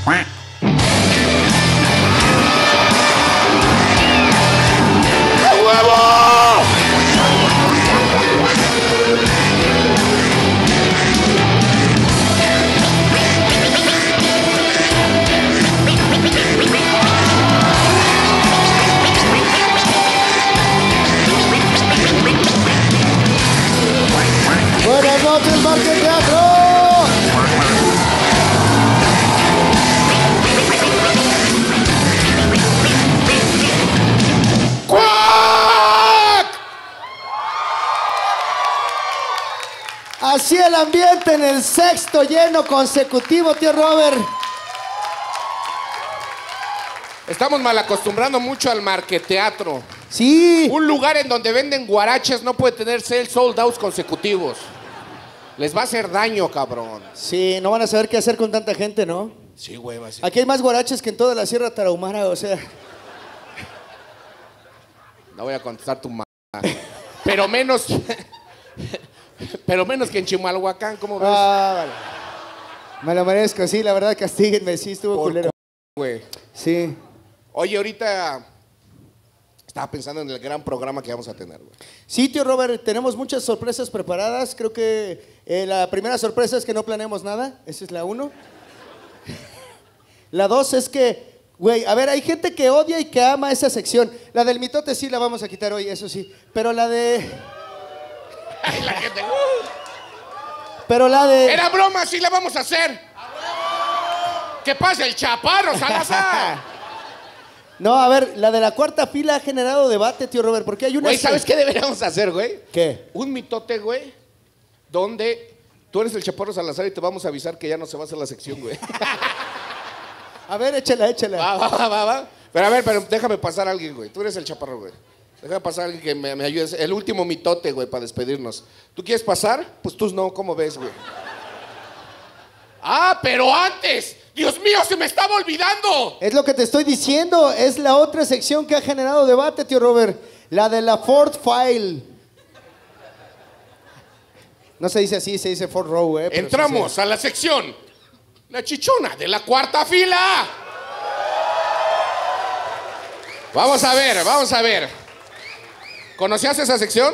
Buenas noches, Market Teatro. ¡Cuac! Así el ambiente en el sexto lleno consecutivo, tío Robert. Estamos mal acostumbrando mucho al marqueteatro. Sí. Un lugar en donde venden guaraches no puede tener sold outs consecutivos. Les va a hacer daño, cabrón. Sí, no van a saber qué hacer con tanta gente, ¿no? Sí, güey, va a ser. Aquí hay más guaraches que en toda la Sierra Tarahumara, o sea. No voy a contestar tu mamá. Pero menos... Pero menos que en Chimalhuacán, ¿cómo ves? Ah, vale. Me lo merezco, sí, la verdad, castíguenme, sí, estuvo Por culero. Güey. Sí. Oye, ahorita estaba pensando en el gran programa que vamos a tener, güey. Sí, tío Robert, tenemos muchas sorpresas preparadas. Creo que la primera sorpresa es que no planeamos nada. Esa es la 1. La 2 es que, güey, a ver, hay gente que odia y que ama esa sección. La del mitote sí la vamos a quitar hoy, eso sí. Pero la de... Ay, la gente... Pero la de... Era broma, sí la vamos a hacer. ¿Qué pasa? El chaparro, Salazar. No, a ver, la de la cuarta fila ha generado debate, tío Robert, porque hay una... Güey, ¿sabes qué deberíamos hacer, güey? ¿Qué? Un mitote, güey, donde tú eres el chaparro Salazar y te vamos a avisar que ya no se va a hacer la sección, güey. A ver, échala. Va. Pero a ver, déjame pasar a alguien, güey. Tú eres el chaparro, güey. Déjame pasar a alguien que me ayude. El último mitote, güey, para despedirnos. ¿Tú quieres pasar? Pues tú no, ¿cómo ves, güey? ¡Ah, pero antes! ¡Dios mío, se me estaba olvidando! Es lo que te estoy diciendo, es la otra sección que ha generado debate, tío Robert. La de la Ford File. No se dice así, se dice Ford Row, pero entramos a la sección. La chichona de la cuarta fila. Vamos a ver. ¿Conocías esa sección?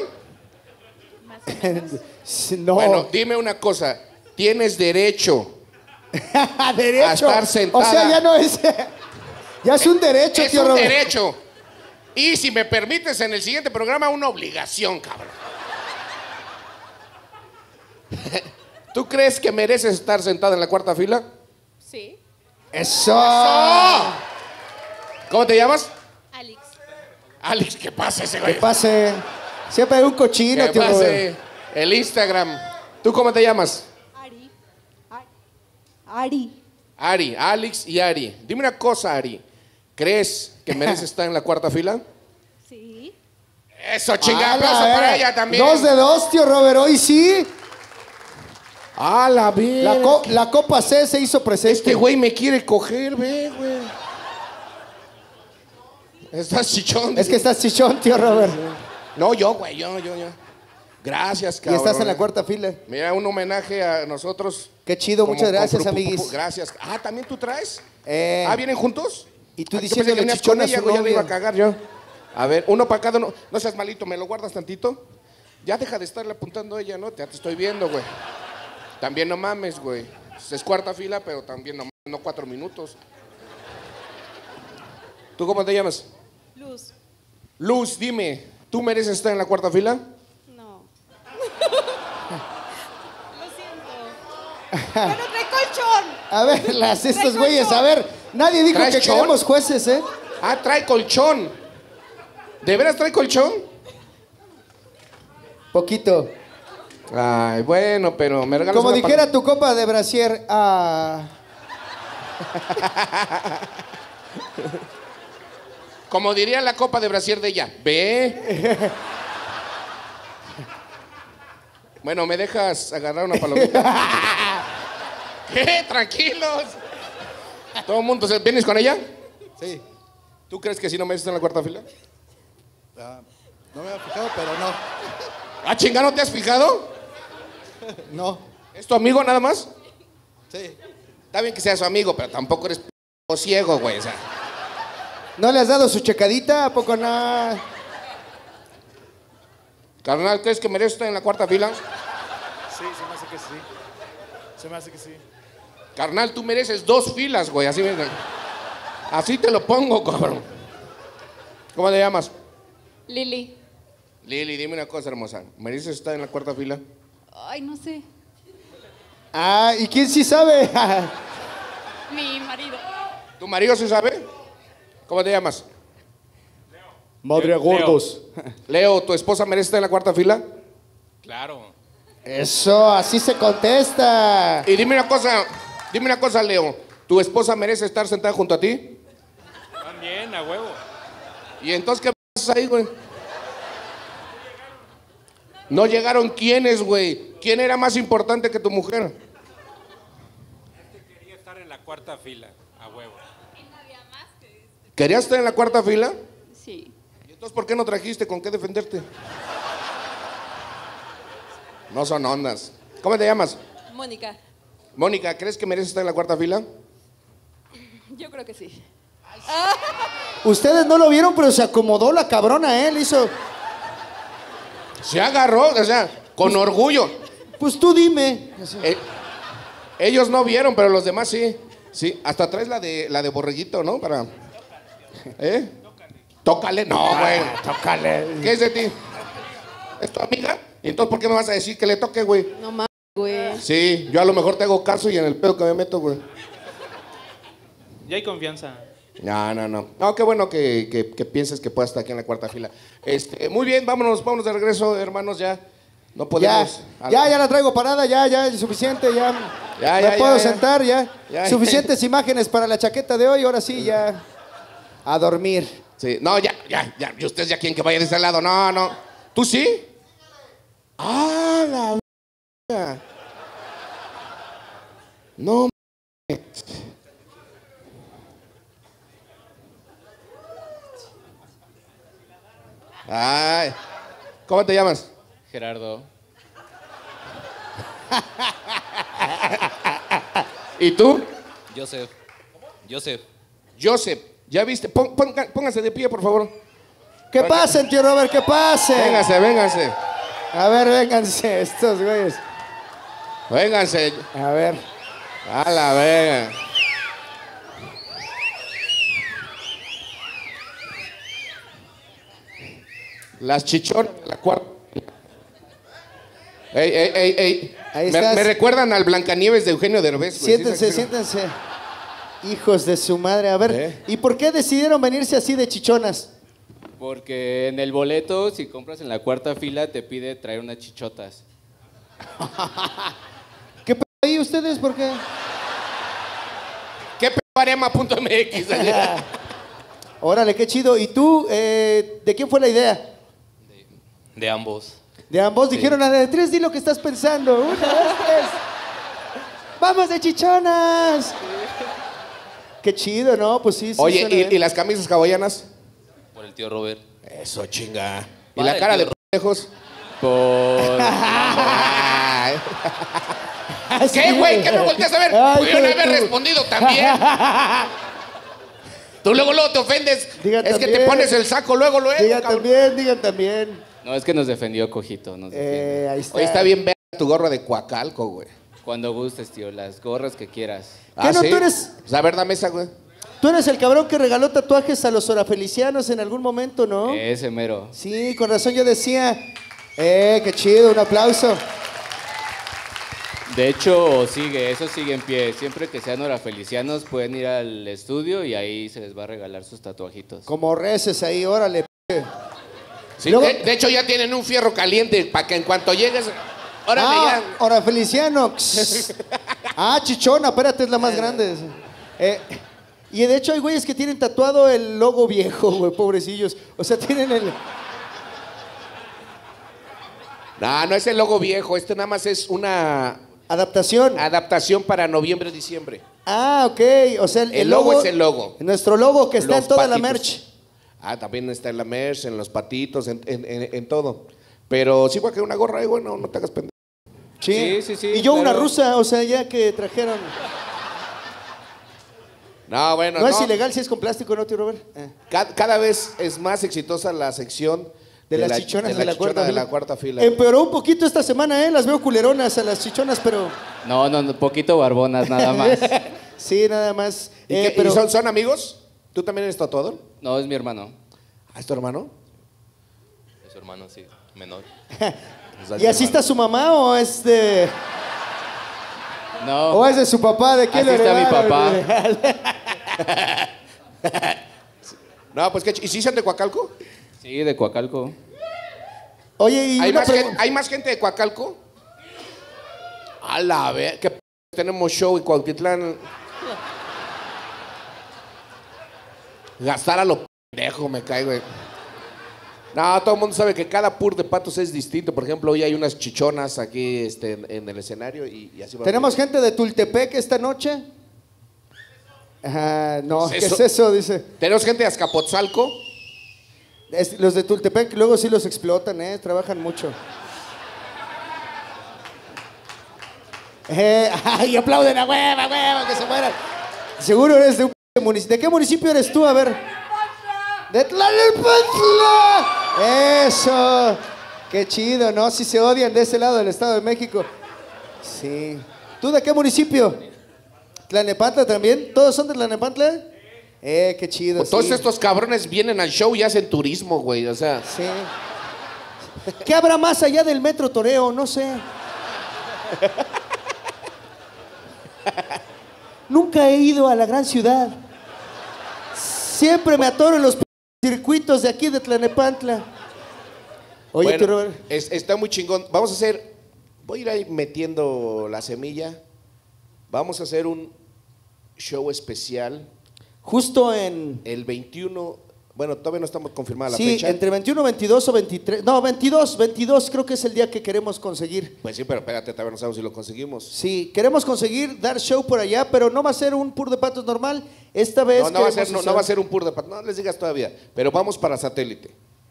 No. Bueno, dime una cosa. Tienes derecho derecho. a estar sentada. O sea, ya no es... Ya es un derecho, Es tío un Robert. derecho. Y si me permites, en el siguiente programa, una obligación, cabrón. ¿Tú crees que mereces estar sentada en la cuarta fila? Sí. ¡Eso! ¿Cómo te llamas? Alex. Alex, ¿qué pasa ese güey? Que pase. Siempre hay un cochino, ¿Qué tío pase? Robert. El Instagram. ¿Tú cómo te llamas? Ari. Ari. Ari, Alex y Ari. Dime una cosa, Ari. ¿Crees que mereces estar en la cuarta fila? Sí. Eso, chingada, ¡Hala, aplauso para ella también. 2 de 2, tío Robert, hoy sí. ¡Ah, la vida! La Copa C se hizo presente. Este güey me quiere coger, ve, güey. Estás chichón. Es que estás chichón, tío Robert. No, yo, güey, yo. Gracias, Y cabrón. estás en la cuarta fila. Mira, un homenaje a nosotros. Qué chido, Como muchas gracias, con amiguis. Gracias. Ah, ¿también tú traes? Eh. ¿Vienen juntos? Y tú Ah, yo diciéndole pensé que venías chichón con a ella, su güey, ya le iba a novia. cagar yo. A ver, uno para cada uno. No seas malito, ¿me lo guardas tantito? Ya deja de estarle apuntando a ella, ¿no? Ya te estoy viendo, güey. También no mames, güey. Es cuarta fila, pero también no 4 minutos. ¿Tú cómo te llamas? Luz. Luz, dime, ¿tú mereces estar en la cuarta fila? No. Lo siento. Bueno, trae colchón. A ver, estos Trae güeyes, colchón. a ver. Nadie dijo ¿Traes que chon? queremos jueces, ¿eh? Ah, trae colchón. ¿De veras trae colchón? Poquito. Ay, bueno, pero me regalas Como una dijera tu copa de brasier. Como diría la copa de brasier de ella. Ve. Bueno, ¿me dejas agarrar una palomita? ¿Qué? Tranquilos. Todo el mundo, ¿vienes con ella? Sí. ¿Tú crees que si no me estás en la cuarta fila? No me había fijado, pero no. Ah, chinga, ¿no te has fijado? No. ¿Es tu amigo nada más? Sí. Está bien que sea su amigo, pero tampoco eres ciego, güey. O sea, ¿No le has dado su checadita? ¿A poco no? carnal, ¿crees que merece estar en la cuarta fila? Sí, se me hace que sí. Se me hace que sí. Carnal, tú mereces 2 filas, güey. Así te lo pongo, cabrón. ¿Cómo te llamas? Lili. Lili, dime una cosa, hermosa. ¿Mereces estar en la cuarta fila? Ay, no sé. Ah, ¿y quién sí sabe? Mi marido. ¿Tu marido sí sabe? ¿Cómo te llamas? Madre a gordos. Leo, ¿tu esposa merece estar en la cuarta fila? Claro. Eso, así se contesta. Y dime una cosa, Leo. ¿Tu esposa merece estar sentada junto a ti? También, a huevo. ¿Y entonces qué pasa ahí, güey? No llegaron quiénes, güey. ¿Quién era más importante que tu mujer? Quería estar en la cuarta fila, a huevo. ¿Querías estar en la cuarta fila? Sí. ¿Y entonces por qué no trajiste? ¿Con qué defenderte? No son ondas. ¿Cómo te llamas? Mónica. Mónica, ¿crees que mereces estar en la cuarta fila? Yo creo que sí. Ustedes no lo vieron, pero se acomodó la cabrona, ¿eh? Le hizo... Se agarró, o sea, con orgullo. Pues tú dime. Ellos no vieron, pero los demás sí. Sí, hasta traes la de borreguito, ¿no? Para... ¿Eh? Tócale. No, güey. Tócale. ¿Qué es de ti? ¿Es tu amiga? ¿Y entonces por qué me vas a decir que le toque, güey? No mames, güey. Sí, yo a lo mejor te hago caso y en el pedo que me meto, güey. Ya hay confianza. No. No, qué bueno que pienses que puedas estar aquí en la cuarta fila. Muy bien, vámonos de regreso, hermanos, ya. No podemos. Ya la traigo parada, ya, es suficiente, ya. Ya, Me puedo ya. sentar, ya. Ya. Suficientes imágenes para la chaqueta de hoy, ahora sí, ya. A dormir. Sí, no, ya. ¿Y ustedes ya quieren que vaya de ese lado? No. ¿Tú sí? Ah, la verga. No. Ay, ¿cómo te llamas? Gerardo. ¿Y tú? Joseph. Joseph. Joseph. ¿Ya viste? Pónganse de pie, por favor. ¿Qué pasen, tío Robert? ¿Qué pasen? Vénganse. A ver, vénganse, estos güeyes. Vénganse. A ver. A la verga. Las chichonas de la cuarta. Ey. Ahí Me estás. recuerdan al Blancanieves de Eugenio Derbez, güey. Siéntense. Hijos de su madre. A ver, ¿y por qué decidieron venirse así de chichonas? Porque en el boleto, si compras en la cuarta fila, te pide traer unas chichotas. ¿Qué p ahí ustedes? ¿Por qué? ¿Qué parema.mx? Órale, qué chido. ¿Y tú, de quién fue la idea? De ambos. De ambos dijeron a de 3, di lo que estás pensando. 1, 2, 3. ¡Vamos de chichonas! Qué chido, ¿no? Pues sí. Oye, suena bien. ¿y las camisas hawaianas? Por el tío Robert. Eso, chinga. ¿Y Padre, la cara de tío. pendejos? Por... Ay. Ah, ¿Qué, sí. güey? ¿Qué me volteas a ver? Ay, Pudieron hijo de haber tu- respondido también. Tú luego te ofendes. Digan es que te también. pones el saco luego. Digan también. No, es que nos defendió Cojito. Nos defiende. Ahí está. Oye, está bien ver tu gorra de Coacalco, güey. Cuando gustes, tío, las gorras que quieras. ¿Qué no, ¿sí? tú eres- Pues a ver, dame esa, güey. Tú eres el cabrón que regaló tatuajes a los orafelicianos en algún momento, ¿no? Ese mero. Sí, con razón yo decía. Qué chido, un aplauso. De hecho, eso sigue en pie. Siempre que sean orafelicianos, pueden ir al estudio y ahí se les va a regalar sus tatuajitos. Como reces ahí, órale. Sí, Luego- de hecho, ya tienen un fierro caliente para que en cuanto llegues. Órale, Ah, orafeliciano. Chichona, espérate, es la más grande. Y de hecho hay güeyes que tienen tatuado el logo viejo, güey, pobrecillos. O sea, tienen el... No es el logo viejo. Este nada más es una Adaptación. adaptación para noviembre-diciembre. Ok. O sea, El logo es el logo. Nuestro logo que está Los en toda la patitos. merch. También está en la merch, en los patitos, en todo. Pero sí voy a querer una gorra, güey, no te hagas pendejo. Sí. Sí, Y yo una claro. rusa, o sea, ya que trajeron... No, bueno, No es ilegal si es con plástico, ¿no, tío Robert? Cada vez es más exitosa la sección De las chichonas de la chichona cuarta de la fila. cuarta fila. Empeoró un poquito esta semana, ¿eh? Las veo culeronas a las chichonas, pero... No, poquito barbonas nada más. Sí, nada más. ¿Y qué- pero... y son amigos? ¿Tú también eres tatuador? No, es mi hermano. ¿Ah, es tu hermano? Es su hermano, sí, menor. ¿Y así está su mamá o es de... No. o es de su papá? ¿De quién Así lo está mi heredaron? No, pues, ¿y sí son de Coacalco? Sí, de Coacalco. Oye, y ¿Hay una más, pregunta. ¿Hay más gente de Coacalco? A la ver, que tenemos show en Cuautitlán. Gastar a lo pendejo me cae, güey. No, todo el mundo sabe que cada pur de patos es distinto. Por ejemplo, hoy hay unas chichonas aquí en el escenario y así va. ¿Tenemos gente de Tultepec esta noche? Ajá, no, ¿Qué ¿qué es es eso? eso? Dice. Tenemos gente de Azcapotzalco. Los de Tultepec luego sí los explotan, ¿eh? Trabajan mucho. ¡Ay, aplauden a hueva, que se mueran! Seguro eres de un municipio. ¿De qué municipio eres tú? A ver. ¡De Tlalnepantla! ¡Eso! ¡Qué chido! ¿No? Si se odian de ese lado del Estado de México. Sí. ¿Tú de qué municipio? ¿Tlalnepantla también? ¿Todos son de Tlalnepantla? Qué chido. Todos sí. estos cabrones vienen al show y hacen turismo, güey. O sea, Sí. ¿Qué habrá más allá del Metro Toreo? No sé. Nunca he ido a la gran ciudad. Siempre me atoro en los circuitos de aquí de Tlalnepantla. Oye, bueno, tío Robert, está muy chingón. Vamos a hacer, voy a ir ahí metiendo la semilla. Vamos a hacer un show especial justo en... el 21. Bueno, todavía no estamos confirmada la Sí, fecha. entre 21, 22 o 23. No, 22 creo que es el día que queremos conseguir. Pues sí, pero espérate, todavía no sabemos si lo conseguimos. Sí, queremos conseguir dar show por allá, pero no va a ser un pur de patos normal. Esta vez No, no va a queremos ser, no va a ser un pur de pat. No les digas todavía. Pero vamos para satélite.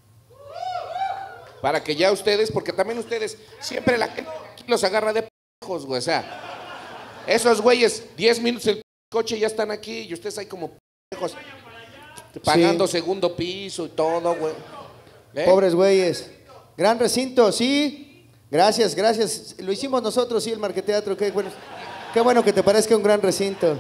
Para que ya ustedes, porque también ustedes, siempre la gente aquí los agarra de pendejos, güey. O sea, esos güeyes, 10 minutos el coche ya están aquí y ustedes ahí como pendejos. Pagando segundo piso y todo, güey. Pobres güeyes. Gran recinto, sí. Gracias. Lo hicimos nosotros, sí, el Marqueteatro. Qué bueno que te parezca un gran recinto.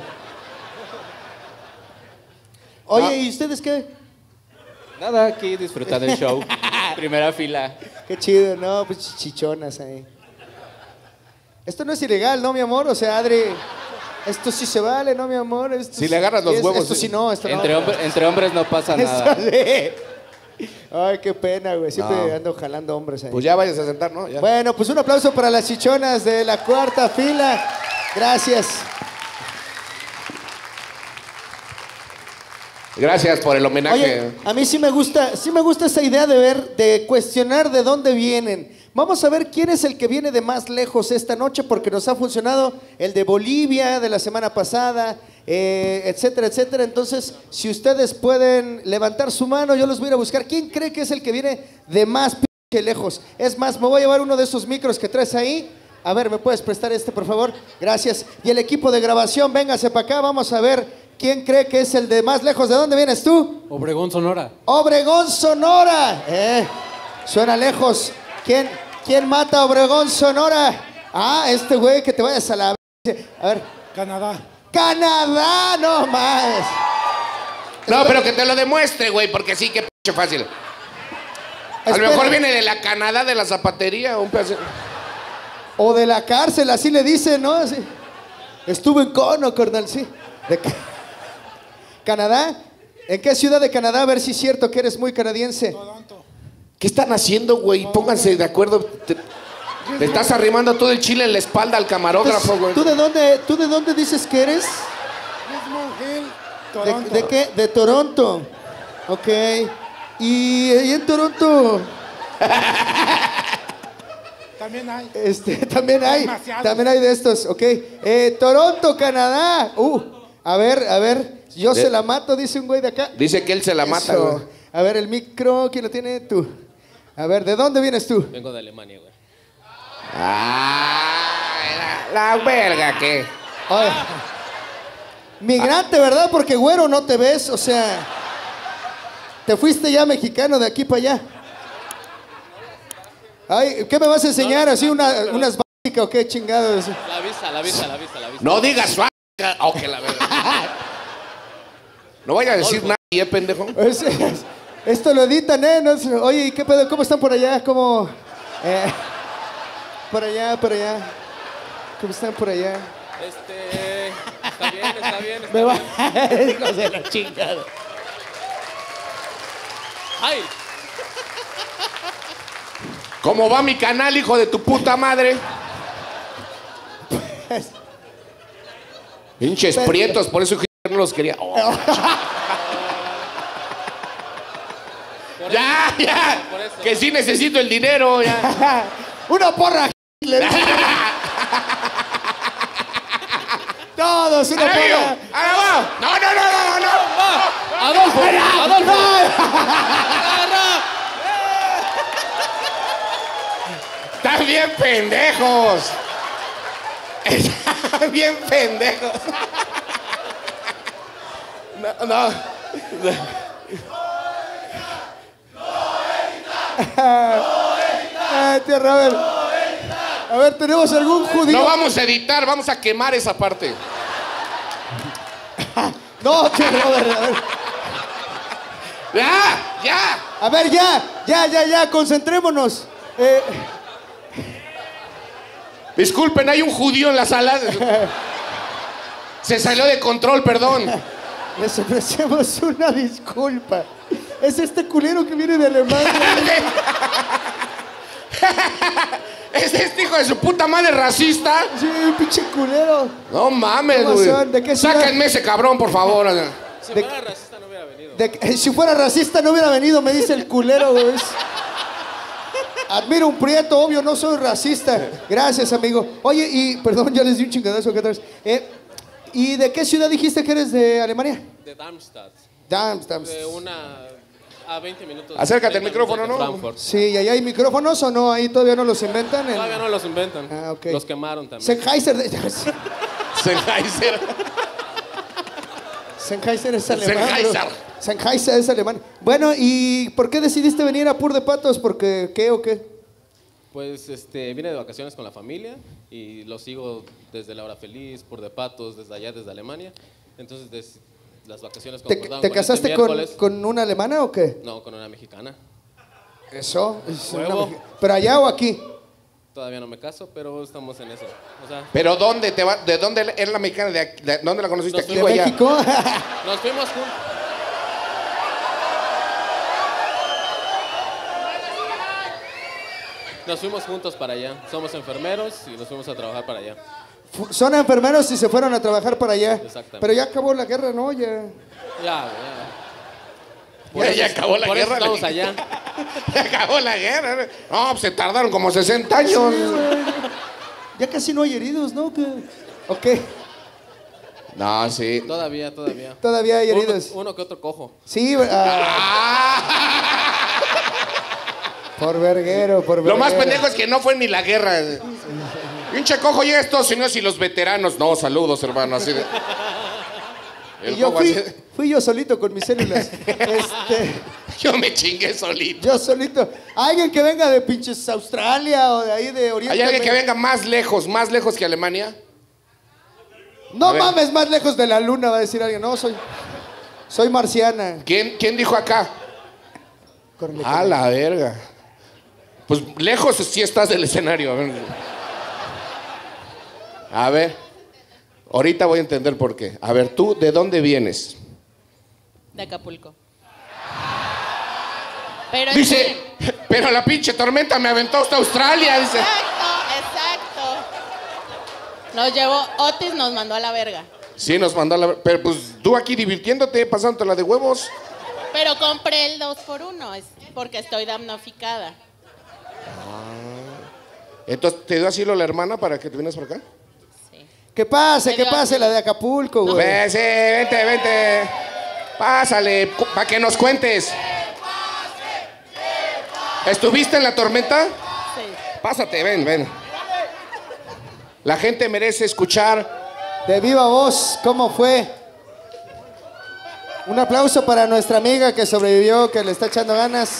Oye, ¿y ustedes qué? Nada, aquí disfrutando el show. Primera fila. Qué chido, ¿no? Pues chichonas ahí. Esto no es ilegal, ¿no, mi amor? O sea, Adri, esto sí se vale, ¿no, mi amor? Si le agarras los huevos, Esto sí. sí no, esto no. Entre hombres no pasa Esto nada. sí. Ay, qué pena, güey. Siempre No. ando jalando hombres ahí. Pues ya vayas a sentar, ¿no? Ya. Bueno, pues un aplauso para las chichonas de la cuarta fila. Gracias. Gracias por el homenaje. Oye, a mí sí me gusta esa idea de cuestionar de dónde vienen. Vamos a ver quién es el que viene de más lejos esta noche, porque nos ha funcionado el de Bolivia de la semana pasada, etcétera, etcétera. Entonces, si ustedes pueden levantar su mano, yo los voy a ir a buscar. ¿Quién cree que es el que viene de más pinche lejos? Es más, me voy a llevar uno de esos micros que traes ahí. A ver, ¿me puedes prestar este, por favor? Gracias. Y el equipo de grabación, véngase para acá, vamos a ver. ¿Quién cree que es el de más lejos? ¿De dónde vienes tú? Obregón, Sonora. Obregón, Sonora. Suena lejos. ¿Quién mata a Obregón, Sonora? Ah, este güey, que te vayas a la... A ver. Canadá. ¡Canadá! ¡No más! No, pero que te lo demuestre, güey, porque sí, qué pinche fácil. A lo Espera. mejor viene de la Canadá, de la zapatería, un pedazo. O de la cárcel, así le dicen, ¿no? Así. Estuve en Cono, carnal, sí. ¿Canadá? ¿En qué ciudad de Canadá? A ver si es cierto que eres muy canadiense. Toronto. ¿Qué están haciendo, güey? Pónganse de acuerdo. Te estás arrimando todo el chile en la espalda al camarógrafo, güey. ¿Tú de dónde dices que eres? Richmond Hill, ¿De, Toronto. de qué? De Toronto. Ok. Y ahí en Toronto También hay. también Demasiados. hay de estos, ok. Toronto, Canadá. A ver, yo se la mato, dice un güey de acá. Dice que él se la mata, Eso. güey. A ver, el micro, ¿quién lo tiene? Tú. A ver, ¿de dónde vienes tú? Vengo de Alemania, güey. Ah, la verga, ¿qué? Oye, Migrante, ¿verdad? Porque güero no te ves, o sea... Te fuiste ya mexicano de aquí para allá. Ay, ¿qué me vas a enseñar? ¿Así unas básicas o qué chingados? La vista. No digas ok, la verdad. No vaya a decir nada, pendejo. Esto lo editan, ¿eh? No, oye, ¿y qué pedo? ¿Cómo están por allá? ¿Cómo? Por allá. ¿Cómo están por allá? Está bien. Me va... Hijos de la chingada. ¡Ay! ¿Cómo va mi canal, hijo de tu puta madre? Pinches prietos, por eso no los quería. Oh. Ya. Por eso. Que sí necesito el dinero, ya. Una porra. Todos, una porra. No. ¡Adolfo! Están bien pendejos. Están bien pendejos. No. Tío Robert. A ver, ¿tenemos algún judío? No vamos a editar, vamos a quemar esa parte. No, tío Robert, a ver. Ya. A ver, ya, concentrémonos. Disculpen, hay un judío en la sala. Se salió de control, perdón. Les ofrecemos una disculpa. Es este culero que viene de Alemania. ¿Es este hijo de su puta madre racista? Sí, pinche culero. No mames, ¿Cómo güey. son? ¿De qué ciudad? Sáquenme ese cabrón, por favor. Si fuera racista no hubiera venido. Si fuera racista no hubiera venido, me dice el culero, güey. Admiro un prieto, obvio, no soy racista. Gracias, amigo. Oye, y perdón, ya les di un chingadazo acá atrás. ¿Y de qué ciudad dijiste que eres de Alemania? De Darmstadt. Darmstadt. A 20 minutos. Acércate al 30 micrófono, minutos de ¿no? Frankfurt. Sí, ¿y ahí hay micrófonos o no? Ahí todavía no los inventan. Todavía no los inventan. Ah, ok. Los quemaron también. Sennheiser. Sennheiser. Sennheiser es alemán. Sennheiser. Sennheiser es alemán. Bueno, ¿y por qué decidiste venir a Pur de Patos? ¿Porque qué o qué? Pues vine de vacaciones con la familia y lo sigo desde La Hora Feliz, Pur de Patos, desde allá, desde Alemania. Entonces, las vacaciones concordaban ¿Te con casaste este miércoles. con una alemana o qué? No, con una mexicana. Eso. Huevo. ¿Pero allá o aquí? Todavía no me caso, pero estamos en eso. O sea, ¿Pero dónde te va? ¿De dónde es la mexicana? ¿Dónde la conociste? ¿Aquí ¿De o allá? México? nos fuimos juntos. Nos fuimos juntos para allá. Somos enfermeros y nos fuimos a trabajar para allá. Son enfermeros y se fueron a trabajar para allá. Exactamente. Pero ya acabó la guerra, ¿no? Ya. Ya acabó la Por eso guerra. estamos allá. Ya acabó la guerra. No, pues se tardaron como 60 años. Sí, güey. Ya casi no hay heridos, ¿no? ¿Ok? No, sí. Todavía. Todavía hay heridos. Uno que otro cojo. Sí, por verguero. Lo más pendejo es que no fue ni la guerra. Pinche cojo y estos, sino si los veteranos. No, saludos, hermano. Así de. Y yo fui yo solito con mis células. Yo me chingué solito. Yo solito. Alguien que venga de pinches Australia o de ahí de Oriente. ¿Hay alguien que venga más lejos que Alemania? No mames, más lejos de la luna, va a decir alguien. No, soy marciana. ¿Quién dijo acá? Córrele, A la verga. Pues lejos sí estás del escenario. A ver. Ahorita voy a entender por qué. A ver, ¿tú de dónde vienes? De Acapulco. Pero Dice, pero la pinche tormenta me aventó hasta Australia. Dice. Exacto. Nos llevó, Otis nos mandó a la verga. Sí, nos mandó a la... Pero pues tú aquí divirtiéndote, pasándotela de huevos. Pero compré el 2x1, porque estoy damnificada. Entonces, ¿te dio asilo la hermana para que te vienes por acá? Sí. Que pase la de Acapulco, güey. Sí, vente. Pásale, para que nos cuentes. ¿Estuviste en la tormenta? Sí. Pásate, ven. La gente merece escuchar. De viva voz, ¿cómo fue? Un aplauso para nuestra amiga que sobrevivió, que le está echando ganas.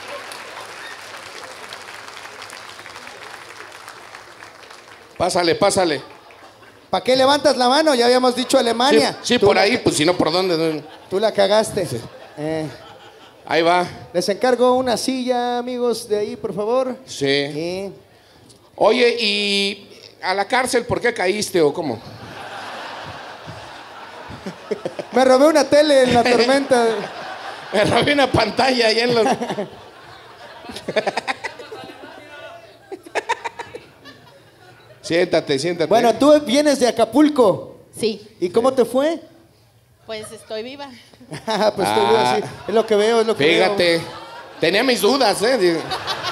Pásale, pásale. ¿Para qué levantas la mano? Ya habíamos dicho Alemania. Sí, Tú por la ahí, ca- pues si no, ¿por dónde? Tú la cagaste. Ahí va. Les encargo una silla, amigos, de ahí, por favor. Sí. Oye, ¿y a la cárcel por qué caíste o cómo? Me robé una tele en la tormenta. Me robé una pantalla allá en los... Siéntate, siéntate. Bueno, tú vienes de Acapulco. Sí, ¿Y cómo te fue? pues estoy viva. Pues tú, así. Es lo que veo, es lo que Fíjate, tenía mis dudas, ¿eh? Digo.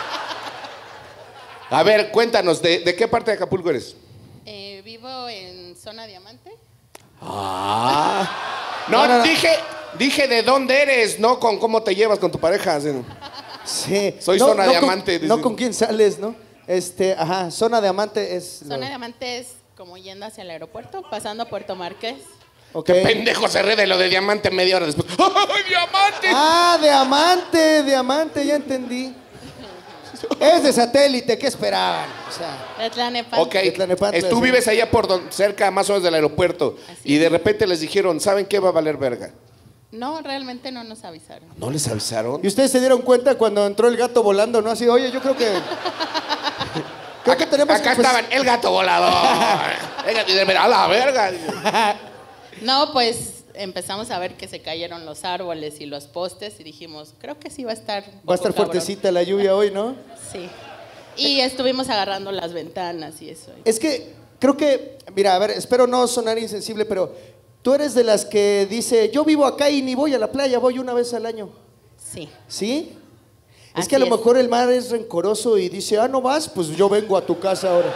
A ver, cuéntanos, ¿de qué parte de Acapulco eres? Vivo en Zona Diamante. No, No. dije de dónde eres, no con cómo te llevas con tu pareja. ¿Sí? Sí. Soy Zona Diamante, No dice. con quién sales, ¿no? Zona Diamante es... Zona Diamante es como yendo hacia el aeropuerto, pasando a Puerto Marqués. Ok. Pendejo se ríe de lo de diamante media hora después. ¡Ay, diamante! Diamante, ya entendí. Es de satélite, ¿qué esperaban? O sea, De Tlalnepantla. Ok, De Tlalnepantla, tú sí. vives allá cerca más o menos del aeropuerto Así y es. de repente les dijeron, ¿saben qué va a valer verga? No, realmente no nos avisaron. ¿No les avisaron? ¿y ustedes se dieron cuenta cuando entró el gato volando, no? Así, oye, yo creo que... Creo que tenemos Acá que... pues, estaban, el gato volador. Y de repente, a la verga. No, pues empezamos a ver que se cayeron los árboles y los postes y dijimos, creo que sí va a estar. un Va a poco estar cabrón. fuertecita la lluvia hoy, ¿no? Sí. Y estuvimos agarrando las ventanas y eso. Es que creo que, mira, a ver, espero no sonar insensible, pero tú eres de las que dice, yo vivo acá y ni voy a la playa, voy una vez al año. Sí. ¿Sí? Es Así que a lo es. mejor el mar es rencoroso y dice, no vas, pues yo vengo a tu casa ahora.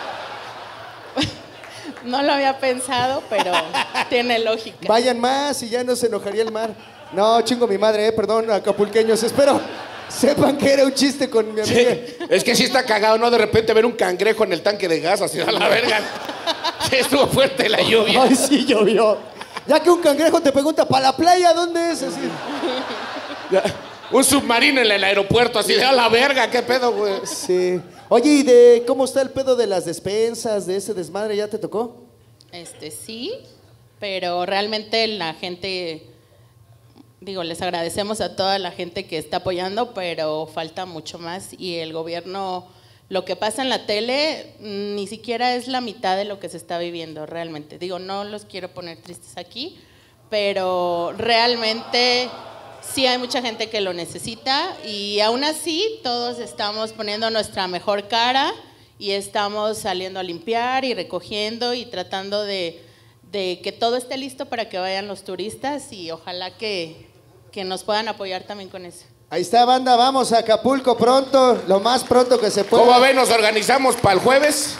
No lo había pensado, pero tiene lógica. Vayan más y ya no se enojaría el mar. No, chingo mi madre, perdón, acapulqueños, espero sepan que era un chiste con mi amiga. Sí, es que sí está cagado, ¿no? De repente ver un cangrejo en el tanque de gas, así a la verga. Sí, estuvo fuerte la lluvia. Ay, sí, llovió. Ya que un cangrejo te pregunta, ¿para la playa dónde es? Así. Un submarino en el aeropuerto, así de a la verga, ¿qué pedo, güey? Sí. Oye, ¿y de cómo está el pedo de las despensas, de ese desmadre? ¿Ya te tocó? Sí, pero realmente la gente, digo, les agradecemos a toda la gente que está apoyando, pero falta mucho más y el gobierno, lo que pasa en la tele ni siquiera es la mitad de lo que se está viviendo realmente. Digo, no los quiero poner tristes aquí, pero realmente sí hay mucha gente que lo necesita y aún así todos estamos poniendo nuestra mejor cara y estamos saliendo a limpiar y recogiendo y tratando de que todo esté listo para que vayan los turistas y ojalá que nos puedan apoyar también con eso. Ahí está, banda, vamos a Acapulco pronto, lo más pronto que se pueda. ¿Cómo ven? ¿Nos organizamos para el jueves?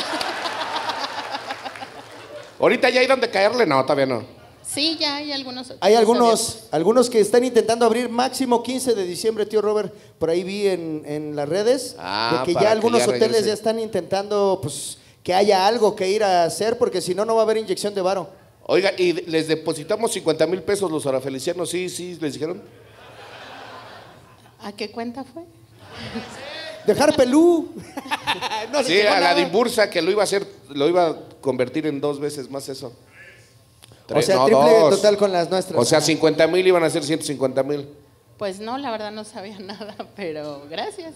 ¿Ahorita ya hay donde caerle? No, todavía no. Sí, ya hay algunos. Hay abiertos. algunos que están intentando abrir máximo 15 de diciembre, tío Robert. Por ahí vi en las redes de que para ya algunos que ya hoteles regrese. ya están intentando pues que haya algo que ir a hacer, porque si no, no va a haber inyección de varo. Oiga, y les depositamos 50,000 pesos los orafelicianos, sí, les dijeron. ¿A qué cuenta fue? Dejar pelú. No les Sí, llegó a la nada. de Imbursa que lo iba a hacer, lo iba a convertir en 2 veces más eso. O sea, No, triple 2. total con las nuestras. O sea, Ajá. 50,000 iban a ser 150,000. Pues no, la verdad no sabía nada, pero gracias.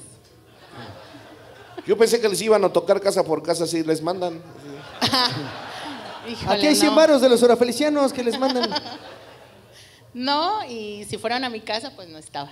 Yo pensé que les iban a tocar casa por casa, si les mandan. Híjole, Aquí hay 100 no. varos de los orafelicianos que les mandan. No, y si fueron a mi casa, pues no estaba.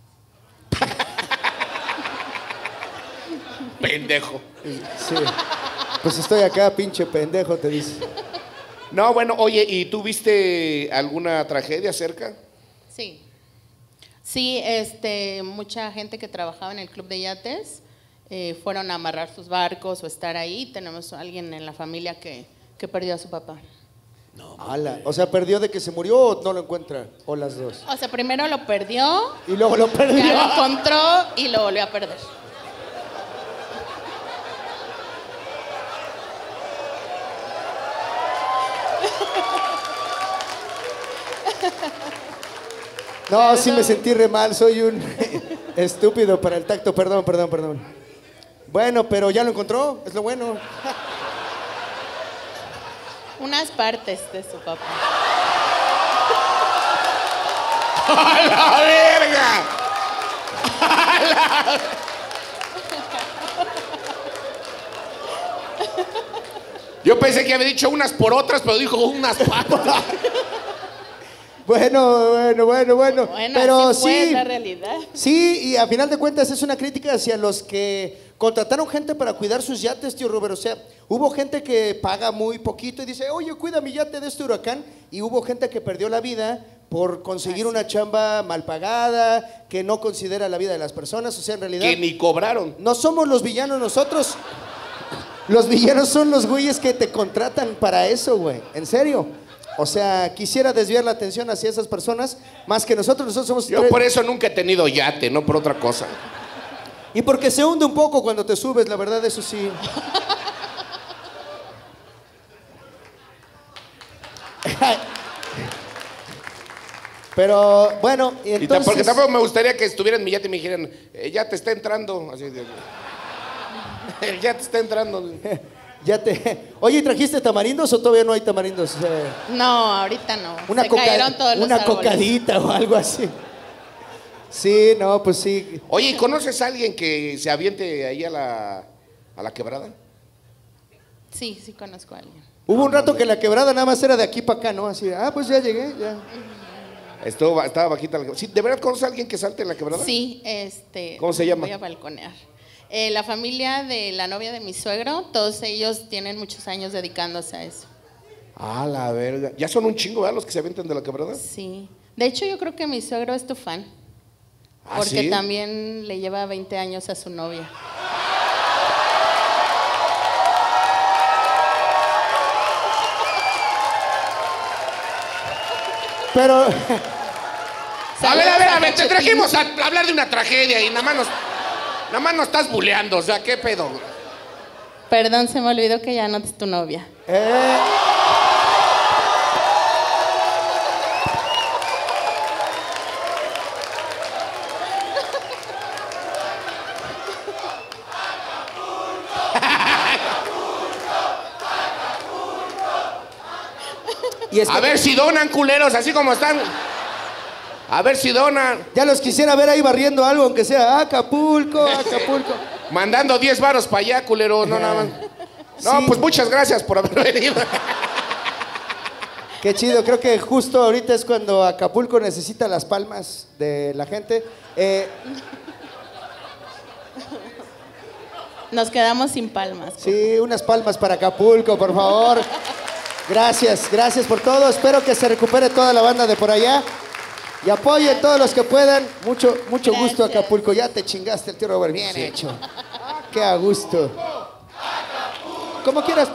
Pendejo. Sí. Pues estoy acá, pinche pendejo, te dice. No, bueno, oye, ¿y tú viste alguna tragedia cerca? Sí. Sí, mucha gente que trabajaba en el club de yates fueron a amarrar sus barcos o estar ahí. Tenemos a alguien en la familia que perdió a su papá. Ala. O sea, ¿perdió de que se murió o no lo encuentra? O las dos. O sea, primero lo perdió, Y luego lo perdió. ya lo encontró y lo volvió a perder. No, sí me sentí re mal, soy un estúpido para el tacto, perdón. Bueno, pero ya lo encontró, es lo bueno. Unas partes de su papá. ¡A la verga! ¡A la... Yo pensé que había dicho unas por otras, pero dijo unas partes. Bueno. Bueno, Pero así fue sí, la realidad. sí, y a final de cuentas es una crítica hacia los que contrataron gente para cuidar sus yates, tío Robert. O sea, hubo gente que paga muy poquito y dice, oye, cuida mi yate de este huracán. Y hubo gente que perdió la vida por conseguir una chamba mal pagada, que no considera la vida de las personas. O sea, en realidad, Que ni cobraron. no somos los villanos nosotros. Los villanos son los güeyes que te contratan para eso, güey. En serio. O sea, quisiera desviar la atención hacia esas personas más que nosotros. Nosotros somos Yo por eso nunca he tenido yate, no por otra cosa. Y porque se hunde un poco cuando te subes, la verdad, eso sí. Pero bueno, y entonces... Porque tampoco me gustaría que estuviera en mi yate y me dijeran, ya te está entrando. Así de, ya te está entrando. Ya te... Oye, ¿y trajiste tamarindos o todavía no hay tamarindos? No, ahorita no. Una, Se cayeron todos los una árboles. cocadita o algo así. Sí, no, pues sí. Oye, ¿y conoces a alguien que se aviente ahí a la quebrada? Sí, sí conozco a alguien. Hubo un rato que la quebrada nada más era de aquí para acá, ¿no? Así, pues ya llegué, ya. Estaba bajita la quebrada. Sí, ¿de verdad conoces a alguien que salte en la quebrada? Sí, ¿Cómo se llama? Voy a balconear. La familia de la novia de mi suegro, todos ellos tienen muchos años dedicándose a eso. Ah, la verga. Ya son un chingo, ¿verdad? Los que se avientan de la quebrada. Sí. De hecho, yo creo que mi suegro es tu fan. ¿Ah, Porque sí? también le lleva 20 años a su novia. Pero... A ver, te trajimos a hablar de una tragedia y nada más nos estás buleando, o sea, ¿qué pedo? Perdón, se me olvidó que ya no es tu novia. Y es que A ver si donan, culeros, así como están. A ver si donan. ya los quisiera ver ahí barriendo algo, aunque sea Acapulco. Mandando 10 varos para allá, culero, no nada más. No, Sí. pues muchas gracias por haber venido. Qué chido, creo que justo ahorita es cuando Acapulco necesita las palmas de la gente. Nos quedamos sin palmas. Sí, unas palmas para Acapulco, por favor. Gracias por todo. Espero que se recupere toda la banda de por allá. Y apoyen todos los que puedan. Mucho gusto, Acapulco. Ya te chingaste el tío Robert. Bien hecho. Qué a gusto. Como quieras.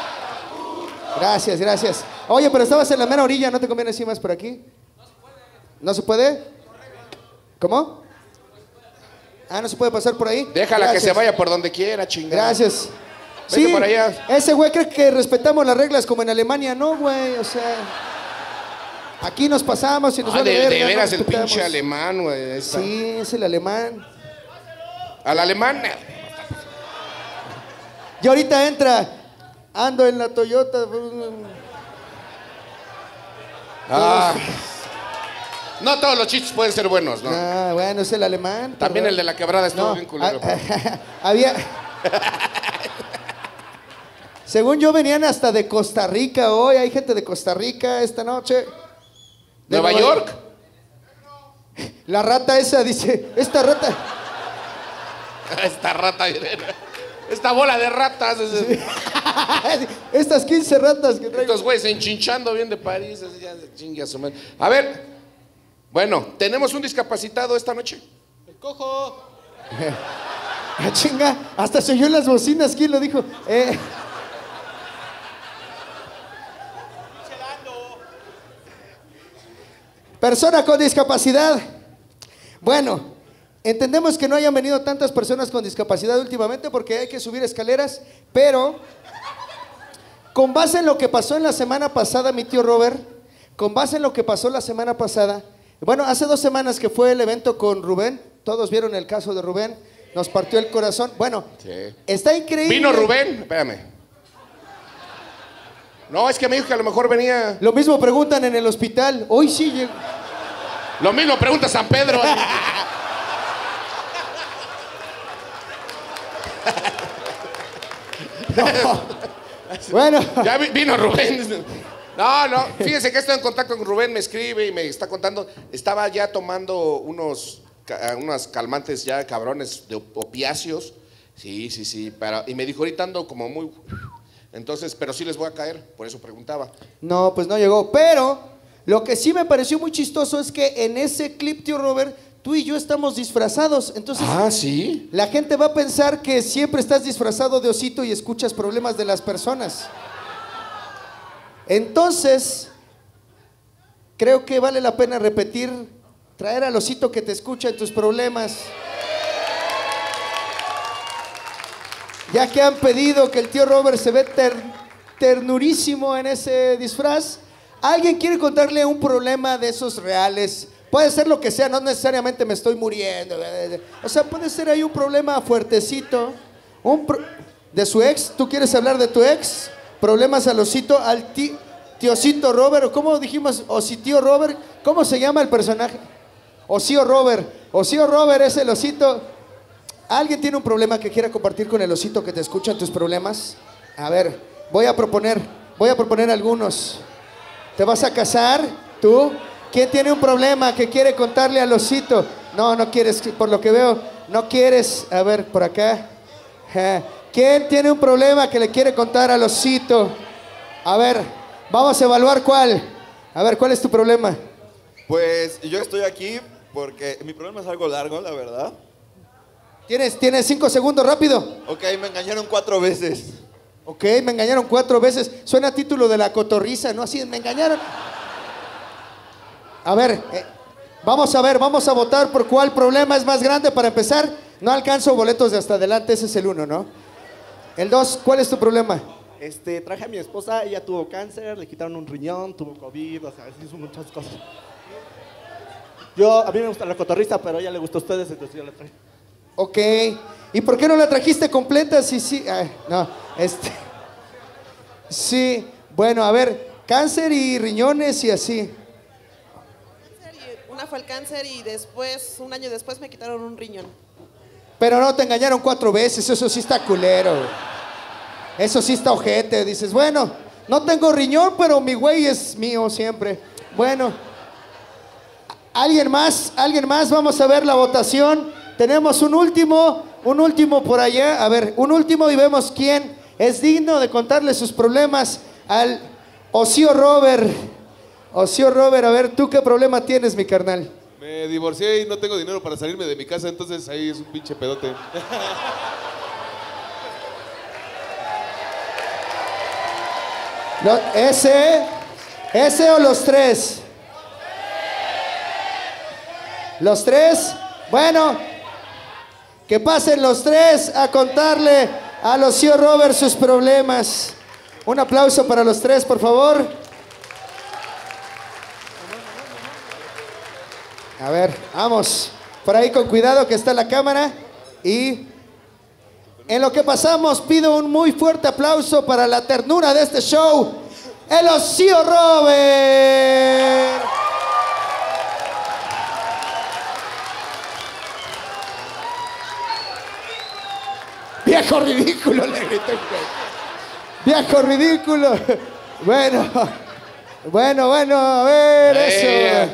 Gracias. Oye, pero estabas en la mera orilla. ¿No te conviene así más por aquí? ¿No se puede? ¿Cómo? ¿No se puede pasar por ahí? Déjala Gracias. que se vaya por donde quiera, chingada. Gracias. Vete por allá. Ese güey cree que respetamos las reglas como en Alemania. No, güey, o sea... Aquí nos pasamos y nos vale de verga, no veras el respetamos. pinche alemán, güey. Esta. Sí, es el alemán. Al alemán. Y ahorita entra, ando en la Toyota. Ah. No todos los chistes pueden ser buenos, ¿no? Bueno, es el alemán. También pero- el de la quebrada estuvo No, bien culero. había... Según yo venían hasta de Costa Rica hoy, hay gente de Costa Rica esta noche. De ¿Nueva York? La rata esa dice, esta rata... Esta rata. Esta bola de ratas. Estas 15 ratas que traigo. Estos güeyes enchinchando bien de París. Así ya se chingue a su madre. A ver. Bueno, ¿tenemos un discapacitado esta noche? ¡El cojo! Chinga, hasta se oyó en las bocinas, ¿quién lo dijo? Persona con discapacidad. Bueno, entendemos que no hayan venido tantas personas con discapacidad últimamente porque hay que subir escaleras, pero con base en lo que pasó en la semana pasada, mi tío Robert, con base en lo que pasó la semana pasada, Bueno, hace 2 semanas que fue el evento con Rubén. Todos vieron el caso de Rubén. Nos partió el corazón. Bueno, Sí. está increíble. ¿Vino Rubén? Espérame. No, es que me dijo que a lo mejor venía. Lo mismo preguntan en el hospital. Hoy sí llegó. Lo mismo pregunta San Pedro. Bueno, Ya vino Rubén. No, fíjense que estoy en contacto con Rubén, me escribe y me está contando. Estaba ya tomando unos calmantes ya cabrones de opiáceos. Sí, y me dijo, ahorita ando como muy... Entonces, pero sí les voy a caer, por eso preguntaba. no, pues no llegó. Pero lo que sí me pareció muy chistoso es que en ese clip, tío Robert, tú y yo estamos disfrazados. Entonces, ¿sí? la gente va a pensar que siempre estás disfrazado de osito y escuchas problemas de las personas. Entonces, creo que vale la pena repetir, traer al osito que te escucha en tus problemas. Ya que han pedido que el tío Robert se ve ternurísimo en ese disfraz, ¿alguien quiere contarle un problema de esos reales? Puede ser lo que sea, no necesariamente me estoy muriendo. O sea, puede ser ahí un problema fuertecito. ¿De su ex? ¿Tú quieres hablar de tu ex? ¿Problemas al osito? ¿Al tiocito Robert? ¿O cómo dijimos? ¿Ositío Robert? ¿Cómo se llama el personaje? Osío Robert. Osío Robert es el osito. ¿Alguien tiene un problema que quiera compartir con el osito que te escucha tus problemas? A ver, voy a proponer algunos. ¿Te vas a casar? ¿Tú? ¿Quién tiene un problema que quiere contarle al osito? No, no quieres, por lo que veo, no quieres. A ver, por acá. ¿Quién tiene un problema que le quiere contar al osito? A ver, vamos a evaluar cuál. A ver, ¿cuál es tu problema? Pues yo estoy aquí porque mi problema es algo largo, la verdad. Tienes 5 segundos, rápido. Ok, me engañaron 4 veces. Ok, me engañaron 4 veces. Suena a título de La Cotorrisa, ¿no? Así, me engañaron. A ver, vamos a votar por cuál problema es más grande para empezar. No alcanzo boletos de hasta adelante, ese es el 1, ¿no? El 2, ¿cuál es tu problema? Traje a mi esposa, ella tuvo cáncer, le quitaron un riñón, tuvo COVID, o sea, hizo muchas cosas. A mí me gusta La Cotorrisa, pero a ella le gustó a ustedes, entonces yo la traje. Ok, ¿y por qué no la trajiste completa? Sí, no, sí, bueno, a ver, cáncer y riñones y así. Una fue el cáncer y después, un año después, me quitaron un riñón. Pero no, te engañaron 4 veces, eso sí está culero. Eso sí está ojete, dices, bueno, no tengo riñón, pero mi güey es mío siempre. Bueno, ¿alguien más? Vamos a ver la votación. Tenemos un último por allá. A ver, un último y vemos quién es digno de contarle sus problemas al Osío Robert. Osío Robert, a ver, ¿tú qué problema tienes, mi carnal? Me divorcié y no tengo dinero para salirme de mi casa, entonces ahí es un pinche pedote. No, ¿Ese o los 3? ¿Los 3? Bueno, que pasen los 3 a contarle a Osío Robert sus problemas. Un aplauso para los 3, por favor. A ver, vamos. Por ahí con cuidado que está la cámara. Y en lo que pasamos, pido un muy fuerte aplauso para la ternura de este show, el Osío Robert. Viejo ridículo, le grité. Viejo ridículo. Bueno, a ver, eso.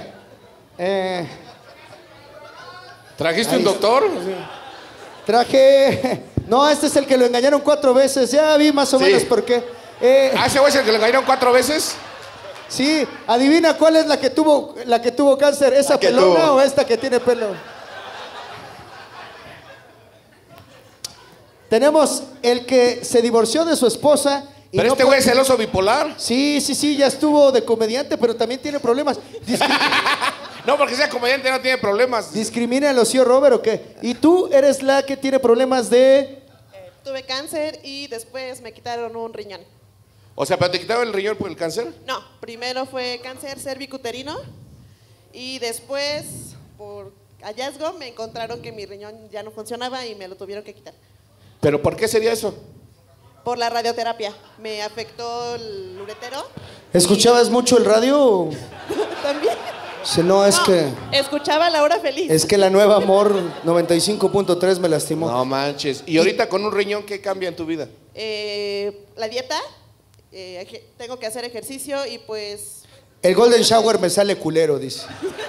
¿Trajiste un doctor? Traje... No, este es el que lo engañaron 4 veces. Ya vi más o menos por qué. ¿Ese güey es el que lo engañaron 4 veces? Sí, adivina cuál es la que tuvo cáncer. ¿Esa pelona o esta que tiene pelo? Tenemos el que se divorció de su esposa. Y ¿Pero este güey es celoso bipolar? Sí, ya estuvo de comediante, pero también tiene problemas. No, porque sea comediante no tiene problemas. ¿Discrimina al Osío Robert o qué? ¿Y tú eres la que tiene problemas de...? Tuve cáncer y después me quitaron un riñón. O sea, ¿pero te quitaron el riñón por el cáncer? No, primero fue cáncer cervicuterino Y después, por hallazgo, me encontraron que mi riñón ya no funcionaba y me lo tuvieron que quitar. ¿Pero por qué sería eso? Por la radioterapia. Me afectó el uretero. ¿Escuchabas mucho el radio? También. Si no, es que... Escuchaba La Hora Feliz. Es que la nueva Amor 95.3 me lastimó. No manches. ¿Y ahorita con un riñón qué cambia en tu vida? La dieta, tengo que hacer ejercicio y pues... El Golden Shower me sale culero, dice.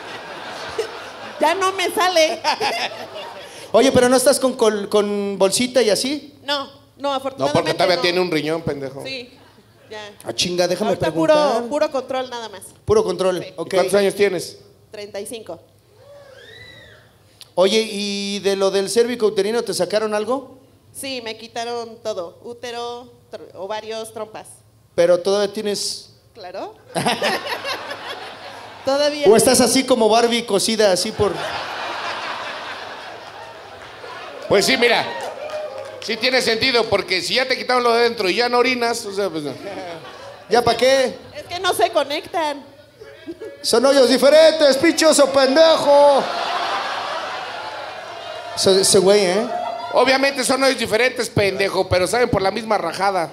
Ya no me sale. Oye, ¿pero no estás con bolsita y así? No, No, afortunadamente porque todavía no. tiene un riñón, pendejo. Sí, ya. Ah, chinga, déjame Ahorita preguntar. puro control nada más. Puro control, Sí. ok. ¿Y cuántos años tienes? 35. Oye, ¿y de lo del cérvico uterino te sacaron algo? Sí, me quitaron todo. Útero, ovarios, trompas. Pero todavía tienes... Claro. Todavía. ¿O estás así como Barbie cosida así por...? Pues sí, mira. Sí tiene sentido, porque si ya te quitaron lo de dentro y ya no orinas, o sea, pues no. ¿Ya para qué? Es que no se conectan. Son hoyos diferentes, pichoso pendejo. Ese güey, ¿eh? Obviamente son hoyos diferentes, pendejo, pero saben por la misma rajada.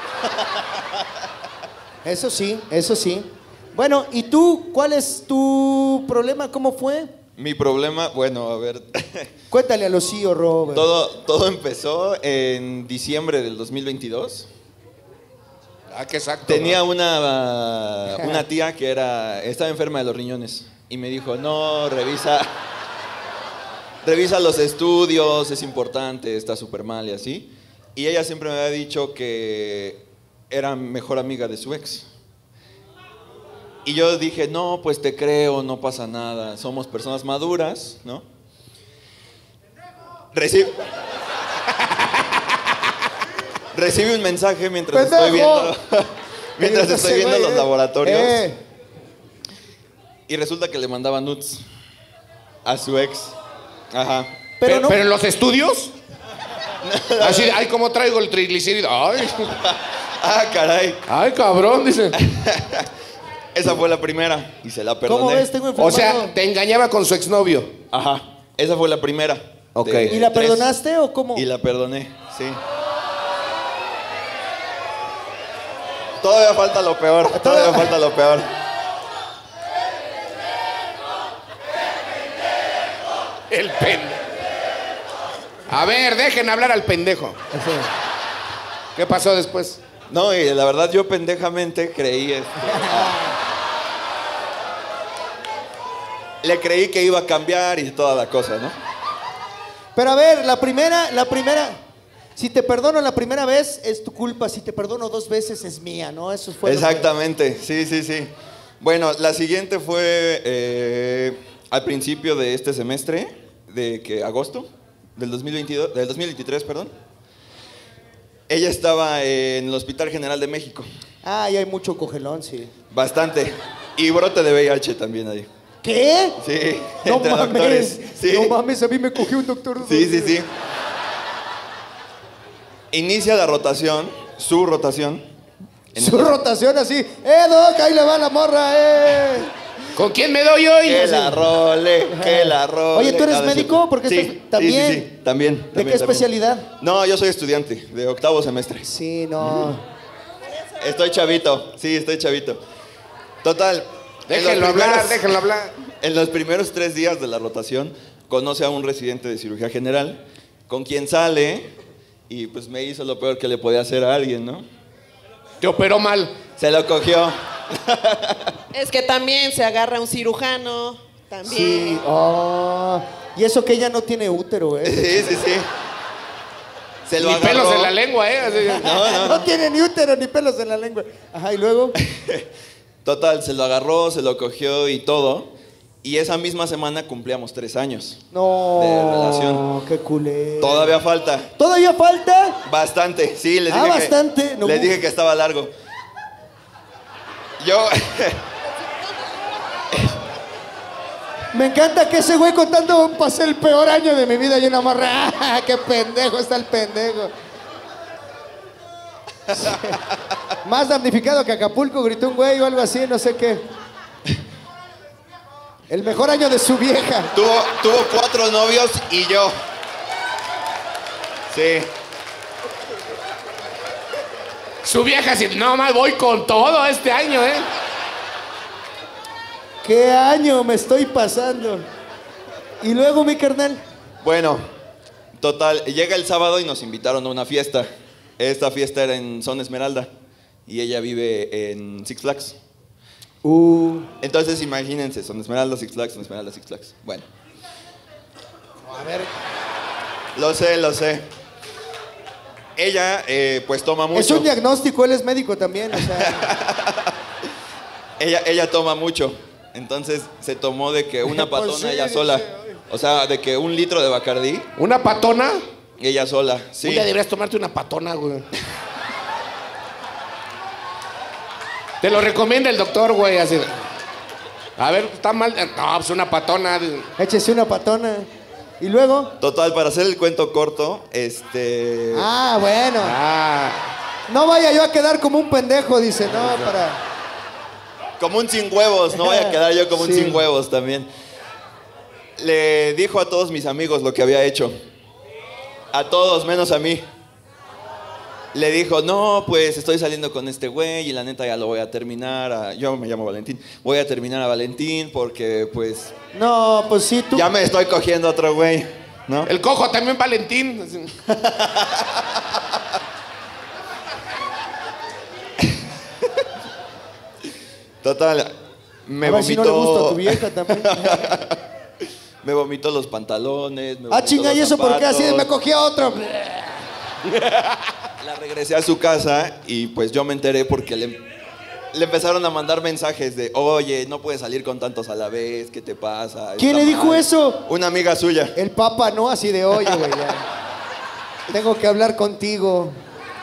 Eso sí, eso sí. Bueno, ¿y tú? ¿Cuál es tu problema? ¿Cómo fue? Mi problema, bueno, a ver, Cuéntale a los CEO, Robert. todo empezó en diciembre del 2022. Ah, qué exacto. Tenía una tía que estaba enferma de los riñones y me dijo, no, revisa los estudios, es importante, está súper mal y así. Y ella siempre me había dicho que era mejor amiga de su ex. Y yo dije, no, pues te creo, no pasa nada, somos personas maduras, ¿no? Recibí un mensaje mientras estoy viendo los laboratorios. Y resulta que le mandaba nudes a su ex. Ajá. ¿Pero en los estudios? Así, ay, ¿cómo traigo el triglicérido? Ay. Ah, caray. Ay, cabrón, dice. Esa fue la primera y se la perdoné. ¿Cómo ves? Tengo enfermado. O sea, te engañaba con su exnovio. Ajá, esa fue la primera. Ok. de ¿Y la 3. perdonaste o cómo? Y la perdoné, sí. Todavía falta lo peor, todavía falta lo peor. El pendejo. A ver, dejen hablar al pendejo. ¿Qué pasó después? No, y la verdad yo pendejamente creí le creí que iba a cambiar y toda la cosa, ¿no? Pero a ver, la primera, si te perdono la primera vez es tu culpa, si te perdono 2 veces es mía, ¿no? Eso fue. Exactamente, sí. Bueno, la siguiente fue al principio de este semestre, agosto del 2023, perdón. Ella estaba en el Hospital General de México. Ah, y hay mucho cogelón, sí. Bastante. Y brote de VIH también ahí. ¿Qué? Sí, No entre mames, doctores. Sí. no mames, a mí me cogió un doctor. Sí. Inicia la rotación, su rotación. Su rotación así, Doc, ahí le va la morra, ¿Con quién me doy hoy? Que la role. Oye, ¿tú eres Ah, no es médico? cierto. Porque sí, estás... ¿También? Sí, también. ¿De qué especialidad? No, yo soy estudiante de 8º semestre. Sí, no. Estoy chavito, sí, estoy chavito. Total. Déjenlo hablar. En los primeros 3 días de la rotación, conoce a un residente de cirugía general, con quien sale, y pues me hizo lo peor que le podía hacer a alguien, ¿no? Te operó mal. Se lo cogió. Es que también se agarra un cirujano. También. Sí, y eso que ella no tiene útero, Sí. Se lo Ni agarró. pelos en la lengua, Así. No tiene ni útero ni pelos en la lengua. Ajá, y luego. Total, se lo agarró, se lo cogió y todo. Y esa misma semana cumplíamos 3 años No. de relación. Qué culé. Todavía falta. ¿Todavía falta? Bastante, sí, les dije bastante. No, les dije que estaba largo. Yo... Me encanta que ese güey contando pasé el peor año de mi vida y una morra. ¡Ah, qué pendejo está el pendejo! Sí. Más damnificado que Acapulco, gritó un güey o algo así, no sé qué. El mejor año de su vieja. Tuvo 4 novios y yo. Sí. Su vieja así, no más voy con todo este año, ¿eh? ¿Qué año me estoy pasando? Y luego, mi carnal. Bueno, total, llega el sábado y nos invitaron a una fiesta. Esta fiesta era en Zona Esmeralda y ella vive en Six Flags. Entonces imagínense, Zona Esmeralda, Six Flags, Zona Esmeralda, Six Flags. Bueno. A ver. Lo sé. Ella, pues toma mucho. Es un diagnóstico, él es médico también, o sea. ella toma mucho. Entonces se tomó de que una patona Pues sí, ella sola. O sea, de que 1 litro de Bacardí. ¿Una patona? Ella sola, sí. Un día deberías tomarte una patona, güey. Te lo recomienda el doctor, güey, así. A ver, está mal. No, pues una patona. Échese una patona. ¿Y luego? Total, para hacer el cuento corto, Ah, bueno. No vaya yo a quedar como un pendejo, dice, no, para... Como un sin huevos, no voy a quedar yo como un sin huevos también. Le dijo a todos mis amigos lo que había hecho. A todos, menos a mí. Le dijo, no, pues estoy saliendo con este güey y la neta ya lo voy a terminar. Yo me llamo Valentín. Voy a terminar a Valentín porque, pues... No, pues sí, tú... Ya me estoy cogiendo a otro güey, ¿no? El cojo también Valentín. Total, me a ver vomitó... si no le gusta a tu vieja también. Me vomitó los pantalones. Chinga, ¿y eso por qué? Así de me cogí a otro. La regresé a su casa y pues yo me enteré porque le empezaron a mandar mensajes de, oye, no puedes salir con tantos a la vez, ¿qué te pasa? ¿Quién le dijo eso? Una amiga suya. El Papa, ¿no? Así de, oye, güey, ya. Tengo que hablar contigo.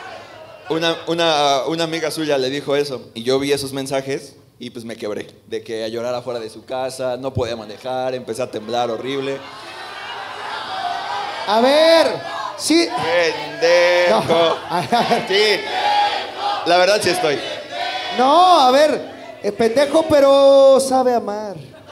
Una amiga suya le dijo eso y yo vi esos mensajes y pues me quebré. De que a llorar afuera de su casa, no podía manejar, empecé a temblar horrible. A ver, sí. Pendejo. No. Sí. La verdad sí estoy. No, a ver, pendejo, pero sabe amar.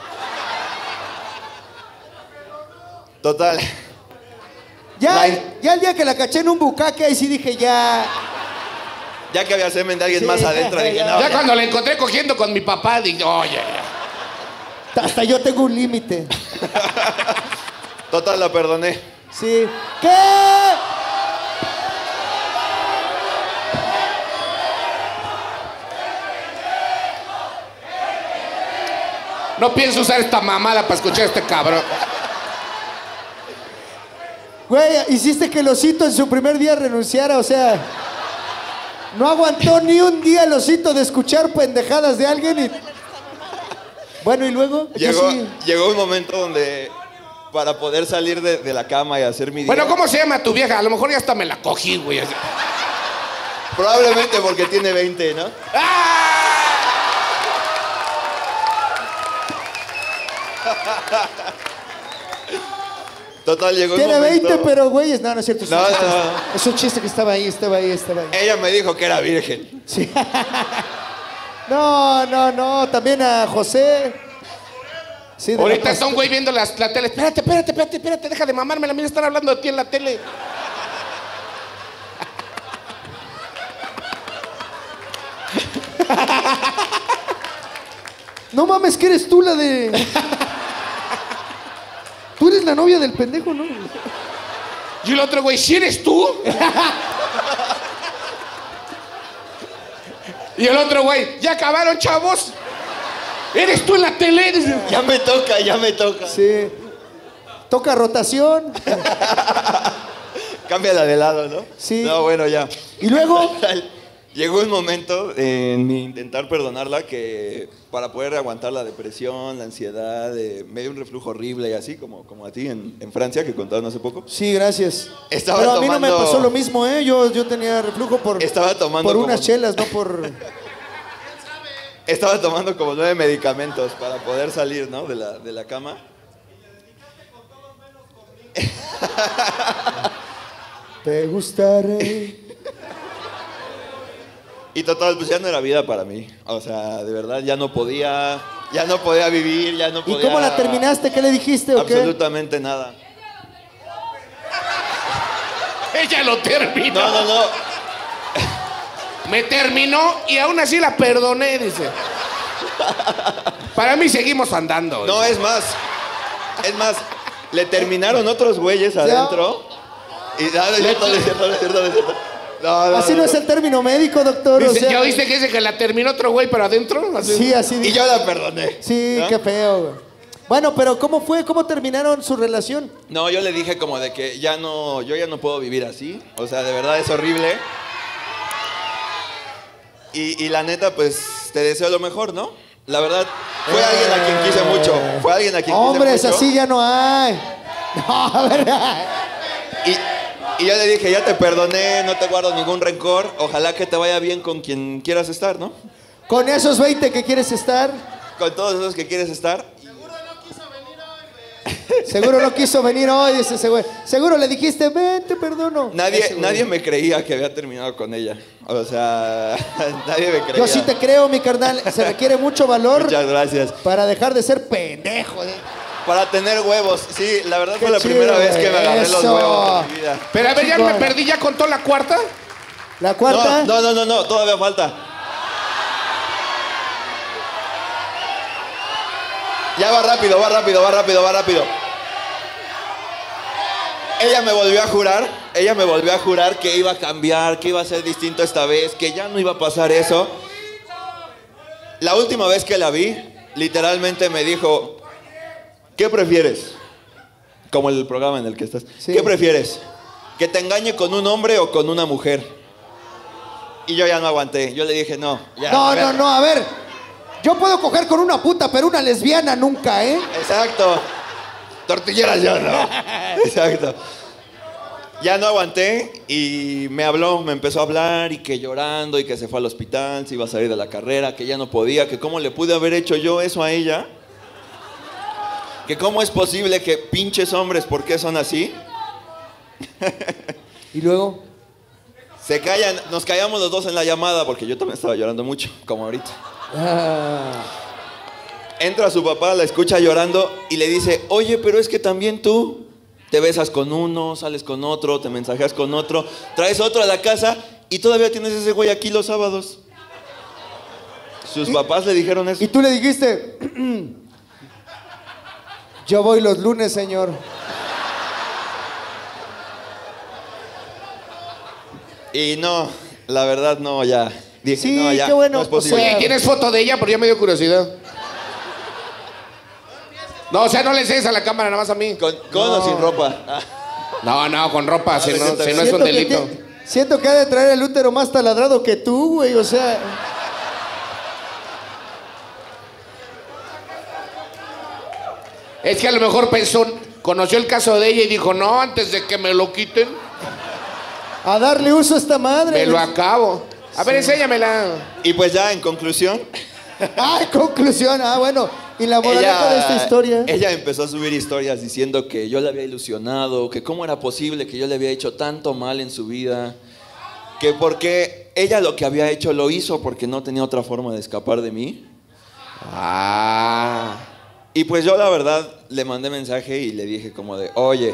Total. Ya el día que la caché en un bucaque, ahí sí dije ya. Ya que había semen de alguien más adentro, dije, no. Ya cuando la encontré cogiendo con mi papá, dije, oye. Hasta yo tengo un límite. Total, la perdoné. Sí. ¿Qué? No pienso usar esta mamada para escuchar a este cabrón. Güey, hiciste que el osito en su primer día renunciara, o sea, no aguantó ni un día el osito de escuchar pendejadas de alguien y... Bueno, ¿y luego? Llegó un momento donde para poder salir de la cama y hacer mi día... Bueno, ¿cómo se llama tu vieja? A lo mejor ya hasta me la cogí, güey. Probablemente porque tiene 20, ¿no? Total, llegó Tiene un momento... 20, pero güeyes, no es cierto. Es, No, un chiste, no. es un chiste que estaba ahí. Ella me dijo que era virgen. Sí. No, también a José. Sí, de ahorita la está un güey viendo la tele. Espérate, deja de mamármela. Mira, están hablando de ti en la tele. No mames, que eres tú la de... Tú eres la novia del pendejo, ¿no? Y el otro güey, ¿sí eres tú? Y el otro güey, ¿ya acabaron, chavos? ¿Eres tú en la tele? Ya me toca. Sí. Toca rotación. Cámbiala de lado, ¿no? Sí. No, bueno, ya. Y luego... Llegó un momento en mi intentar perdonarla que para poder aguantar la depresión, la ansiedad, me dio un reflujo horrible y así, como a ti en Francia, que contaron hace poco. Sí, gracias. Estaba Pero a mí no me tomando- pasó lo mismo, ¿eh? Yo tenía reflujo por... Estaba tomando por como- unas chelas, no por... Estaba tomando como 9 medicamentos para poder salir, ¿no? de la cama. Te gustaré. Y total, pues ya no era vida para mí. O sea, de verdad ya no podía. Ya no podía vivir, ya no podía... ¿Y cómo la terminaste? ¿Qué le dijiste o qué? Absolutamente nada. Ella lo terminó. No. Me terminó y aún así la perdoné, dice. Para mí seguimos andando. No, es más, le terminaron otros güeyes adentro. Y no es cierto. No, así no es el término médico, doctor. Dice, o sea, ¿ya oíste que dice que la terminó otro güey para adentro? Así. Sí, así Y dice. yo la perdoné. Sí, ¿no? qué feo, güey. Bueno, pero ¿cómo fue? ¿Cómo terminaron su relación? No, yo le dije como de que yo ya no puedo vivir así. O sea, de verdad es horrible. Y la neta, pues, te deseo lo mejor, ¿no? La verdad, fue alguien a quien quise mucho. Fue alguien a quien Hombres, quise mucho. así ya no hay. No, a ver. Y yo le dije, ya te perdoné, no te guardo ningún rencor. Ojalá que te vaya bien con quien quieras estar, ¿no? Con esos 20 que quieres estar. Con todos esos que quieres estar. Seguro no quiso venir hoy, dice ese güey. Seguro le dijiste, ven, te perdono. Nadie me creía que había terminado con ella. O sea, nadie me creía. Yo sí te creo, mi carnal. Se requiere mucho valor. Muchas gracias. Para dejar de ser pendejo. Para tener huevos. Sí, la verdad fue la chido, primera vez que me agarré los eso. huevos en mi vida. Pero a ver, ya Chingón. me perdí, ¿ya contó la cuarta? La cuarta. No, todavía falta. Ya va rápido. Ella me volvió a jurar que iba a cambiar, que iba a ser distinto esta vez, que ya no iba a pasar eso. La última vez que la vi, literalmente me dijo, ¿qué prefieres? Como el programa en el que estás. Sí. ¿Qué prefieres? ¿Que te engañe con un hombre o con una mujer? Y yo ya no aguanté. Yo le dije, no. Ya, No, a ver. Yo puedo coger con una puta, pero una lesbiana nunca, ¿eh? Exacto. Tortilleras yo no. Exacto. Ya no aguanté y me empezó a hablar y que llorando y que se fue al hospital, se iba a salir de la carrera, que ya no podía, que cómo le pude haber hecho yo eso a ella. Que cómo es posible que pinches hombres, ¿por qué son así? Y luego. Se callan, nos callamos los dos en la llamada porque yo también estaba llorando mucho, como ahorita. Entra su papá, la escucha llorando y le dice, oye, pero es que también tú te besas con uno, sales con otro, te mensajeas con otro, traes otro a la casa y todavía tienes ese güey aquí los sábados. Sus papás le dijeron eso. Y tú le dijiste, yo voy los lunes, señor. Y no, la verdad no, ya. Dije, Sí, no, ya, qué bueno, no es posible. o sea, ¿Tienes foto de ella? Porque ya me dio curiosidad. No, o sea, no le enseñes a la cámara, nada más a mí. ¿Con o sin ropa? No, con ropa, si no es un siento que delito. siento que ha de traer el útero más taladrado que tú, güey, o sea. Es que a lo mejor conoció el caso de ella y dijo, no, antes de que me lo quiten, A darle uso a esta madre. me lo acabo. A ver, enséñamela. Y pues ya, en conclusión, Ay, conclusión. Ah, bueno. Y la moraleja de esta historia. ella empezó a subir historias diciendo que yo le había ilusionado, que cómo era posible que yo le había hecho tanto mal en su vida, que porque ella lo que había hecho lo hizo porque no tenía otra forma de escapar de mí. Y pues yo la verdad le mandé mensaje y le dije como de, oye,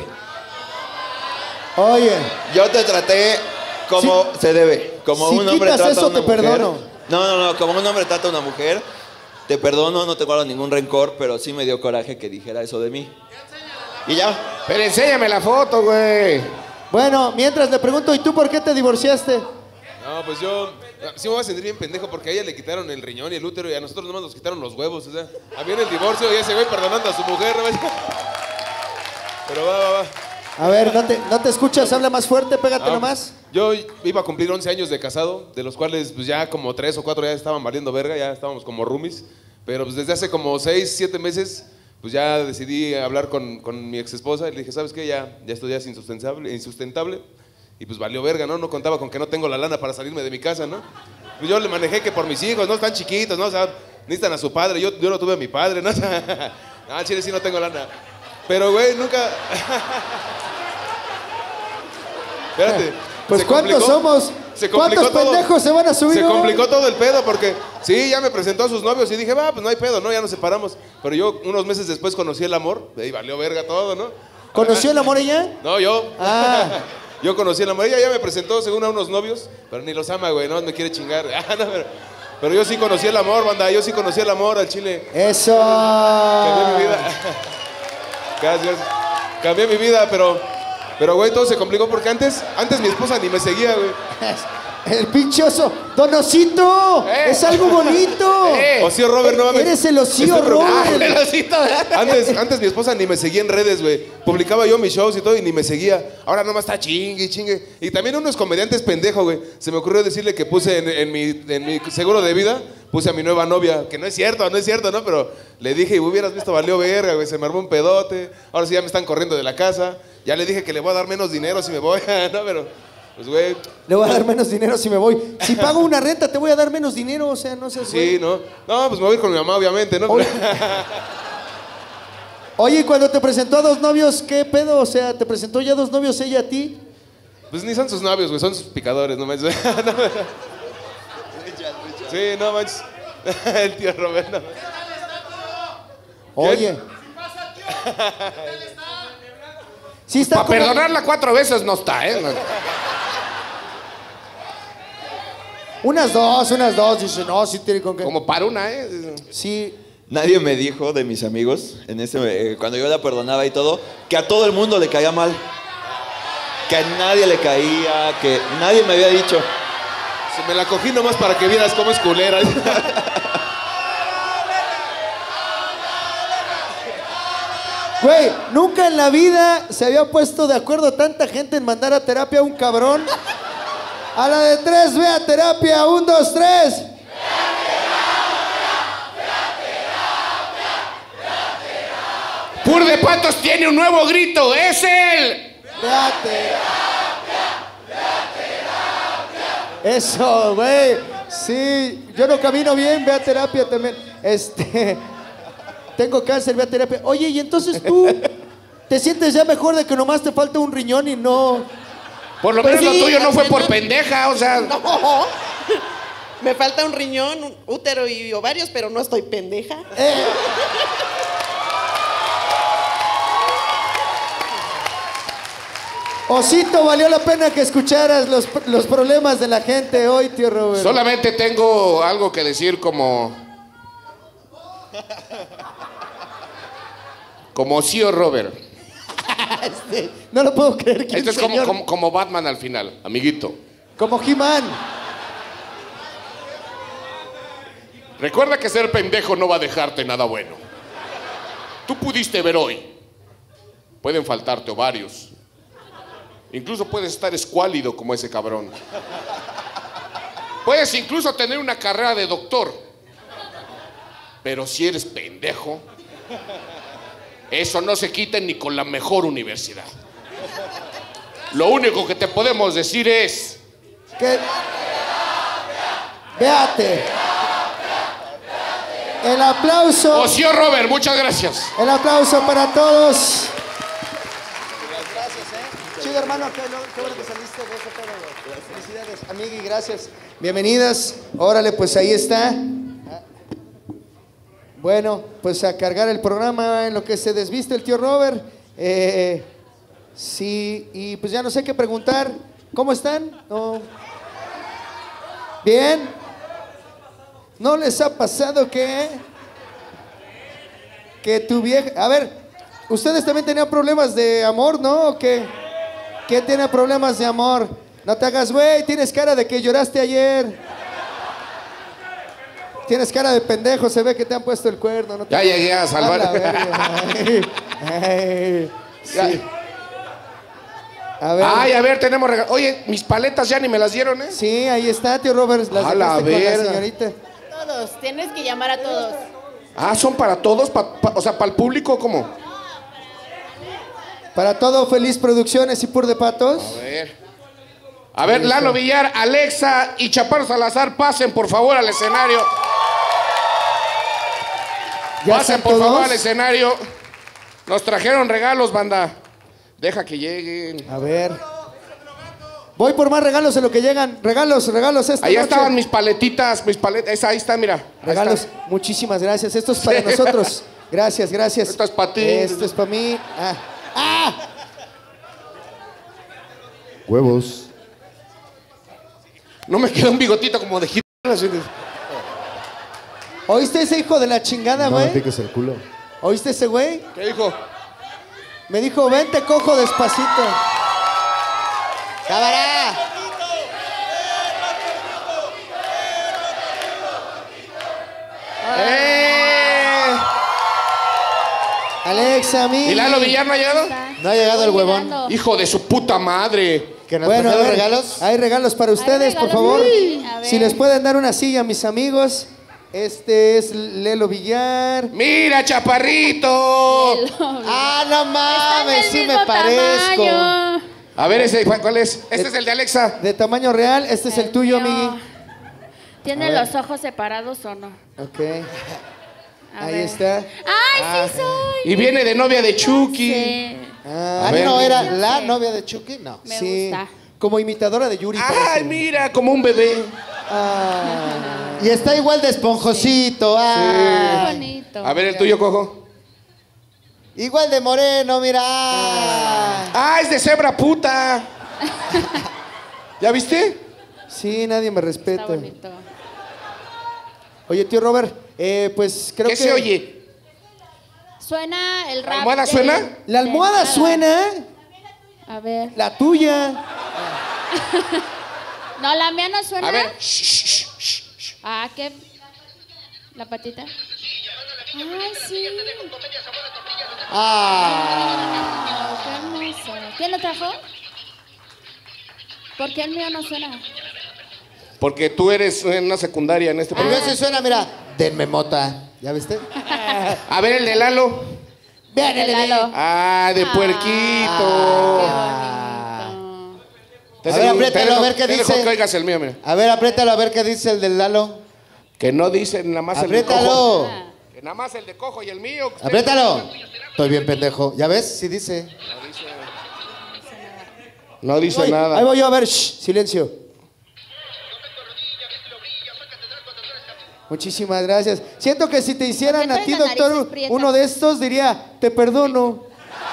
yo te traté como se debe, como si un hombre quitas trata eso, a una te mujer. perdono. No, como un hombre trata a una mujer, te perdono, no te guardo ningún rencor, pero sí me dio coraje que dijera eso de mí. Y ya. Pero enséñame la foto, güey. Bueno, mientras le pregunto, ¿y tú por qué te divorciaste? No, pues yo sí me voy a sentir bien pendejo porque a ella le quitaron el riñón y el útero y a nosotros nomás nos quitaron los huevos. O sea, había el divorcio y ese güey perdonando a su mujer. ¿No? Pero va. A ver, no te escuchas, habla más fuerte, pégate nomás. Yo iba a cumplir 11 años de casado, de los cuales pues ya como 3 o 4 ya estaban valiendo verga, ya estábamos como roomies. Pero pues desde hace como 6, 7 meses, pues ya decidí hablar con mi ex esposa y le dije, ¿sabes qué? Ya esto ya es insustentable. Y pues valió verga, ¿no? No contaba con que no tengo la lana para salirme de mi casa, ¿no? Pues yo le manejé que por mis hijos, ¿no? Están chiquitos, ¿no? O sea, necesitan a su padre. Yo no tuve a mi padre, ¿no? Ah, chile, sí no tengo lana. Pero, güey, nunca... Espérate. Pues ¿cuántos somos? ¿Cuántos pendejos se van a subir? Se complicó todo el pedo porque Sí, ya me presentó a sus novios y dije, va, pues no hay pedo, ¿no? Ya nos separamos. Pero yo unos meses después conocí el amor, y valió verga todo, ¿no? ¿Conoció el amor ella? No, yo. Ah. Yo conocí el amor. Ella ya me presentó según a unos novios, pero ni los ama, güey, no me quiere chingar. No, pero yo sí conocí el amor, banda, yo sí conocí el amor al chile. Eso. Cambié mi vida. Gracias. Cambié mi vida, pero güey, todo se complicó porque antes mi esposa ni me seguía, güey. El pinche oso. ¡Don Osito! ¡Es algo bonito! Osío Robert, no mames. Eres el Osío Robert. El osito. Antes mi esposa ni me seguía en redes, güey. Publicaba yo mis shows y todo y ni me seguía. Ahora nomás está chingue. Y también unos comediantes pendejos, güey. Se me ocurrió decirle que puse en mi seguro de vida, puse a mi nueva novia. Que no es cierto, ¿no? Pero le dije, y hubieras visto, valió verga, güey. Se me armó un pedote. Ahora sí ya me están corriendo de la casa. Ya le dije que le voy a dar menos dinero si me voy, ¿no? Pero... Pues, güey. Le voy a dar menos dinero si me voy. Si pago una renta, te voy a dar menos dinero, o sea, no sé. Sí, ¿no? No, pues me voy a ir con mi mamá, obviamente, ¿no? Oye, ¿y cuando te presentó a dos novios, qué pedo? O sea, ¿te presentó ya dos novios ella a ti? Pues ni son sus novios, güey, son sus picadores, no manches. Sí, no manches. El tío Roberto. Oye. Sí está Para como... perdonarla 4 veces no está, ¿eh? Unas dos. Dice, no, sí tiene con qué. Como para una, ¿eh? Sí. Nadie me dijo de mis amigos, cuando yo la perdonaba y todo, que a todo el mundo le caía mal. Que a nadie le caía, que nadie me había dicho. Si me la cogí nomás para que vieras cómo es culera. Güey, nunca en la vida se había puesto de acuerdo tanta gente en mandar a terapia a un cabrón. A la de 3, ve a terapia. 1, 2, 3. Pur de Patos tiene un nuevo grito, es él. Ve a terapia. Eso, güey. Sí, yo no camino bien, ve a terapia también. Tengo cáncer, ve a terapia. Oye, y entonces tú te sientes ya mejor de que nomás te falta un riñón y no... Por lo Pues menos sí, lo tuyo no fue al por final- pendeja, o sea. No. Me falta un riñón, un útero y ovarios, pero no estoy pendeja. Osito, valió la pena que escucharas los problemas de la gente hoy, tío Robert. Solamente tengo algo que decir como Osío Robert. No lo puedo creer que Esto el es señor... como Batman al final, amiguito. Como He-Man. Recuerda que ser pendejo no va a dejarte nada bueno. Tú pudiste ver hoy. Pueden faltarte ovarios. Incluso puedes estar escuálido como ese cabrón. Puedes incluso tener una carrera de doctor. Pero si eres pendejo, eso no se quita ni con la mejor universidad. Lo único que te podemos decir es... Que... Véate. El aplauso. Osío Robert, muchas gracias. El aplauso para todos. Chido, hermano, qué bueno que saliste de ese pedo, güey. Felicidades, amigui, gracias. Bienvenidas. Órale, pues ahí está. Bueno, pues a cargar el programa en lo que se desviste el tío Robert. Sí, y pues ya no sé qué preguntar. ¿Cómo están? No. ¿Bien? ¿No les ha pasado que tu vieja... A ver, ustedes también tenían problemas de amor, ¿no? ¿O qué? ¿Quién tiene problemas de amor? No te hagas, güey, tienes cara de que lloraste ayer. Tienes cara de pendejo, se ve que te han puesto el cuerno. No te... Ya llegué a salvar. A la verga. Sí. A ver. Ay, a ver, tenemos regalo. Oye, mis paletas ya ni me las dieron, ¿eh? Sí, ahí está, tío Robert. Las A la dejaste con la verga. señorita. Todos, tienes que llamar a todos. Ah, ¿son para todos? O sea, ¿para el público cómo? Para todo, Feliz Producciones y Pur de Patos. A ver, Lalo Villar, Alexa y Chaparro Salazar, pasen por favor al escenario. ¿Ya Pasen están por todos? favor al escenario. Nos trajeron regalos, banda. Deja que lleguen. A ver. Voy por más regalos en lo que llegan. Regalos esta Allá noche. estaban mis paletitas, ahí está, mira. Ahí Regalos, está. muchísimas gracias. Esto es para nosotros. Gracias. Esto es para ti. Esto es para mí. ¡Ah! Huevos. No me queda un bigotito como de Hitler. ¿Oíste ese hijo de la chingada, No me güey? piques el culo. ¿Oíste ese güey? ¿Qué dijo? Me dijo, vente, cojo despacito. ¡Cámara! Alexa, mi. ¿Y Lalo Villar no ha llegado? No ha llegado el huevón. Hijo de su puta madre. ¿Que nos Bueno, a trajeron ver, regalos? hay regalos para ustedes, por favor. A ver. Si les pueden dar una silla, mis amigos. Este es Lelo Villar. ¡Mira, chaparrito! ¡Ah, no mames! Están Sí del me mismo parezco. tamaño. A ver, ese, ¿cuál es? Este es el de Alexa. De tamaño real, este es el tuyo, mío. amigui. ¿Tiene A ver. los ojos separados o no? Ok. A Ahí ver. está. ¡Ay, sí soy! Y viene de novia de Chucky. Sí. Ah, A ver. ¿no era Yo la sé. novia de Chucky? No. Me Sí. gusta. Como imitadora de Yuri. Ay, parece. mira, como un bebé. Ah. Y está igual de esponjosito. Qué Ah. bonito. A ver, el tuyo, cojo. Igual de moreno, mira. Ah, es de cebra puta. ¿Ya viste? Sí, nadie me respeta. Está bonito. Oye, tío Robert, pues creo ¿Qué que... se oye? Suena el rap. ¿La almohada de- suena? ¿La almohada de- suena? A ver. La tuya. No, la mía no suena. A ver. Ah, ¿qué? ¿La patita? Ay, sí. Ah. Qué hermoso. ¿Quién lo trajo? ¿Por qué el mío no suena? Porque tú eres una secundaria en este Porque programa. ese suena, mira. Denme mota. ¿Ya viste? A ver, el de Lalo. Vean el Lalo. Ah, de puerquito. Qué bonito. Te A ver, dejo- apriétalo, te dejo- a ver qué te dejo dice. que oigas el mío, mira. A ver, apriétalo a ver qué dice el del Lalo. Que no dicen nada más el de cojo. Apriétalo. Que nada más el de cojo y el mío. que ustedes- Apriétalo. Estoy bien pendejo. ¿Ya ves? Sí dice. No dice Ay, nada. ahí voy yo a ver, shh, silencio. Muchísimas gracias. Siento que si te hicieran ¿Por a qué ti, traes las doctor, narices prietas? uno de estos diría, te perdono.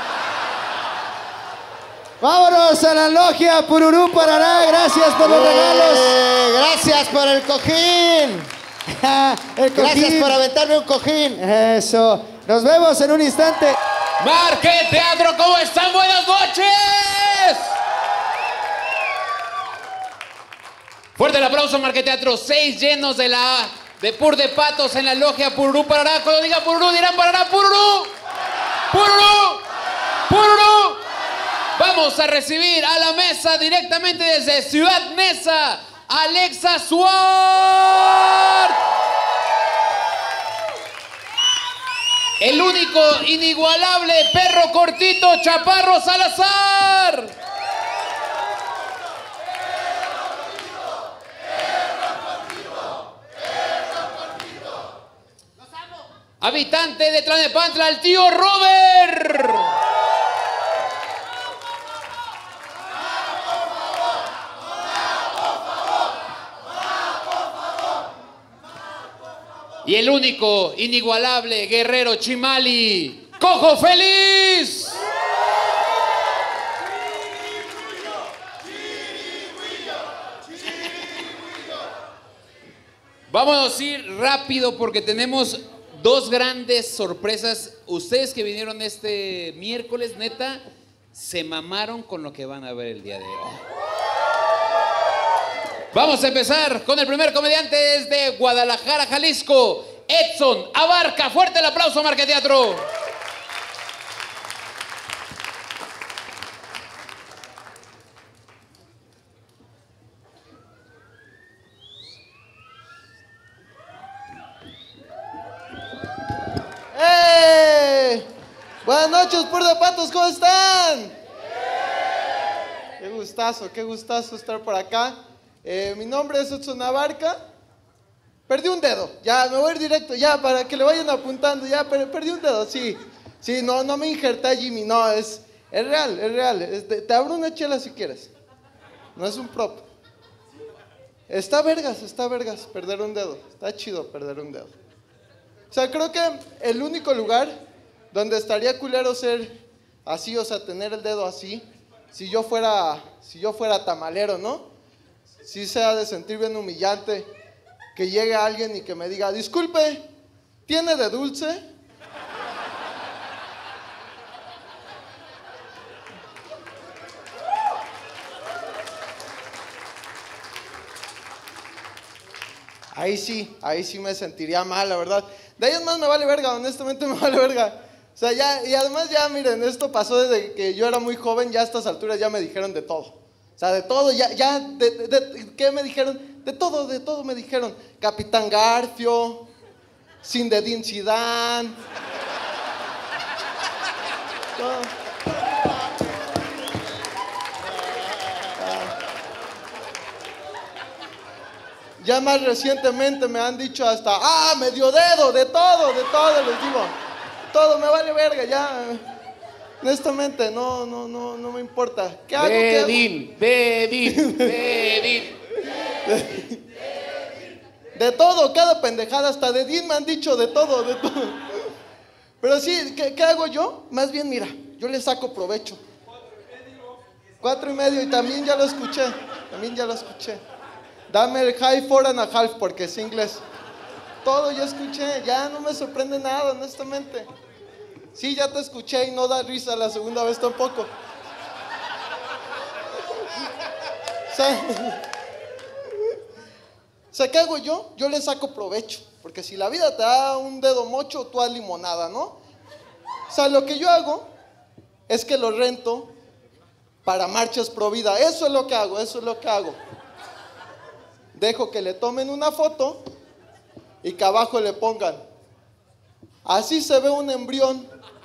Vámonos a la logia Pururú Parará. Gracias por los regalos. Gracias por el cojín. El Gracias cojín. por aventarme un cojín. Eso. Nos vemos en un instante. Marque Teatro, ¿cómo están? Buenas noches. Fuerte el aplauso, Marque Teatro. 6 llenos de pur de patos en la logia Pururú Parará. Cuando diga Pururú, dirán Parará, Pururú. Pururú. Pururú. Vamos a recibir a la mesa directamente desde Ciudad Neza, Alexa Suárez. El único, inigualable, perro cortito, Chaparro Salazar. Habitante de Tlalnepantla, el tío Robert. Y el único, inigualable, guerrero Chimali, Cojo Feliz. Vámonos a ir rápido porque tenemos 2 grandes sorpresas. Ustedes que vinieron este miércoles, neta, se mamaron con lo que van a ver el día de hoy. Vamos a empezar con el primer comediante desde Guadalajara, Jalisco, Edson Abarca. Fuerte el aplauso, Marque Teatro. Buenas noches, Pur de Patos, ¿cómo están? Qué gustazo estar por acá. Mi nombre es Edson Abarca. Perdí un dedo, ya, me voy a ir directo, ya, para que le vayan apuntando, ya, perdí un dedo, sí. Sí, no me injerté, Jimmy, no, es real, te abro una chela si quieres. No es un prop. Está vergas perder un dedo. Está chido perder un dedo. O sea, creo que el único lugar donde estaría culero ser así, o sea, tener el dedo así, si yo fuera tamalero, ¿no? Sí se ha de sentir bien humillante que llegue alguien y que me diga, disculpe, ¿tiene de dulce? Ahí sí me sentiría mal, la verdad. De ahí en más me vale verga, honestamente me vale verga. O sea, ya, y además ya, miren, esto pasó desde que yo era muy joven, ya a estas alturas ya me dijeron de todo. O sea, de todo, ¿qué me dijeron? De todo me dijeron. Capitán Garfio, Zinedine Zidane. Todo. Ya más recientemente me han dicho hasta, medio dedo, de todo, les digo. Todo, me vale verga, ya. Honestamente, no me importa. ¿Qué hago? Dedín. De todo, cada pendejada, hasta de Dean me han dicho de todo. Pero sí, ¿qué hago yo? Más bien, mira, yo le saco provecho. 4.5 y también ya lo escuché. Dame el high 4.5 porque es inglés. Todo yo escuché, ya no me sorprende nada, honestamente. Sí, ya te escuché y no da risa la segunda vez tampoco. O sea, ¿qué hago yo? Yo le saco provecho. Porque si la vida te da un dedo mocho, tú haz limonada, ¿no? O sea, lo que yo hago es que lo rento para marchas pro vida. Eso es lo que hago. Dejo que le tomen una foto y que abajo le pongan, así se ve un embrión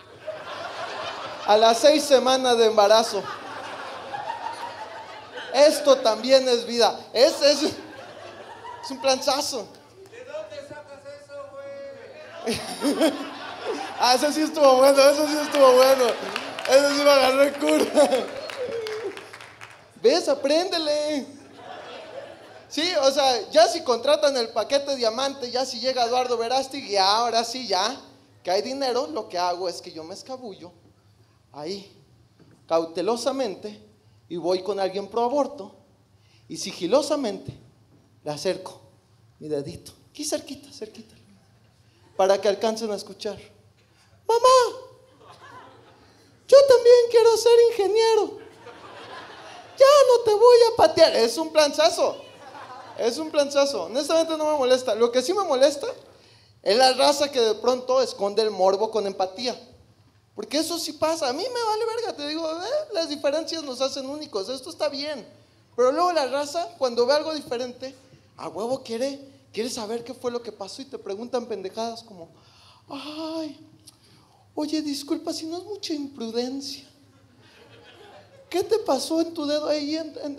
a las 6 semanas de embarazo. Esto también es vida. Es un planzazo. ¿De dónde sacas eso, güey? Eso sí estuvo bueno. Eso sí me agarró en curva. ¿Ves? Apréndele. Sí, o sea, ya si contratan el paquete diamante, ya si llega Eduardo Verástegui, y ahora sí, ya que hay dinero, lo que hago es que yo me escabullo ahí, cautelosamente, y voy con alguien pro aborto, y sigilosamente le acerco mi dedito, aquí cerquita, para que alcancen a escuchar. Mamá, yo también quiero ser ingeniero. Ya no te voy a patear. Es un planzazo. Honestamente no me molesta. Lo que sí me molesta es la raza que de pronto esconde el morbo con empatía. Porque eso sí pasa. A mí me vale verga. Te digo, las diferencias nos hacen únicos. Esto está bien. Pero luego la raza, cuando ve algo diferente, a huevo quiere saber qué fue lo que pasó y te preguntan pendejadas como, ay, oye, disculpa si no es mucha imprudencia. ¿Qué te pasó en tu dedo ahí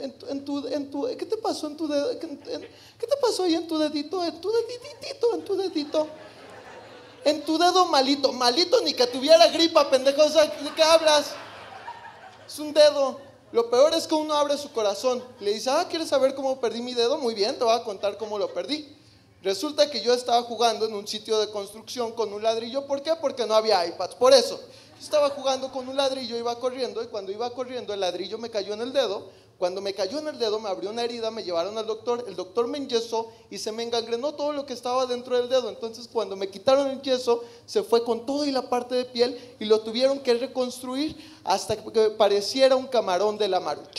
¿qué te pasó en tu dedo? ¿Qué te pasó ahí en tu dedito? En tu dedito. En tu dedo malito ni que tuviera gripa, pendejo. O sea, ¿de qué hablas? Es un dedo. Lo peor es que uno abre su corazón. Le dice, ¿quieres saber cómo perdí mi dedo? Muy bien, te voy a contar cómo lo perdí. Resulta que yo estaba jugando en un sitio de construcción con un ladrillo. ¿Por qué? Porque no había iPads. Por eso. Estaba jugando con un ladrillo, iba corriendo, y cuando iba corriendo el ladrillo me cayó en el dedo. Cuando me cayó en el dedo me abrió una herida, me llevaron al doctor, el doctor me enyesó y se me engangrenó todo lo que estaba dentro del dedo. Entonces cuando me quitaron el yeso se fue con todo y la parte de piel y lo tuvieron que reconstruir hasta que pareciera un camarón de la Marucha.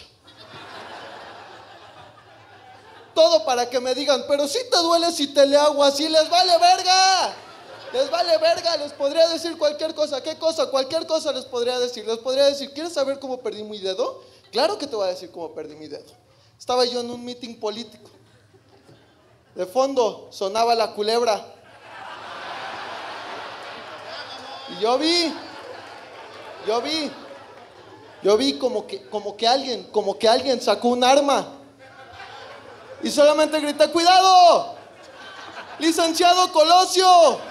Todo para que me digan, pero si te duele si te le hago así, les vale verga. Les vale verga, les podría decir cualquier cosa. ¿Qué cosa? Cualquier cosa les podría decir. Les podría decir, ¿quieres saber cómo perdí mi dedo? Claro que te voy a decir cómo perdí mi dedo. Estaba yo en un meeting político. De fondo sonaba La Culebra. Y yo vi como que alguien sacó un arma. Y solamente grité, ¡cuidado! ¡Licenciado Colosio!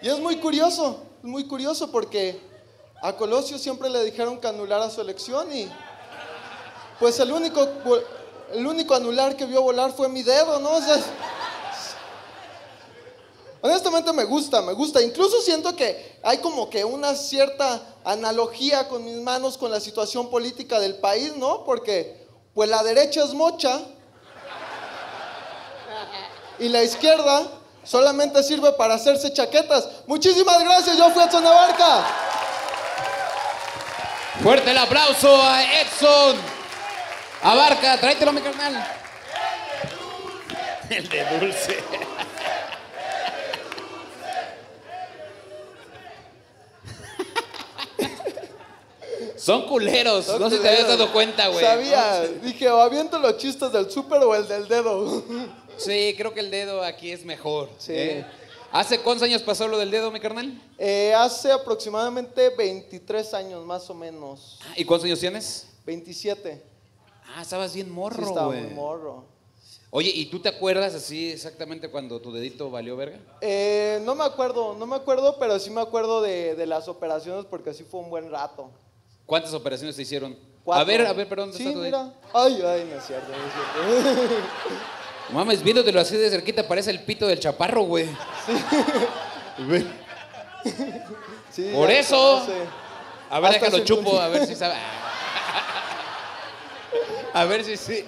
Y es muy curioso porque a Colosio siempre le dijeron que anulara su elección y pues el único anular que vio volar fue mi dedo, ¿no? O sea, honestamente me gusta. Incluso siento que hay como que una cierta analogía con mis manos con la situación política del país, ¿no? Porque pues la derecha es mocha y la izquierda solamente sirve para hacerse chaquetas. Muchísimas gracias, yo fui Edson Abarca. Fuerte el aplauso a Edson Abarca. Tráetelo, mi carnal. El de dulce. Son culeros. No sé si te habías dado cuenta, güey. Sabía. No sé. Dije, o aviento los chistes del súper o el del dedo. Sí, creo que el dedo aquí es mejor. Sí. ¿Hace cuántos años pasó lo del dedo, mi carnal? Hace aproximadamente 23 años, más o menos. ¿Y cuántos años tienes? 27. Ah, estabas bien morro, güey. Sí, estaba muy morro. Oye, ¿y tú te acuerdas así exactamente cuando tu dedito valió verga? No me acuerdo, pero sí me acuerdo de las operaciones porque así fue un buen rato. ¿Cuántas operaciones te hicieron? 4. A ver, perdón. ¿Dónde Sí, está tu mira. dedito? Ay, no es cierto, no es cierto. Mames, viéndotelo así de cerquita parece el pito del chaparro, güey. Sí, Por ya, eso. no sé. A ver, Hasta déjalo se chupo, entendió. a ver si sabe. A ver si sí.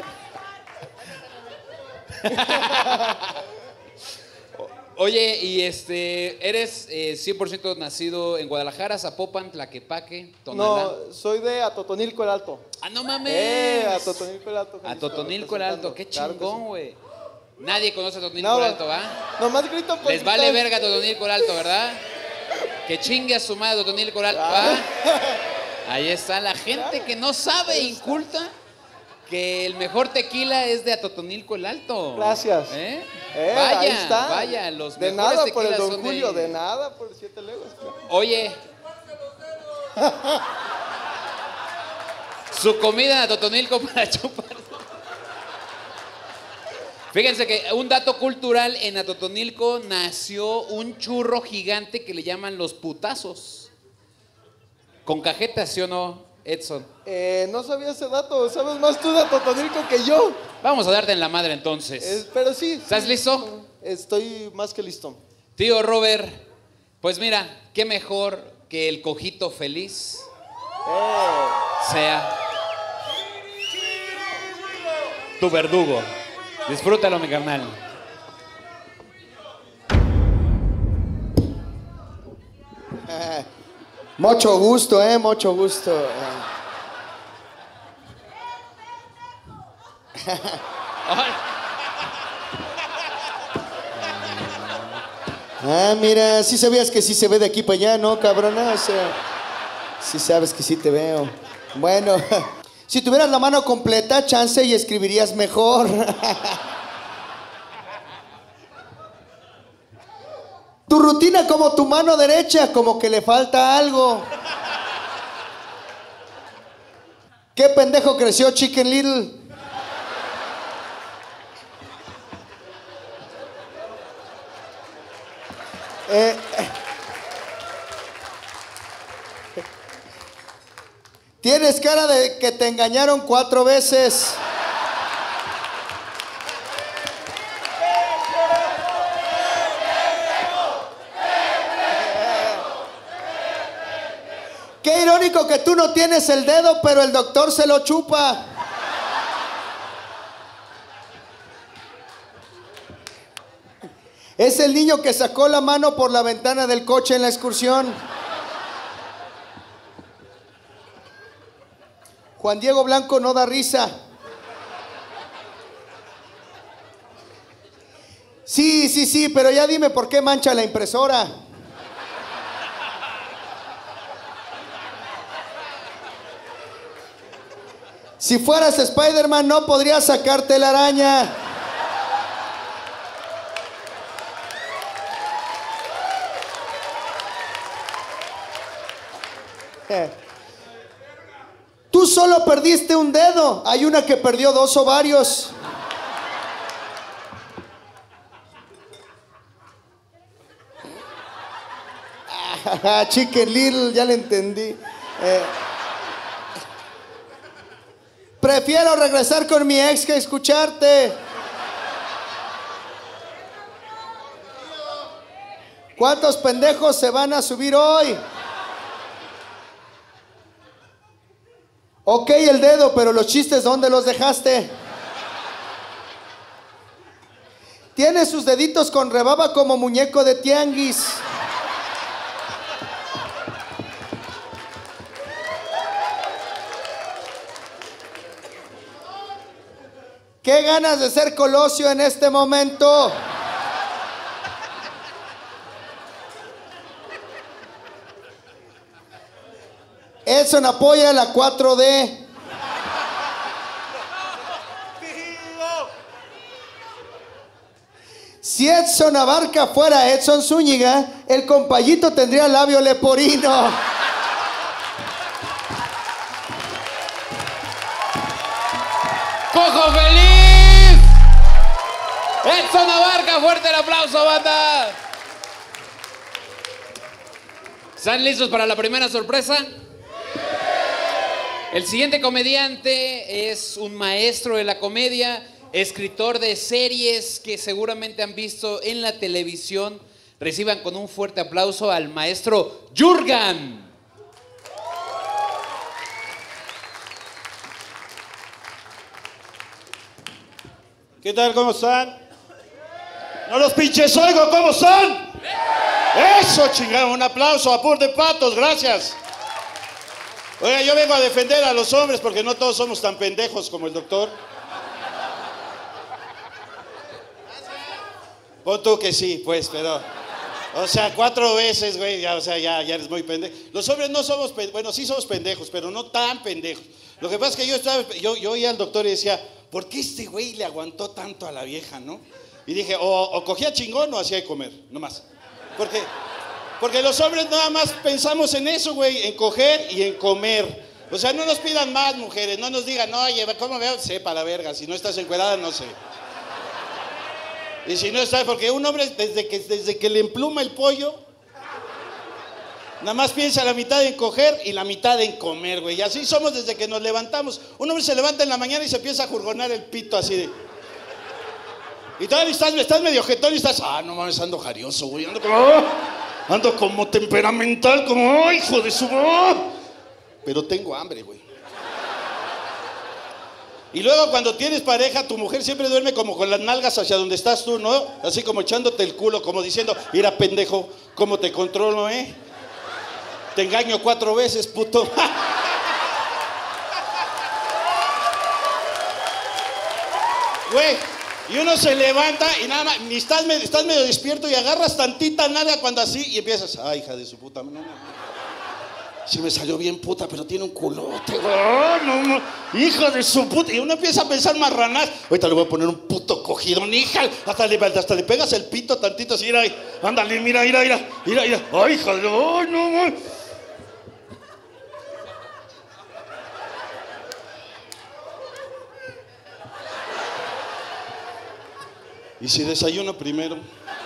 Oye, y ¿eres 100% nacido en Guadalajara, Zapopan, Tlaquepaque, Tonalá? No, soy de Atotonilco el Alto. ¡Ah, no mames! Atotonilco el Alto. A Totonilco el Alto, qué Claro que chingón, sí. güey. Nadie conoce a Totonilco No, el Alto, ¿va? Nomás gritan por Les vale gritar. verga Totonilco el Alto, ¿verdad? Que chingue a su madre Totonilco el Alto, ¿va? Ahí está la gente que no sabe, inculta, que el mejor tequila es de Atotonilco el Alto. Gracias. Vaya, ahí está. vaya, los de mejores nada por el tequilas Don son de Julio, ahí. de nada por 7 leguas. Oye, su comida a Totonilco para chupar. Fíjense que un dato cultural, en Atotonilco nació un churro gigante que le llaman los putazos. Con cajetas, ¿sí o no, Edson? No sabía ese dato, sabes más tú de Atotonilco que yo. Vamos a darte en la madre entonces. Pero sí. ¿Estás listo? Estoy más que listo. Tío Robert, pues mira, qué mejor que el cojito feliz sea tu verdugo. Disfrútalo, mi carnal. Mucho gusto, mucho gusto. Mira, sí sabías que sí se ve de aquí para allá, ¿no, cabrona? O sea, sí sabes que sí te veo. Bueno, si tuvieras la mano completa, chance y escribirías mejor. Tu rutina como tu mano derecha, como que le falta algo. ¿Qué pendejo creció Chicken Little? Tienes cara de que te engañaron 4 veces. Qué irónico que tú no tienes el dedo, pero el doctor se lo chupa. Es el niño que sacó la mano por la ventana del coche en la excursión. Juan Diego Blanco no da risa. Sí, pero ya dime por qué mancha la impresora. Si fueras Spider-Man no podrías sacarte la araña. Tú solo perdiste un dedo. Hay una que perdió 2 ovarios. Chicken Little, ya le entendí. Prefiero regresar con mi ex que escucharte. ¿Cuántos pendejos se van a subir hoy? Ok, el dedo, pero los chistes, ¿dónde los dejaste? Tiene sus deditos con rebaba como muñeco de tianguis. ¿Qué ganas de ser Colosio en este momento? Edson apoya la 4D. Si Edson Abarca fuera Edson Zúñiga, el compayito tendría labio leporino. ¡Cojo feliz! Edson Abarca, fuerte el aplauso, banda. ¿Están listos para la primera sorpresa? El siguiente comediante es un maestro de la comedia, escritor de series que seguramente han visto en la televisión. Reciban con un fuerte aplauso al maestro Jürgen. ¿Qué tal? ¿Cómo están? No los pinches oigo, ¿cómo están? Eso, chingado, un aplauso a Pur de Patos, gracias. Oiga, yo vengo a defender a los hombres porque no todos somos tan pendejos como el doctor. Pon tú que sí, pues, pero... O sea, 4 veces, güey, ya, o sea, ya eres muy pendejo. Los hombres no somos, bueno, sí somos pendejos, pero no tan pendejos. Lo que pasa es que yo oía al doctor y decía, ¿por qué este güey le aguantó tanto a la vieja, no? Y dije, o cogía chingón o hacía de comer, nomás. Porque los hombres nada más pensamos en eso, güey, en coger y en comer. O sea, no nos pidan más, mujeres, no nos digan, oye, ¿cómo veo? Sepa la verga, si no estás encuerada, no sé. Y si no estás, porque un hombre desde que le empluma el pollo, nada más piensa la mitad en coger y la mitad en comer, güey. Y así somos desde que nos levantamos. Un hombre se levanta en la mañana y se empieza a jurgonar el pito así de... Y todavía estás medio jetón y estás, no mames, ando jarioso, güey, ando como temperamental, como, hijo de su... Pero tengo hambre, güey. Y luego cuando tienes pareja, tu mujer siempre duerme como con las nalgas hacia donde estás tú, ¿no? Así como echándote el culo, como diciendo, mira, pendejo, ¿cómo te controlo, eh? Te engaño 4 veces, puto. Güey, y uno se levanta y nada más, ni estás medio despierto y agarras tantita nalga cuando así y empiezas, ay, hija de su puta, no. Sí me salió bien puta, pero tiene un culote, güey. No, hija de su puta. Y uno empieza a pensar marranás. Ahorita le voy a poner un puto cogidón, hija. Hasta le pegas el pito tantito así, mira, ándale, mira. Ay, hija de... Ay, no. ¿Y si desayuno primero?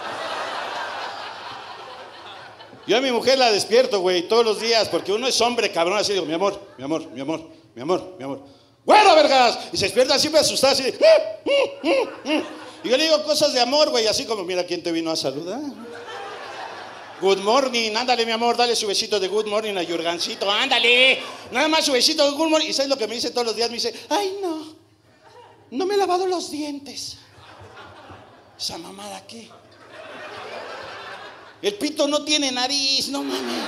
Yo a mi mujer la despierto, güey, todos los días, porque uno es hombre, cabrón, así digo, mi amor. ¡Bueno, vergas! Y se despierta siempre asustada, así de... Y yo le digo cosas de amor, güey, así como, mira quién te vino a saludar. Good morning, ándale, mi amor, dale su besito de good morning a Jurgancito, ándale. Nada más su besito de good morning. ¿Y sabes lo que me dice todos los días? Me dice, ay, no me he lavado los dientes. ¿Esa mamada qué? El pito no tiene nariz, no mames.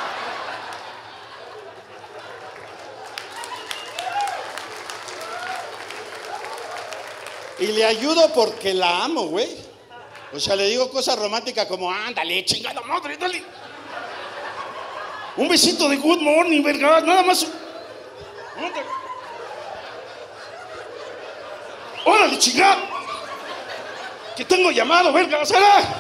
Y le ayudo porque la amo, güey. O sea, le digo cosas románticas como, ándale, chingada madre, dale. Un besito de good morning, verga, nada más. Ándale. ¡Órale, chingada! Que tengo llamado, verga, ¡sala!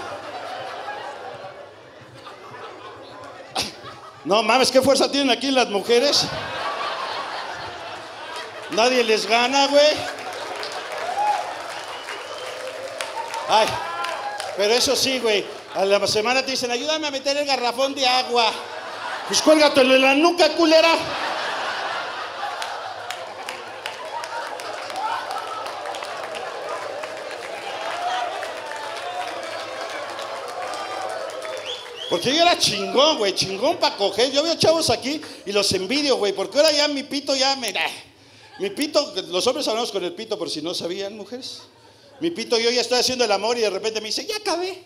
No mames, ¿qué fuerza tienen aquí las mujeres? Nadie les gana, güey. Ay, pero eso sí, güey, A la semana te dicen, ayúdame a meter el garrafón de agua. Pues cuélgatelo en la nuca, culera. Porque yo era chingón, güey, chingón para coger. Yo veo chavos aquí y los envidio, güey, porque ahora ya mi pito ya me... Mi pito, los hombres hablamos con el pito por si no sabían, mujeres. Mi pito, yo ya estoy haciendo el amor y de repente me dice, ya acabé.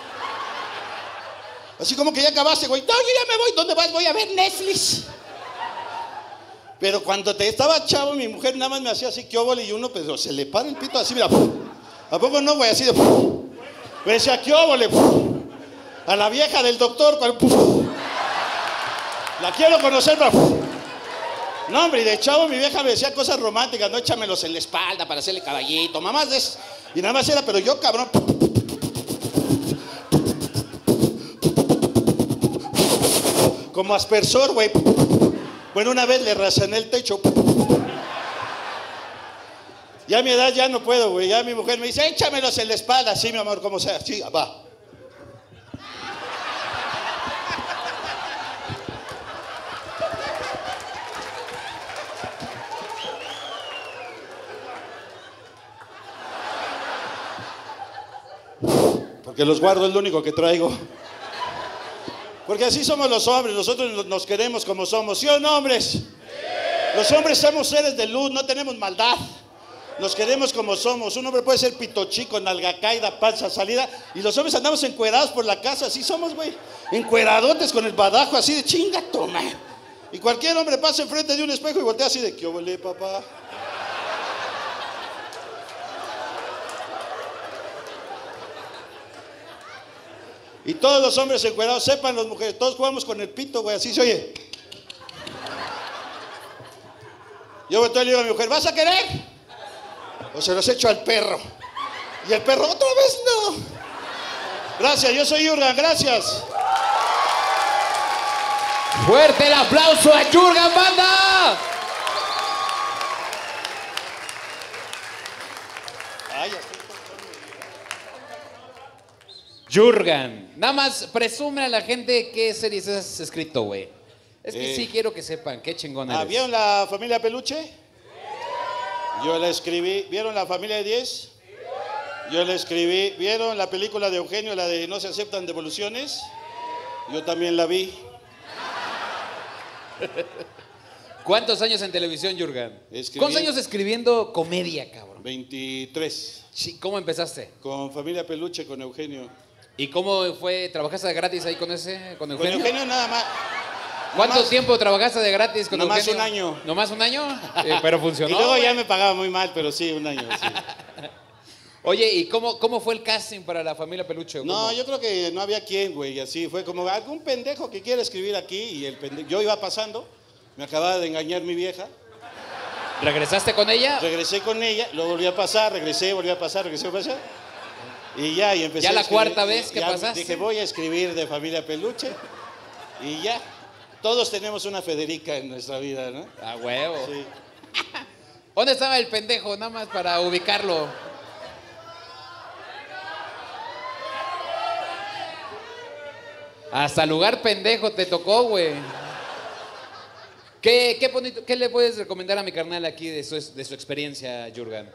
Así como que ya acabaste, güey. No, yo ya me voy. ¿Dónde vas? Voy a ver Netflix. Pero cuando te estaba chavo, mi mujer nada más me hacía así, que óvole, y uno, pues se le para el pito así, mira. ¿A poco no, güey? Así de... Me decía, ¿qué óvole? A la vieja del doctor, la quiero conocer, pero... No, hombre, y de chavo mi vieja me decía cosas románticas, no, échamelos en la espalda para hacerle caballito, mamás de eso. Y nada más era, pero yo, cabrón... Como aspersor, güey. Bueno, una vez le rasané el techo. Ya a mi edad ya no puedo, güey. Ya mi mujer me dice, échamelos en la espalda. Sí, mi amor, como sea. Sí, va. Porque los guardo, es lo único que traigo. Porque así somos los hombres, nosotros nos queremos como somos. ¿Sí o no, hombres? Sí. Los hombres somos seres de luz, no tenemos maldad. Nos queremos como somos. Un hombre puede ser pito chico, nalga caída, panza salida. Y los hombres andamos encuerados por la casa, así somos, güey. Encueradotes con el badajo así de chinga, toma. Y cualquier hombre pasa enfrente de un espejo y voltea así de, ¿qué óvole, papá? Y todos los hombres encuerados, sepan las mujeres, todos jugamos con el pito, güey, así se oye. Yo volteo y le digo a mi mujer, ¿vas a querer? O se los echo al perro. Y el perro, otra vez no. Gracias, yo soy Jurgen, gracias. Fuerte el aplauso a Jurgen, banda. Ay, Jurgen, nada más presume a la gente qué series has escrito, güey. Es que sí quiero que sepan qué chingón eres. ¿Vieron la familia Peluche? Yo la escribí. ¿Vieron la familia de 10? Yo la escribí. ¿Vieron la película de Eugenio, la de No se aceptan devoluciones? Yo también la vi. ¿Cuántos años en televisión, Jurgen? ¿Cuántos años escribiendo comedia, cabrón? 23. Sí, ¿cómo empezaste? Con familia Peluche, con Eugenio. ¿Y cómo fue? ¿Trabajaste de gratis ahí con ese, con Eugenio? Con Eugenio nada más. ¿Cuánto tiempo trabajaste de gratis con Eugenio? Nomás un año. ¿Nomás un año? Pero funcionó. Y luego güey. ya me pagaba muy mal, pero sí, un año. Sí. Oye, ¿y cómo fue el casting para la familia Peluche? No, yo creo que no había quien, güey. Así fue como algún pendejo que quiere escribir aquí y el pendejo. Yo iba pasando, me acababa de engañar mi vieja. ¿Regresaste con ella? Regresé con ella, lo volví a pasar, regresé, volví a pasar, regresé, volví a pasar. Y ya, y empecé ¿Ya la a escribir. cuarta vez que pasaste? Dije, voy a escribir de familia Peluche. Y ya. Todos tenemos una Federica en nuestra vida, ¿no? A huevo. Sí. ¿Dónde estaba el pendejo? Nada más para ubicarlo. Hasta lugar pendejo te tocó, güey. ¿Qué bonito, qué le puedes recomendar a mi carnal aquí de su experiencia, Jurgen?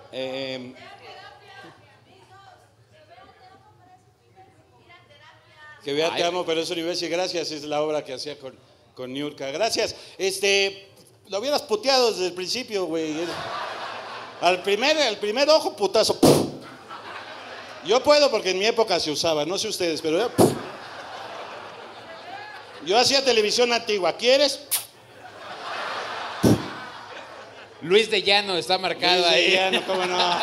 Que vea, te amo, pero es universo y gracias, es la obra que hacía con Niurka. Gracias. Lo hubieras puteado desde el principio, güey. Al primer ojo, putazo. Yo puedo porque en mi época se usaba, no sé ustedes, pero yo hacía televisión antigua. ¿Quieres? Luis de Llano está marcado Luis de ahí. Llano, ¿cómo no?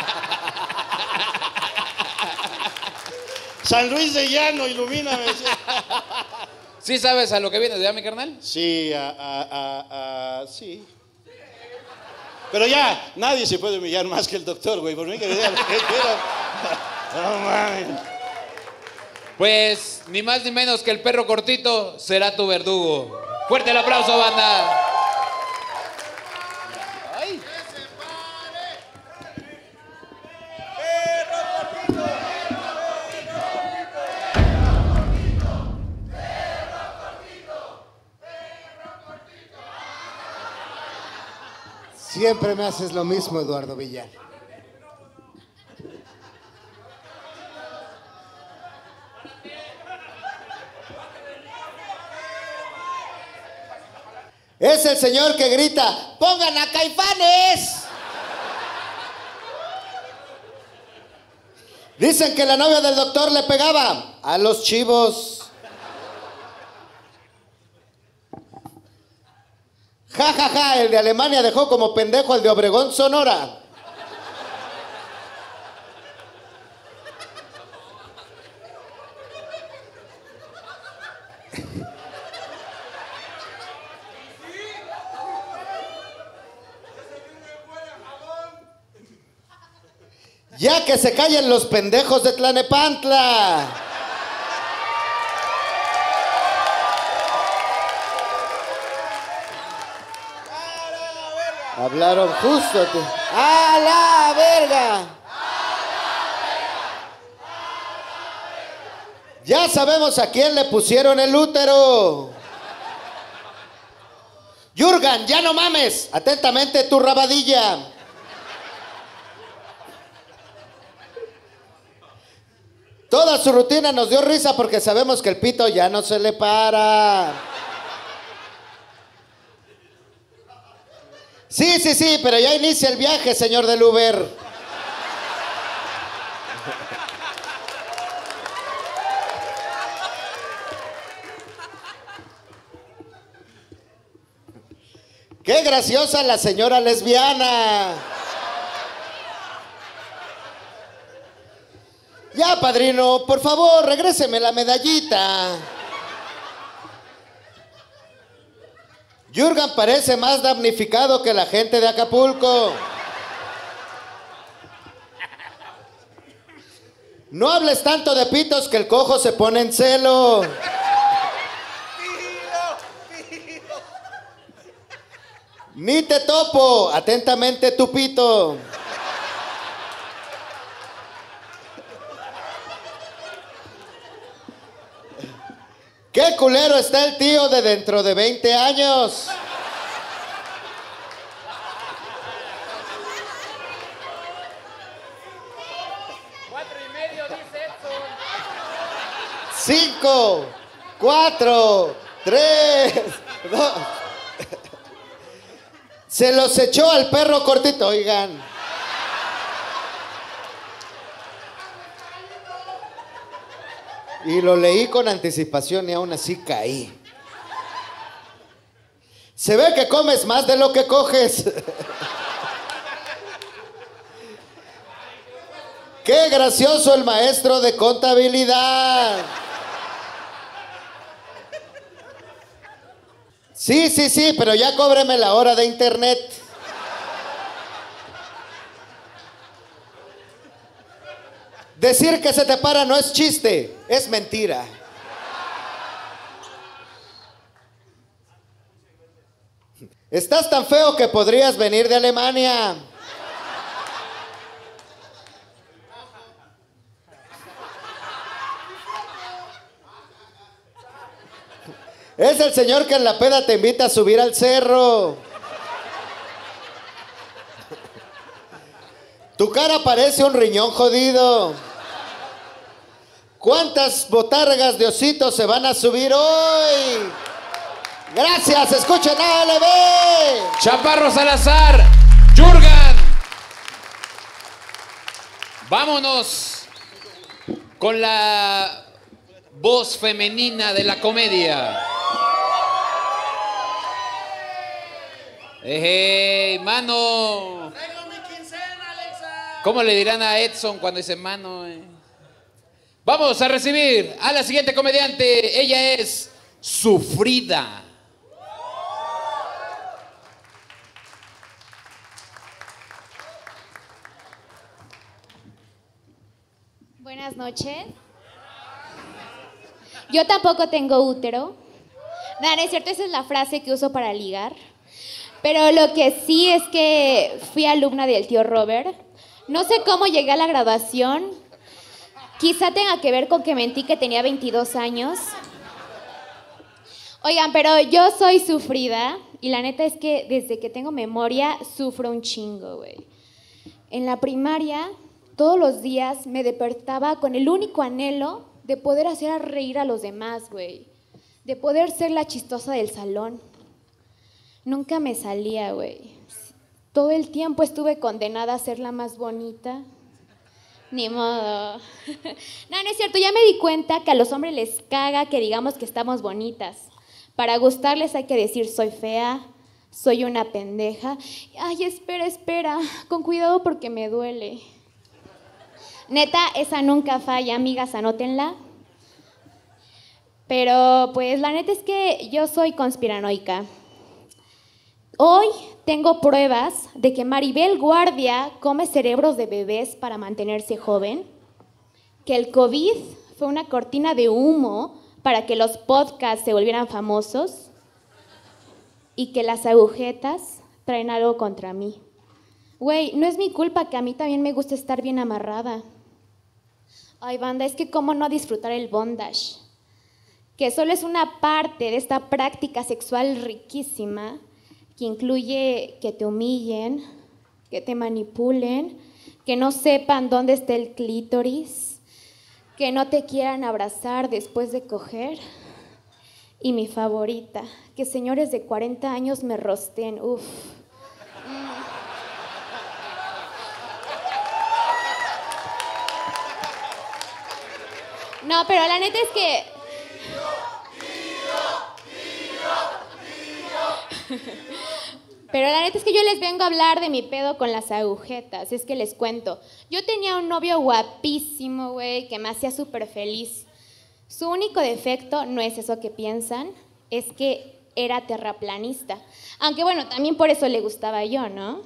San Luis de Llano, ilumíname. ¿Sí sabes a lo que vienes, ya, mi carnal? Sí, sí. Pero ya, nadie se puede humillar más que el doctor, güey. Por mí que me diga lo que quiera. No mames. Pues, ni más ni menos que el perro cortito será tu verdugo. Fuerte el aplauso, banda. Ay. Siempre me haces lo mismo, Eduardo Villar. Es el señor que grita, ¡pongan a Caifanes! Dicen que la novia del doctor le pegaba a los chivos. Ja, ja, ja, el de Alemania dejó como pendejo al de Obregón, Sonora. Ya que se callen los pendejos de Tlanepantla. Hablaron justo. ¡A la verga! Ya sabemos a quién le pusieron el útero. Jurgen, ya no mames. Atentamente, tu rabadilla. Toda su rutina nos dio risa porque sabemos que el pito ya no se le para. Sí, sí, sí, pero ya inicia el viaje, señor del Uber. ¡Qué graciosa la señora lesbiana! Ya, padrino, por favor, regréseme la medallita. Jurgen parece más damnificado que la gente de Acapulco. No hables tanto de pitos que el cojo se pone en celo. Ni te topo, atentamente tu pito. ¡Qué culero está el tío de dentro de 20 años! ¡5, 4, 3, 2... Se los echó al perro cortito, oigan. Y lo leí con anticipación y aún así caí. Se ve que comes más de lo que coges. ¡Qué gracioso el maestro de contabilidad! Sí, sí, sí, pero ya cóbreme la hora de internet. Decir que se te para no es chiste, es mentira. Estás tan feo que podrías venir de Alemania. Es el señor que en la peda te invita a subir al cerro. Tu cara parece un riñón jodido. ¿Cuántas botargas de osito se van a subir hoy? Gracias, escuchen ALB. Chaparro Salazar, Jurgen. Vámonos con la voz femenina de la comedia. ¡Ey, mano! Traigo mi quincena, Alexa. ¿Cómo le dirán a Edson cuando dice mano? Vamos a recibir a la siguiente comediante. Ella es Sufrida. Buenas noches. Yo tampoco tengo útero. No, no es cierto, esa es la frase que uso para ligar. Pero lo que sí es que fui alumna del tío Robert. No sé cómo llegué a la graduación. Quizá tenga que ver con que mentí que tenía 22 años. Oigan, pero yo soy Sufrida Y la neta es que desde que tengo memoria sufro un chingo, güey. En la primaria, todos los días me despertaba con el único anhelo de poder hacer reír a los demás, güey. De poder ser la chistosa del salón. Nunca me salía, güey. Todo el tiempo estuve condenada a ser la más bonita. Ni modo. No, no es cierto. Ya me di cuenta que a los hombres les caga que digamos que estamos bonitas. Para gustarles hay que decir soy fea, soy una pendeja. Ay, espera. Con cuidado porque me duele. Neta, esa nunca falla, amigas, anótenla. Pero pues la neta es que yo soy conspiranoica. Hoy tengo pruebas de que Maribel Guardia come cerebros de bebés para mantenerse joven, que el COVID fue una cortina de humo para que los podcasts se volvieran famosos y que las agujetas traen algo contra mí. Güey, no es mi culpa que a mí también me gusta estar bien amarrada. Ay, banda, es que cómo no disfrutar el bondage, que solo es una parte de esta práctica sexual riquísima que incluye que te humillen, que te manipulen, que no sepan dónde está el clítoris, que no te quieran abrazar después de coger. Y mi favorita, que señores de 40 años me rosten, uff. No, pero la neta es que... Pero la neta es que yo les vengo a hablar de mi pedo con las agujetas. Es que les cuento. Yo tenía un novio guapísimo, güey, que me hacía súper feliz. Su único defecto, no es eso que piensan, es que era terraplanista. Aunque bueno, también por eso le gustaba yo, ¿no?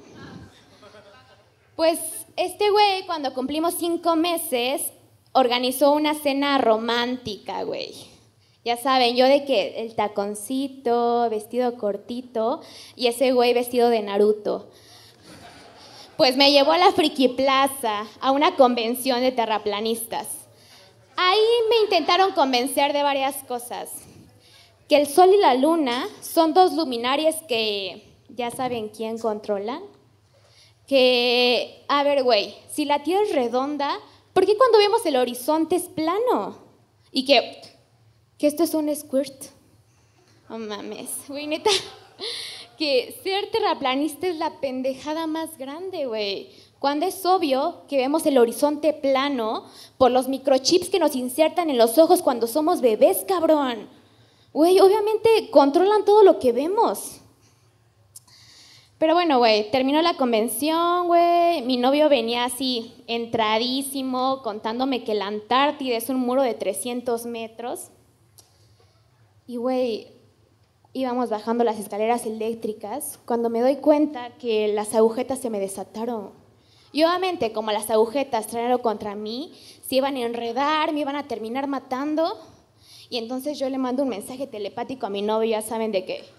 Pues este güey, cuando cumplimos 5 meses, organizó una cena romántica, güey. Ya saben, yo de que el taconcito, vestido cortito, y ese güey vestido de Naruto. Pues me llevó a la Friki Plaza, a una convención de terraplanistas. Ahí me intentaron convencer de varias cosas. Que el sol y la luna son 2 luminarias que ya saben quién controlan. Que, a ver, güey, si la Tierra es redonda, ¿por qué cuando vemos el horizonte es plano? Y que esto es un squirt. No mames, güey, neta, que ser terraplanista es la pendejada más grande, güey. Cuando es obvio que vemos el horizonte plano por los microchips que nos insertan en los ojos cuando somos bebés, cabrón. Güey, obviamente controlan todo lo que vemos. Pero bueno, güey, terminó la convención, güey. Mi novio venía así, entradísimo, contándome que la Antártida es un muro de 300 metros. Y, güey, íbamos bajando las escaleras eléctricas cuando me doy cuenta que las agujetas se me desataron. Y obviamente, como las agujetas traen algo contra mí, se iban a enredar, me iban a terminar matando. Y entonces yo le mando un mensaje telepático a mi novio, ya saben de qué.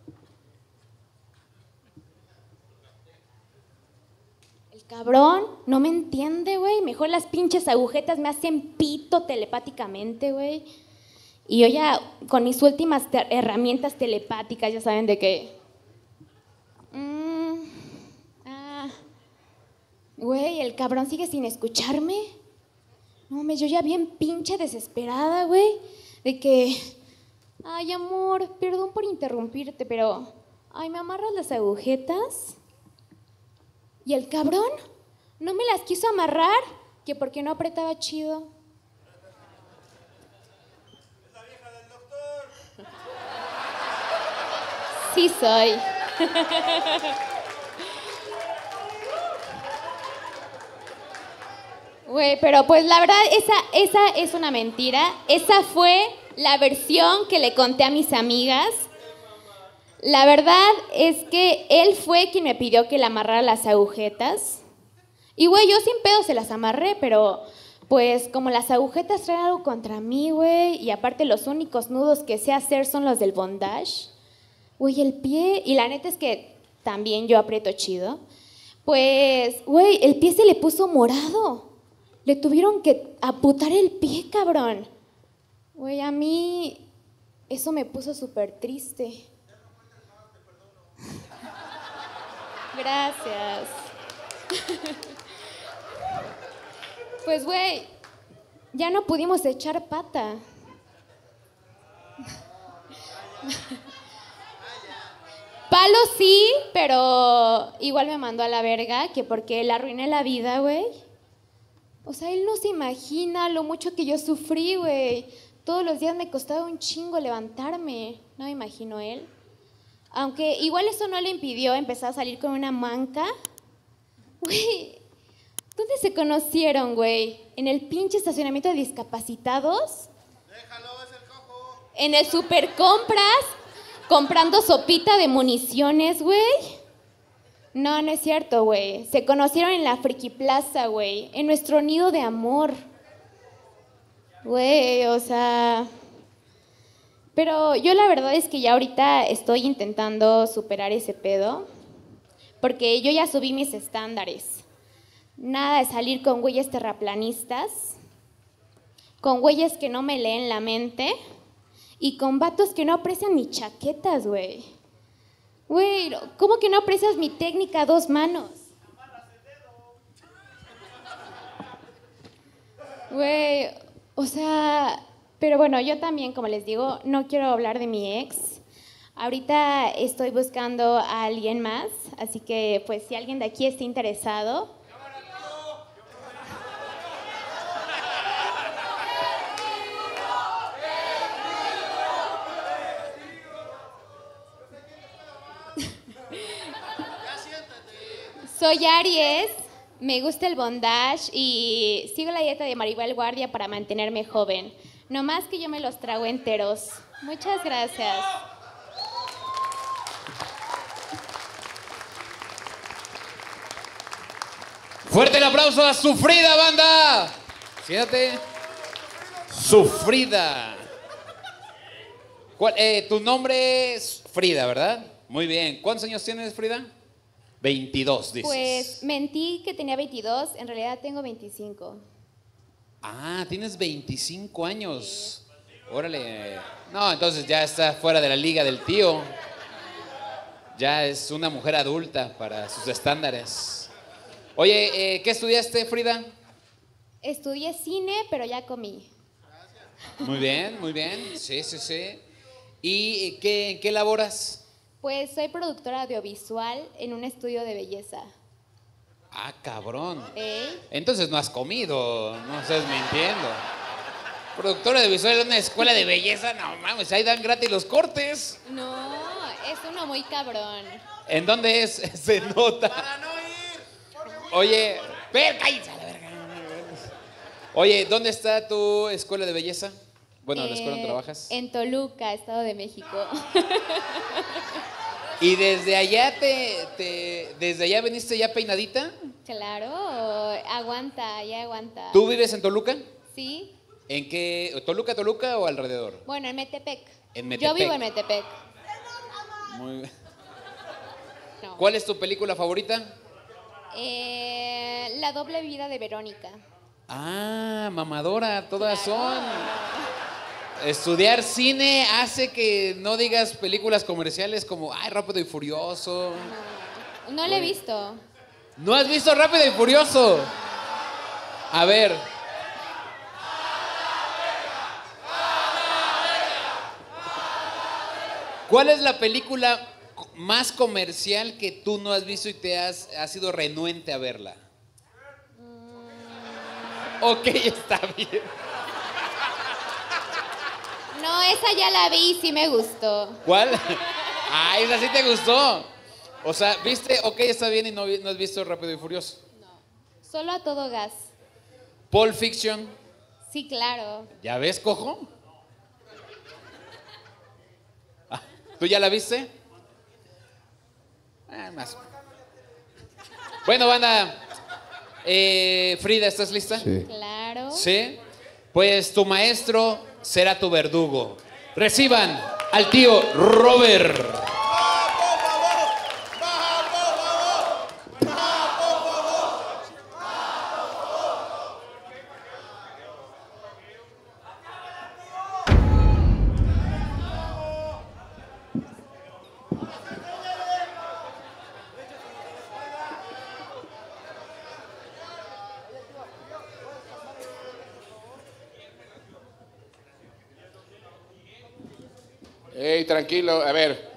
El cabrón no me entiende, güey. Mejor las pinches agujetas me hacen pito telepáticamente, güey. Y yo ya, con mis últimas herramientas telepáticas, ya saben de qué. Güey, el cabrón sigue sin escucharme. No, yo ya bien pinche desesperada, güey. De que, ay, amor, perdón por interrumpirte, pero, ay, ¿me amarras las agujetas? Y el cabrón no me las quiso amarrar, que porque no apretaba chido. Es la vieja del doctor. Sí soy. Güey, pero pues la verdad, esa es una mentira. Esa fue la versión que le conté a mis amigas. La verdad es que él fue quien me pidió que le amarrara las agujetas. Y güey, yo sin pedo se las amarré, pero pues como las agujetas traen algo contra mí, güey, y aparte los únicos nudos que sé hacer son los del bondage. Güey, el pie, y la neta es que también yo aprieto chido. Pues, güey, el pie se le puso morado. Le tuvieron que aputar el pie, cabrón. Güey, a mí eso me puso súper triste. Gracias. Pues, güey, ya no pudimos echar pata. Palo sí, pero igual me mandó a la verga, que porque le arruiné la vida, güey. O sea, él no se imagina lo mucho que yo sufrí, güey. Todos los días me costaba un chingo levantarme. No me imagino él. Aunque igual eso no le impidió empezar a salir con una manca. Güey, ¿dónde se conocieron, güey? ¿En el pinche estacionamiento de discapacitados? Déjalo, es el cojo. ¿En el Supercompras? ¿Comprando sopita de municiones, güey? No, no es cierto, güey. Se conocieron en la Friki Plaza, güey. En nuestro nido de amor. Güey, o sea... Pero yo la verdad es que ya ahorita estoy intentando superar ese pedo. Porque yo ya subí mis estándares. Nada de salir con güeyes terraplanistas. Con güeyes que no me leen la mente. Y con vatos que no aprecian mis chaquetas, güey. Güey, ¿cómo que no aprecias mi técnica a 2 manos? Güey, o sea... Pero bueno, yo también, como les digo, no quiero hablar de mi ex. Ahorita estoy buscando a alguien más, así que pues si alguien de aquí está interesado... Soy Aries, me gusta el bondage y sigo la dieta de Maribel Guardia para mantenerme joven. No más que yo me los trago enteros. Muchas gracias. Fuerte el aplauso a Sufrida, banda. Siéntate. Sufrida. Tu nombre es Frida, ¿verdad? Muy bien. ¿Cuántos años tienes, Frida? 22, dices. Pues mentí que tenía 22, en realidad tengo 25. Ah, tienes 25 años. Órale. No, entonces ya está fuera de la liga del tío. Ya es una mujer adulta para sus estándares. Oye, ¿qué estudiaste, Frida? Estudié cine, pero ya comí. Muy bien, muy bien. Sí, sí, sí. ¿Y en qué laboras? Pues soy productora audiovisual en un estudio de belleza. Ah, cabrón. ¿Eh? Entonces no has comido, no estás mintiendo. Productora de visual en una escuela de belleza, no mames, ahí dan gratis los cortes. No, es uno muy cabrón. ¿En dónde es? Se nota. Oye, cállense a la verga. Oye, ¿dónde está tu escuela de belleza? Bueno, la escuela donde trabajas. En Toluca, Estado de México. ¿Y desde allá desde allá viniste ya peinadita? Claro, aguanta, ya aguanta. ¿Tú vives en Toluca? Sí. ¿En qué? ¿Toluca o alrededor? Bueno, en Metepec. En Metepec. Yo vivo en Metepec. Muy bien. No. ¿Cuál es tu película favorita? La doble vida de Verónica. Ah, mamadora, todas son. Estudiar cine hace que no digas películas comerciales como, ay, Rápido y Furioso. No la he visto. ¿No has visto Rápido y Furioso? A ver. ¿Cuál es la película más comercial que tú no has visto y has sido renuente a verla? Ok, está bien. No, esa ya la vi y sí me gustó. ¿Cuál? Ah, esa sí te gustó. O sea, ¿viste? Ok, está bien y no has visto Rápido y Furioso. Solo a todo gas. Pulp Fiction. Sí, claro. ¿Ya ves, cojo? Ah, ¿tú ya la viste? Más. Bueno, banda. Frida, ¿estás lista? Sí. Claro. ¿Sí? Pues tu maestro será tu verdugo. Reciban al tío Robert. Ey, tranquilo, a ver.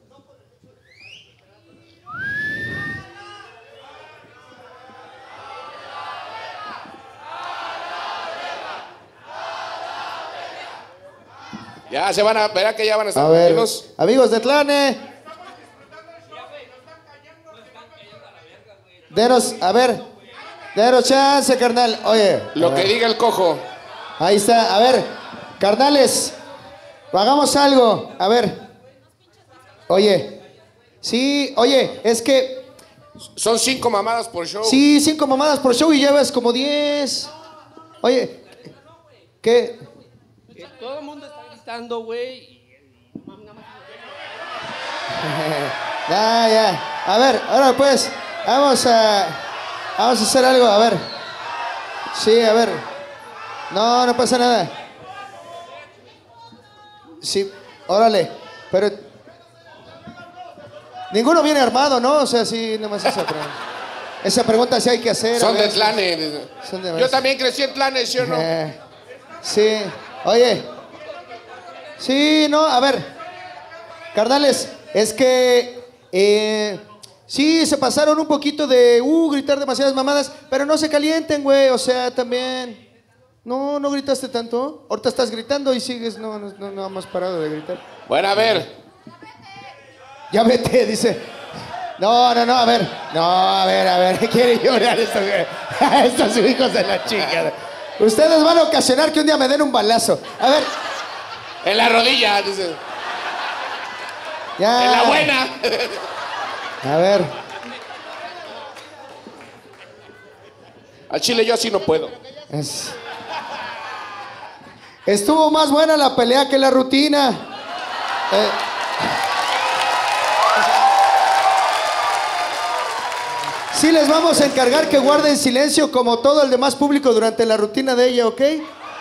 Ya se van a, verá que ya van a estar A ver, tranquilos. amigos de Tlane. Denos, a ver, denos chance, carnal. Oye. Lo que diga el cojo. Ahí está, a ver, carnales, hagamos algo. A ver. Oye. Sí, oye, es que... Son 5 mamadas por show. Sí, 5 mamadas por show y llevas como 10. Oye, ¿qué? Que todo el mundo está gritando, güey. Ya. A ver, ahora pues, vamos a hacer algo, a ver. Sí, a ver. No pasa nada. Sí, órale. Pero ninguno viene armado, ¿no? O sea, sí, nomás esa pregunta sí hay que hacer. Son de Tlane. Yo también crecí en Tlane, ¿sí o no? Sí, oye. Sí, no, a ver. Carnales, es que sí, se pasaron un poquito de gritar demasiadas mamadas, pero no se calienten, güey. O sea, también. No gritaste tanto. Ahorita estás gritando y sigues, no hemos parado de gritar. Bueno, a ver. Ya vete, dice. No, a ver. No, a ver. Quiere llorar estos, güey. Estos hijos de la chica. Ustedes van a ocasionar que un día me den un balazo. A ver. En la rodilla, dice. Ya. En la buena. A ver. Al chile yo así no puedo. Estuvo más buena la pelea que la rutina. Sí les vamos a encargar que guarden silencio como todo el demás público durante la rutina de ella, ¿ok?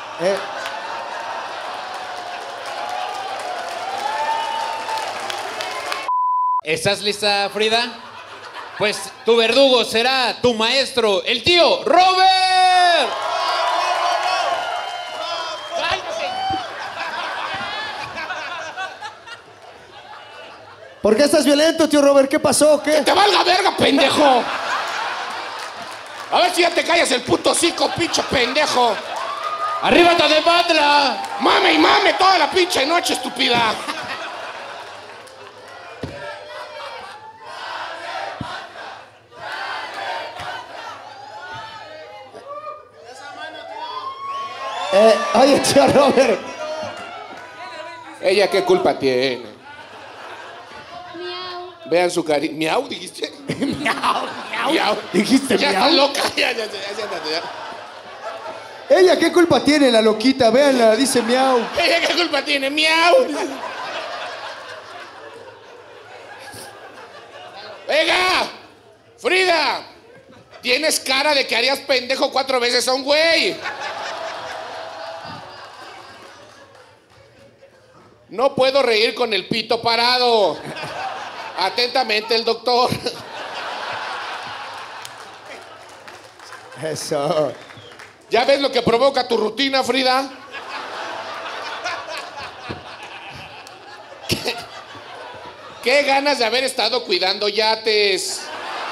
¿Estás lista, Frida? Pues tu verdugo será tu maestro, el tío Robert. ¿Por qué estás violento, tío Robert? ¿Qué pasó? ¿Qué? ¡Que te valga verga, pendejo! A ver si ya te callas el puto hocico, pinche pendejo. ¡Arríbate de Patra! ¡Mame y mame toda la pinche noche, estúpida! Oye, tío Robert. ¿Ella qué culpa tiene? Vean su cariño. ¿Miau, dijiste? Miau. Dijiste ya miau. está loca. Ya. ¿Ella qué culpa tiene, la loquita? Véanla, dice miau. ¿Ella qué culpa tiene? Miau. ¡Venga! ¡Frida! Tienes cara de que harías pendejo 4 veces a un güey. No puedo reír con el pito parado. Atentamente, el doctor. Eso. ¿Ya ves lo que provoca tu rutina, Frida? ¿Qué ganas de haber estado cuidando yates?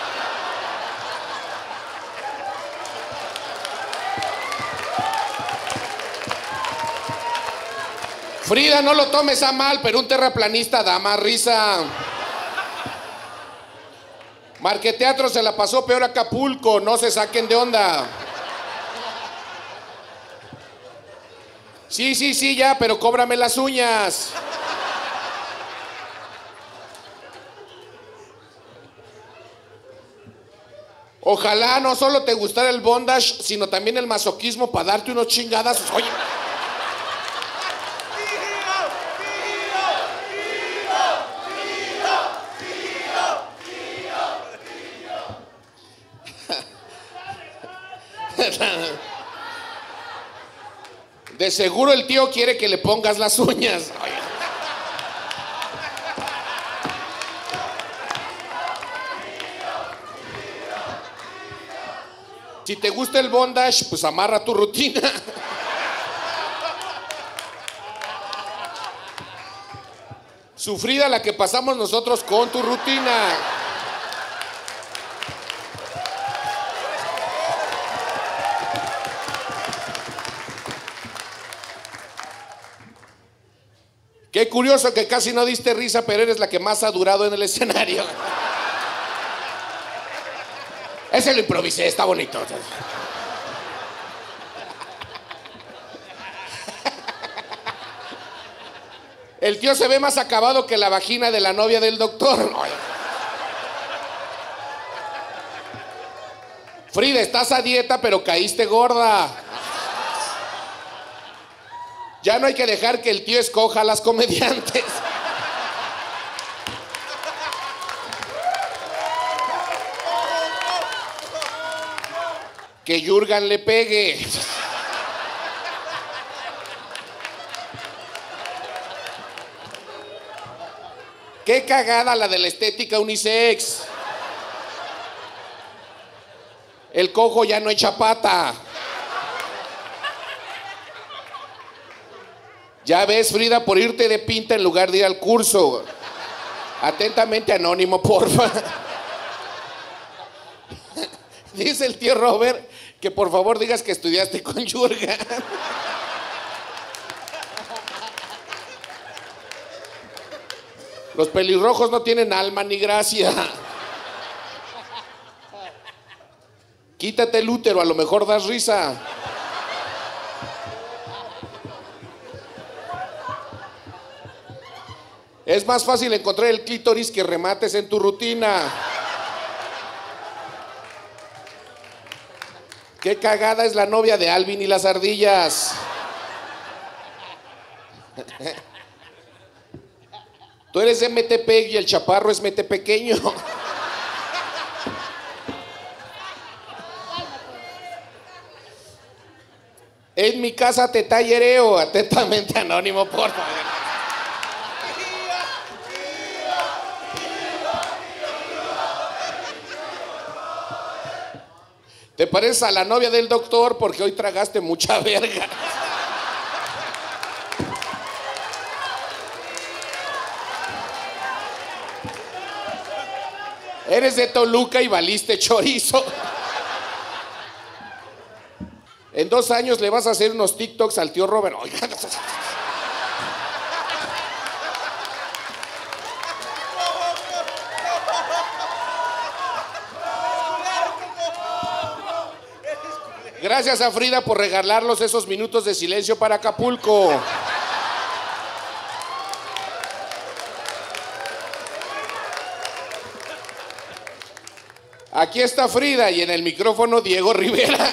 Frida, no lo tomes a mal, pero un terraplanista da más risa. Marqueteatro se la pasó peor a Acapulco, no se saquen de onda. Sí, ya, pero cóbrame las uñas. Ojalá no solo te gustara el bondage, sino también el masoquismo para darte unos chingadazos. Oye. De seguro el tío quiere que le pongas las uñas. Oye. Si te gusta el bondage, pues amarra tu rutina. Sufrida la que pasamos nosotros con tu rutina. Qué curioso que casi no diste risa, pero eres la que más ha durado en el escenario. Ese lo improvisé, está bonito. El tío se ve más acabado que la vagina de la novia del doctor. Frida, estás a dieta, pero caíste gorda. Ya no hay que dejar que el tío escoja a las comediantes. Que Jurgen le pegue. Qué cagada la de la estética unisex. El cojo ya no echa pata. Ya ves, Frida, por irte de pinta en lugar de ir al curso. Atentamente, Anónimo, porfa. Dice el tío Robert que por favor digas que estudiaste con Jurgen. Los pelirrojos no tienen alma ni gracia. Quítate el útero, a lo mejor das risa. Es más fácil encontrar el clítoris que remates en tu rutina. Qué cagada es la novia de Alvin y las ardillas. Tú eres de Metepec y el chaparro es Metepequeño. En mi casa te tallereo. Atentamente, Anónimo, por favor. Te pareces a la novia del doctor porque hoy tragaste mucha verga. Eres de Toluca y valiste chorizo. En 2 años le vas a hacer unos TikToks al tío Robert. Oigan. Gracias a Frida por regalarnos esos minutos de silencio para Acapulco. Aquí está Frida y en el micrófono Diego Rivera.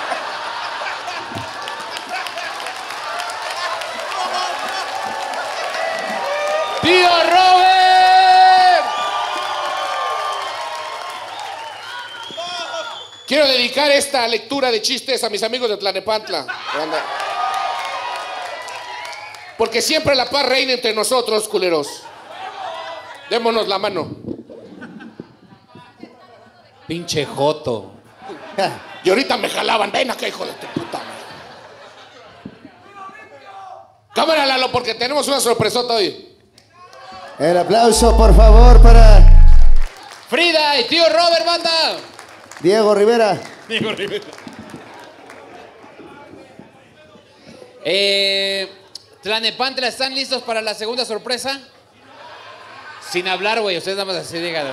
¡Tío Robert! Quiero dedicar esta lectura de chistes a mis amigos de Tlalnepantla. Porque siempre la paz reina entre nosotros, culeros. Démonos la mano. Pinche joto. Y ahorita me jalaban. Ven acá, hijo de tu puta madre. Cámara, Lalo, porque tenemos una sorpresota hoy. El aplauso, por favor, para Frida y tío Robert, banda. Diego Rivera. Diego Rivera. Tlalnepantla, ¿están listos para la segunda sorpresa? Sin hablar, güey. Ustedes nada más así digan.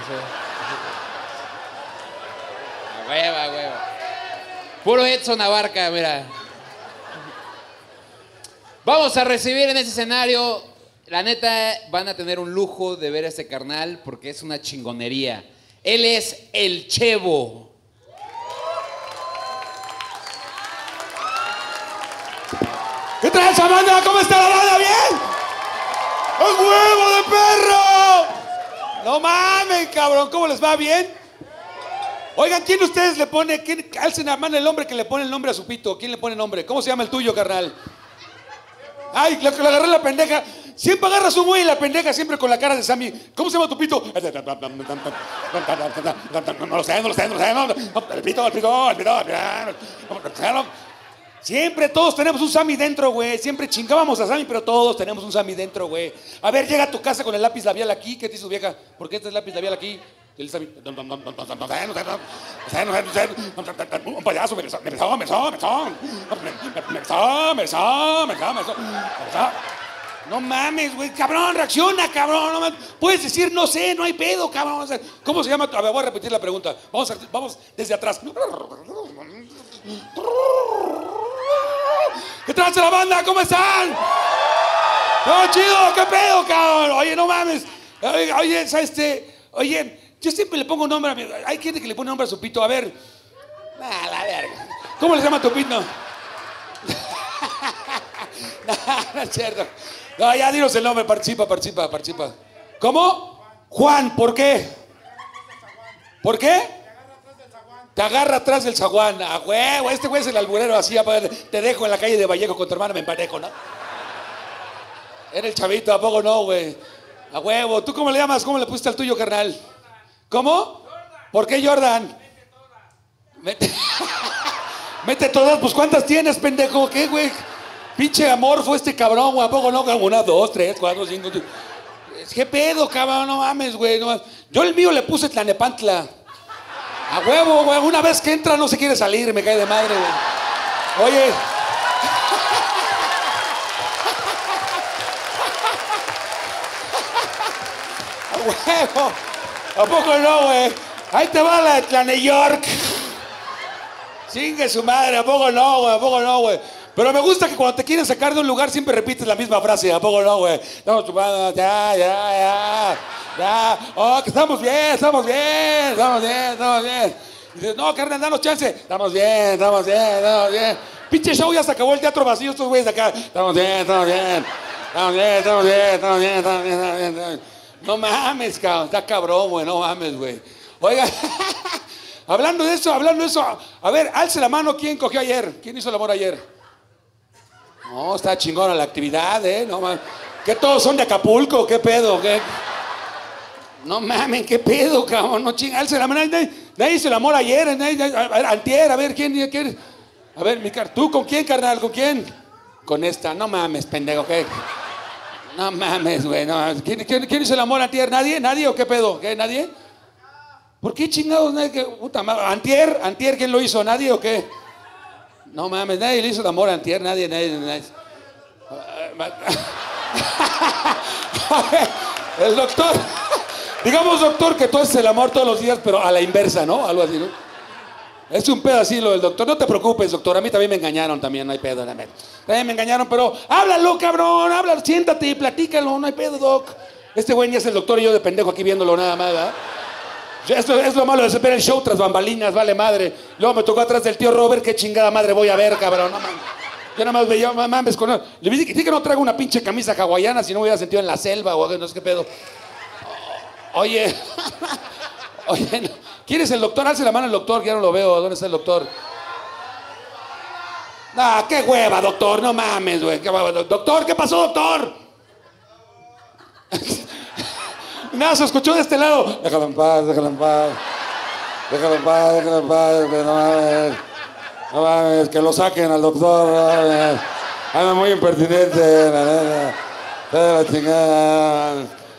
Hueva. Puro Edson Abarca, mira. Vamos a recibir en ese escenario. La neta, van a tener un lujo de ver a este carnal porque es una chingonería. Él es el Chevo. ¿Qué tranza, banda? ¿Cómo está la banda? ¿Bien? ¡Un huevo de perro! No mames, cabrón. ¿Cómo les va? ¿Bien? Oigan, ¿quién de ustedes le pone? Alcen la mano el hombre que le pone el nombre a su pito. ¿Quién le pone nombre? ¿Cómo se llama el tuyo, carnal? Ay, lo agarré la pendeja. Siempre agarras un güey y la pendeja siempre con la cara de Sammy. ¿Cómo se llama tu pito? No lo sé. El pito. Siempre todos tenemos un Sammy dentro, güey. Siempre chingábamos a Sammy, pero todos tenemos un Sammy dentro, güey. A ver, llega a tu casa con el lápiz labial aquí. ¿Qué te dice tu vieja? ¿Por qué este lápiz labial aquí? El Sammy. Un payaso me besó. No mames, güey, cabrón, reacciona, cabrón. No mames. Puedes decir, no sé, no hay pedo, cabrón. O sea, ¿cómo se llama? A ver, voy a repetir la pregunta. Vamos desde atrás. ¿Qué tal la banda? ¿Cómo están? No, chido, ¿qué pedo, cabrón? Oye, no mames. Oye, ¿sabes Oye, yo siempre le pongo nombre a mi... Hay gente que le pone nombre a su pito. A ver. La verga. ¿Cómo le llama tu pito? No es cierto. No, ya dinos el nombre, participa. ¿Cómo? Juan, ¿por qué? ¿Por qué? Te agarra atrás del zaguán. Ah, güey, este güey es el alburero así. Te dejo en la calle de Vallejo con tu hermana, me emparejo, ¿no? Era el chavito, ¿a poco no, güey? A huevo. ¿Tú cómo le llamas? ¿Cómo le pusiste al tuyo, carnal? ¿Cómo? ¿Por qué Jordan? Mete todas, pues ¿cuántas tienes, pendejo? ¿Qué, güey? Pinche amor fue este cabrón, güey. ¿A poco no? 1, 2, 3, 4, 5. ¿Qué pedo, cabrón? No mames, güey. No. Yo el mío le puse Tlanepantla. A huevo, güey. Una vez que entra no se quiere salir, me cae de madre, güey. Oye. A huevo. ¿A poco no, güey? Ahí te va la de Tlane York. Chingue su madre, ¿a poco no, güey? ¿A poco no, güey? Pero me gusta que cuando te quieren sacar de un lugar siempre repites la misma frase, ¿a poco no, güey? Estamos chupando, ya. Oh, que estamos bien. Y dices, no, carnal, danos chance. Estamos bien. Pinche show ya se acabó, el teatro vacío, estos güeyes acá. Estamos bien. No mames, cabrón, está cabrón, güey, no mames, güey. Oiga, hablando de eso, a ver, alce la mano, ¿quién cogió ayer? ¿Quién hizo el amor ayer? No, está chingona la actividad, No mames. ¿Qué todos son de Acapulco? ¿Qué pedo? ¿Qué? No mames, ¿qué pedo, cabrón? No chinga, alce la mano. Nadie hizo el amor ayer, a ver, antier, a ver, ¿quién? A ver, ¿tú con quién, carnal? ¿Con quién? Con esta, no mames, pendejo, ¿qué? No mames, güey, no. ¿Quién hizo el amor antier? ¿Nadie o qué pedo? ¿Qué? ¿Nadie? ¿Por qué chingados nadie? Puta madre. ¿Antier quién lo hizo? ¿Nadie o qué? No mames, nadie le hizo el amor antier, nadie. El doctor, digamos, doctor, que tú haces el amor todos los días, pero a la inversa, ¿no? Algo así, ¿no? Es un pedo así lo del doctor. No te preocupes, doctor, a mí también me engañaron, también, no hay pedo. También me engañaron, pero háblalo, cabrón, háblalo, siéntate y platícalo, no hay pedo, doc. Este güey ya es el doctor y yo de pendejo aquí viéndolo nada más, ¿verdad? Esto es lo malo de ver el show tras bambalinas, vale madre. Luego me tocó atrás del tío Robert, qué chingada madre voy a ver, cabrón. No mames. Yo nada más veía, mames, con él. Le dije que no traigo una pinche camisa hawaiana si no me hubiera sentido en la selva o no sé qué pedo. Oye, ¿quién es el doctor? Alce la mano el doctor, que ya no lo veo. ¿Dónde está el doctor? No, qué hueva, doctor, no mames, güey. Doctor, ¿qué pasó, doctor? Nada, se escuchó de este lado. Déjalo en paz. No mames, que lo saquen al doctor. Anda muy impertinente, la neta. La chingada.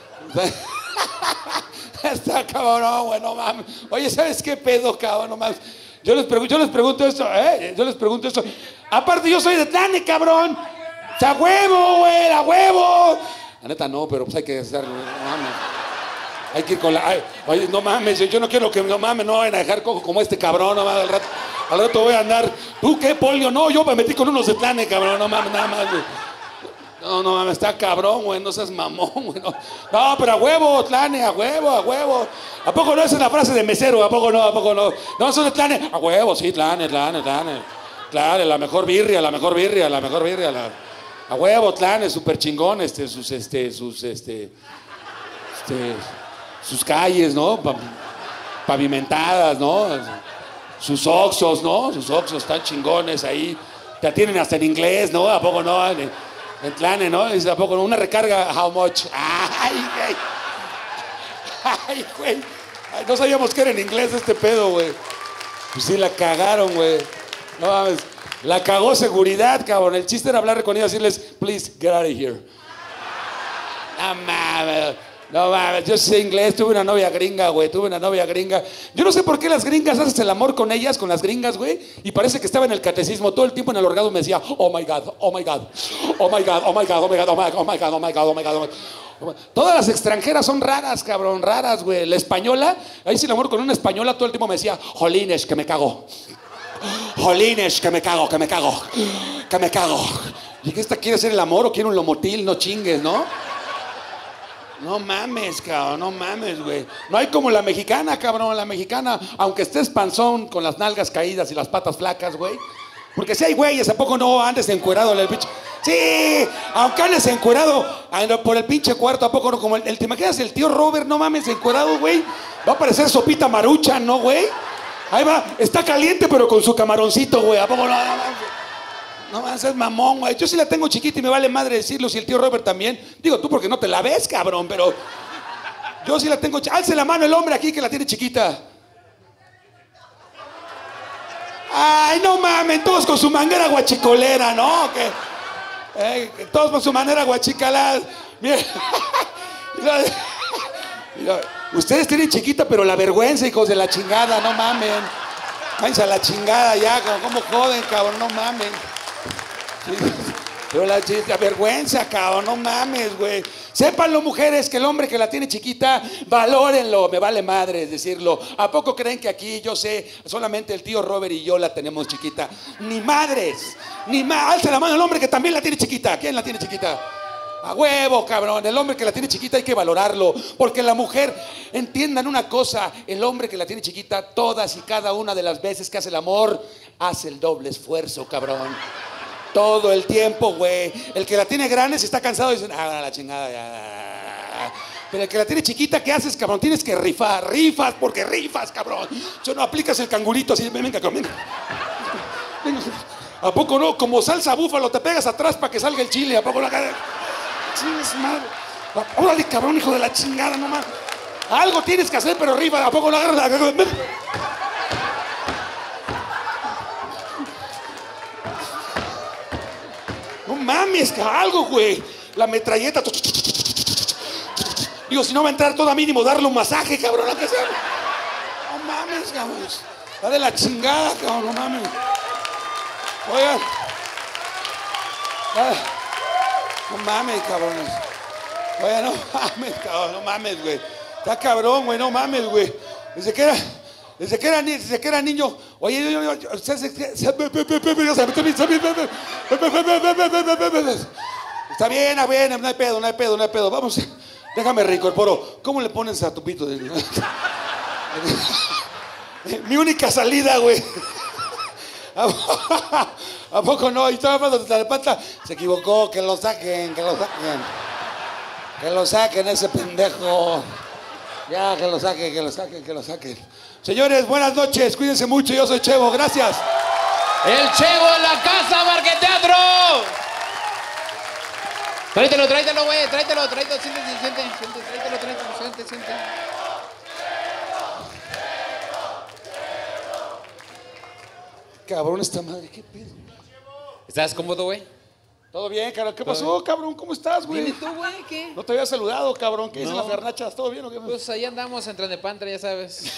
Está cabrón, güey, no mames. Oye, ¿sabes qué pedo, cabrón? No mames. Yo les pregunto esto, Aparte, yo soy de Tlane, cabrón. ¡A huevo, güey! ¡A huevo! La neta no, pero pues hay que hacer. No mames. Hay que ir con la... oye, no mames, yo no quiero que... No mames, no vayan a dejar cojo como este cabrón, no mames, al rato voy a andar... ¿Tú qué, polio? No, yo me metí con unos de Tlane, cabrón, no mames, nada más, güey. No mames, está cabrón, güey, no seas mamón, güey. No, pero a huevo, Tlane, a huevo. ¿A poco no esa es la frase de mesero? ¿A poco no? No, son de Tlane. A huevo, sí, Tlane. Tlane, la mejor birria. A huevo, Tlane, súper chingón, sus calles, ¿no? Pavimentadas, ¿no? Sus oxos, ¿no? Sus oxos están chingones ahí. Te atienden hasta en inglés, ¿no? ¿A poco no? En Tlane, ¿no? Dice, ¿a poco no? Una recarga, how much? Ay, güey. No sabíamos que era en inglés este pedo, güey. Pues sí, la cagaron, güey. No mames. La cagó seguridad, cabrón. El chiste era hablar con ellos y decirles, please, get out of here. No mames. No mames, yo sé inglés, tuve una novia gringa, güey, Yo no sé por qué las gringas haces el amor con ellas, con las gringas, güey, y parece que estaba en el catecismo, todo el tiempo en el orgasmo me decía, oh my God, oh my God, oh my God, oh my God, oh my God, oh my God, oh my God, oh my God, oh my God, oh my God. Todas las extranjeras son raras, cabrón, raras, güey. La española, ahí sí el amor con una española todo el tiempo me decía, jolines, que me cago. Jolines, que me cago. Y que esta quiere hacer el amor o quiere un lomotil, no chingues, ¿no? No mames, cabrón, no mames, güey. No hay como la mexicana, cabrón, la mexicana, aunque estés panzón con las nalgas caídas y las patas flacas, güey. Porque si hay güeyes, ¿a poco no andes encuerado en el pinche? Sí, aunque andes encuerado por el pinche cuarto, ¿a poco no? Como ¿te imaginas el tío Robert, no mames, encuerado, güey? Va a parecer sopita maruchan, ¿no, güey? Ahí va, está caliente pero con su camaroncito, güey, ¿a poco no? No mames, es mamón, güey. Yo sí la tengo chiquita y me vale madre decirlo, si el tío Robert también. Digo, tú porque no te la ves, cabrón, pero yo sí la tengo chiquita. Alce la mano el hombre aquí que la tiene chiquita. Ay, no mames, todos con su manguera guachicolera, ¿no? Todos con su manera guachicalada. Mira. Mira, ustedes tienen chiquita, pero la vergüenza, hijos de la chingada, no mamen. Váyanse a la chingada ya, ¿cómo joden, cabrón? No mamen. Sí, pero la vergüenza, cabrón, no mames, güey. Sépanlo, mujeres, que el hombre que la tiene chiquita, valórenlo, me vale madre decirlo. ¿A poco creen que aquí, yo sé, solamente el tío Robert y yo la tenemos chiquita? Ni madres, alza la mano el hombre que también la tiene chiquita. ¿Quién la tiene chiquita? A huevo, cabrón, el hombre que la tiene chiquita hay que valorarlo. Porque la mujer, entiendan una cosa, el hombre que la tiene chiquita, todas y cada una de las veces que hace el amor, hace el doble esfuerzo, cabrón. Todo el tiempo, güey. El que la tiene grande se está cansado y dice, la chingada, ya. Pero el que la tiene chiquita, ¿qué haces, cabrón? Tienes que rifas, porque rifas, cabrón. Yo no aplicas el cangurito así, venga, cabrón, venga. ¿A poco no? Como salsa búfalo, te pegas atrás para que salga el chile, ¿a poco no? Chingas, madre. Órale, cabrón, hijo de la chingada, no mames. Algo tienes que hacer, pero rifa, ¿a poco no agarras la... No mames, algo, güey. La metralleta. Digo, si no va a entrar toda mínimo, darle un masaje, cabrón. No mames, cabrón. Está de la chingada, cabrón, no mames. Oigan. No mames, cabrones. Oigan, no mames, cabrón, no mames, güey. Está cabrón, güey, no mames, güey. Desde que era niño, oye, está bien, no hay pedo. Vamos, déjame reincorporo. ¿Cómo le pones a tu pito? Mi única salida, güey. ¿A poco no? Y estaba hablando de la pata. Se equivocó, que lo saquen. Que lo saquen ese pendejo. Ya, que lo saquen. Señores, buenas noches, cuídense mucho, yo soy Chevo, gracias. El Chevo en la casa, Marqueteatro. Tráetelo, güey, tráetelo, siente, siente. Cabrón, esta madre, qué pedo. ¿Estás cómodo, güey? Todo bien, cabrón. ¿Qué pasó, cabrón? ¿Cómo estás, güey? ¿Y tú, güey? ¿Qué? No te había saludado, cabrón. ¿Qué dicen las garnachas? ¿Todo bien o qué? Pues ahí andamos entre Nepantra, ya sabes.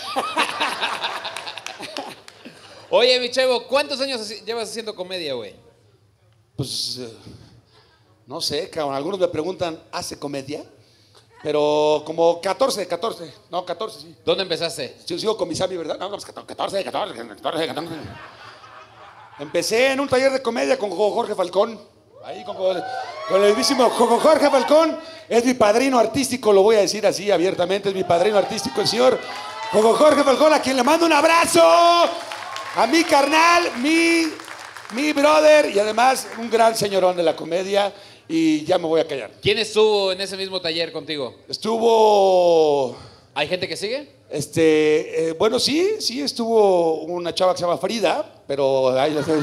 Oye, mi Chevo, ¿cuántos años llevas haciendo comedia, güey? Pues, no sé, cabrón. Algunos me preguntan, ¿hace comedia? Pero como 14. No, 14, sí. ¿Dónde empezaste? Yo sigo con mi Sammy, ¿verdad? No, pues 14. Empecé en un taller de comedia con Jorge Falcón. Ahí con el mismísimo Jorge Falcón. Es mi padrino artístico, lo voy a decir así abiertamente. Es mi padrino artístico, el señor Jorge Falcón, a quien le mando un abrazo. A mi carnal, mi brother y además un gran señorón de la comedia. Y ya me voy a callar. ¿Quién estuvo en ese mismo taller contigo? Estuvo... ¿Hay gente que sigue? Bueno, sí, estuvo una chava que se llama Frida, pero...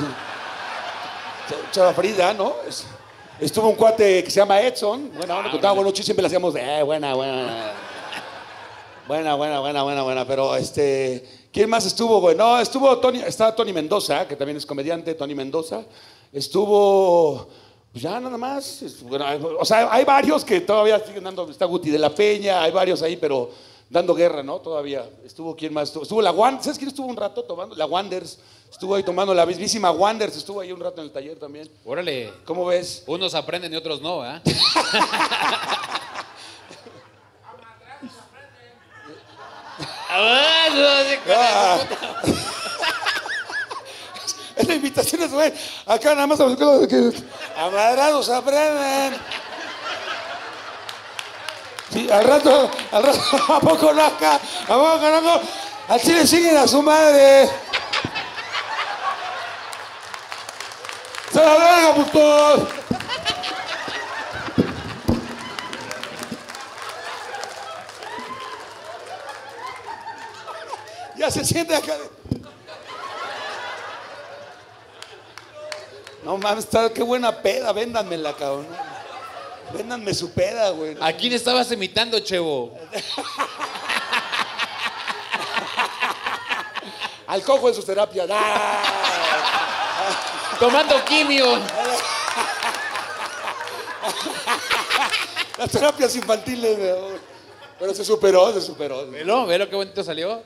chava Frida, ¿no? Estuvo un cuate que se llama Edson. Bueno, nos contaba buenos chistes, siempre le hacíamos buena. Pero ¿Quién más estuvo, güey? No, estaba Tony Mendoza, que también es comediante, Tony Mendoza. Estuvo, pues ya nada más. Bueno, o sea, hay varios que todavía siguen dando, está Guti de la Peña, hay varios ahí, pero dando guerra, ¿no? Todavía. ¿Quién más? Estuvo la Wanders, ¿sabes quién estuvo un rato tomando? La Wanders. Estuvo ahí tomando, la mismísima Wanders, estuvo ahí un rato en el taller también. Órale. ¿Cómo ves? Unos aprenden y otros no, ¿eh? Es la invitación, es, güey. Acá nada más a madrados aprenden. Sí, al rato, ¿a poco no acá? ¿A poco no? Al chile siguen a su madre. ¡Se la verga, putos! Ya se siente acá. No mames, qué buena peda, véndanmela, cabrón. Véndanme su peda, güey. ¿A quién estabas imitando, Chevo? Al cojo en sus terapias. Tomando quimio. Las terapias infantiles, pero se superó. Velo qué bonito salió.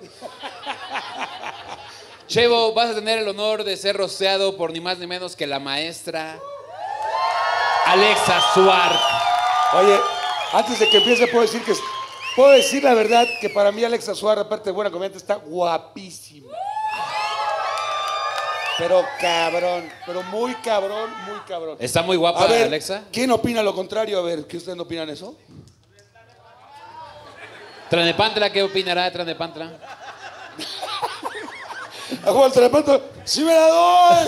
Chevo, vas a tener el honor de ser rociado por ni más ni menos que la maestra Alexa Suárez. Oye, antes de que empiece puedo decir la verdad que para mí Alexa Suárez, aparte de buena comediante, está guapísima. Pero cabrón, pero muy cabrón. Está muy guapa, a ver, Alexa. ¿Quién opina lo contrario? A ver, ¿qué ustedes no opinan eso? Tranepantla, ¿qué opinará de Tranepantla? A Juan Tranepantla, ¡sí me la doy!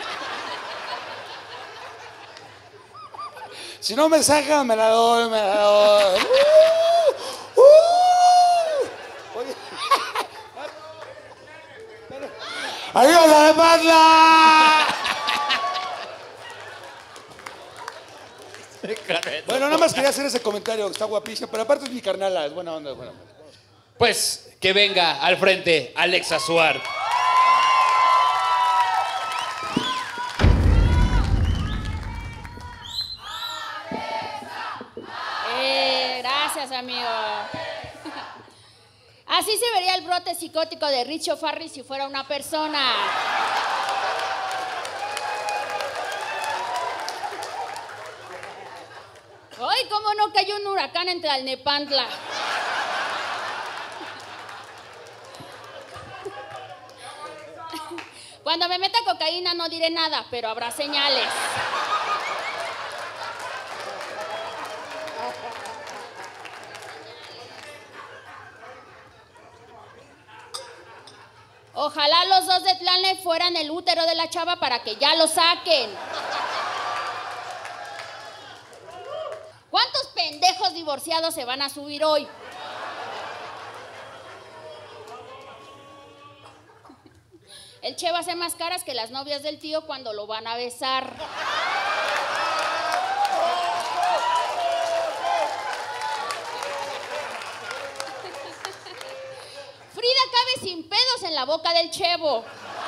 Si no me sacan, me la doy. Oye. ¡Adiós, Tranepantla! Bueno, nada más quería hacer ese comentario, está guapísima, pero aparte es mi carnala, es buena onda. Pues que venga al frente Alexa Suárez. Gracias, amigo. Así se vería el brote psicótico de Richo Farri si fuera una persona. ¡Ay, cómo no cayó un huracán en Tlalnepantla! Cuando me meta cocaína no diré nada, pero habrá señales. Ojalá los dos de Tlalne fueran el útero de la chava para que ya lo saquen. ¿Cuántos pendejos divorciados se van a subir hoy? El Che va a hacer más caras que las novias del tío cuando lo van a besar. Frida cabe sin pedos en la boca del Chevo.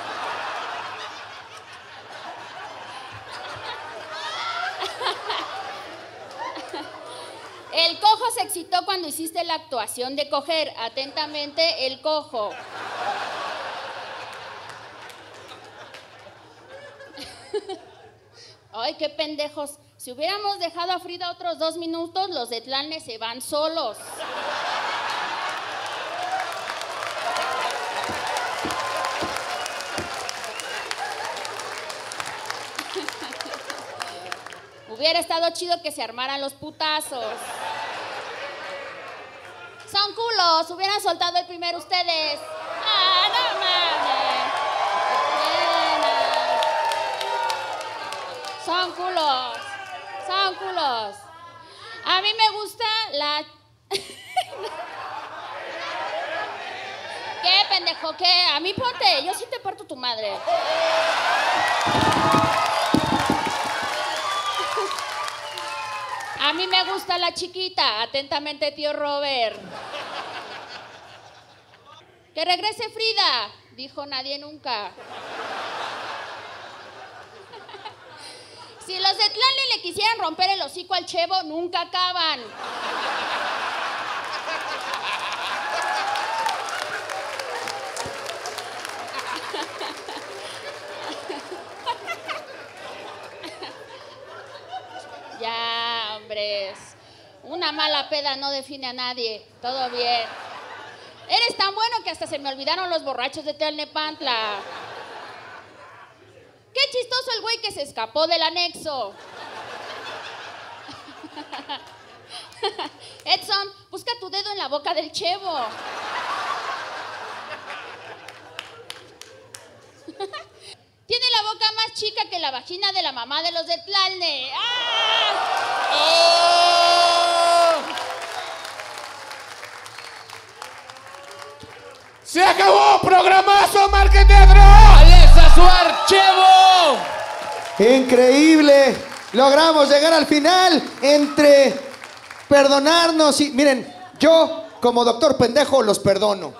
El cojo se excitó cuando hiciste la actuación de coger. Atentamente, el cojo. Ay, qué pendejos. Si hubiéramos dejado a Frida otros 2 minutos, los de Tlalne se van solos. Hubiera estado chido que se armaran los putazos. Son culos, hubieran soltado el primero ustedes. ¡Ah, no mames! Son culos, son culos. A mí me gusta la... ¿Qué, pendejo? ¿Qué? A mí ponte, yo sí te parto tu madre. A mí me gusta la chiquita. Atentamente, tío Robert. Que regrese Frida, dijo nadie nunca. Si los de Tlalne le quisieran romper el hocico al Chevo, nunca acaban. Ya, hombres. Una mala peda no define a nadie. Todo bien. Eres tan bueno que hasta se me olvidaron los borrachos de Tlalnepantla. Qué chistoso el güey que se escapó del anexo. Edson, busca tu dedo en la boca del Chevo. Tiene la boca más chica que la vagina de la mamá de los de Tlalne. ¡Ah! ¡Oh! ¡Se acabó! ¡Programazo, Marqueteatro! ¡Alexa Suar, Chevo! Increíble. Logramos llegar al final entre perdonarnos y... Miren, yo como doctor pendejo los perdono.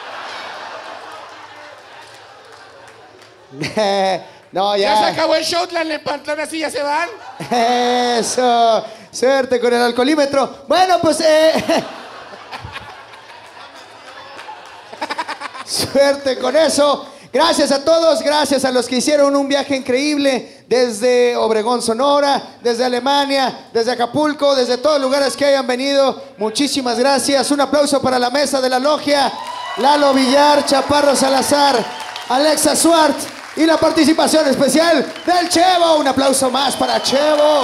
No, ya. Ya se acabó el show, Tlalnepantla, así ya se van. Eso. Suerte con el alcoholímetro. Bueno, pues... Suerte con eso. Gracias a todos, gracias a los que hicieron un viaje increíble desde Obregón, Sonora, desde Alemania, desde Acapulco, desde todos los lugares que hayan venido. Muchísimas gracias. Un aplauso para la mesa de la logia. Lalo Villar, Chaparro Salazar, Alexa Suart y la participación especial del Chevo. Un aplauso más para Chevo.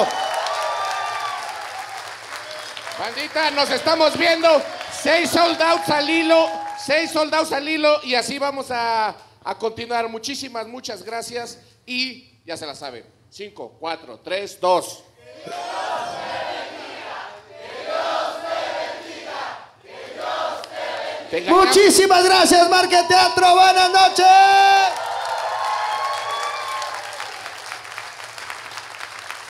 Bandita, nos estamos viendo. 6 sold outs al hilo. 6 sold outs al hilo y así vamos a continuar. Muchas gracias y ya se la saben. 5, 4, 3, 2. Muchísimas gracias, Marqueteatro. Buenas noches.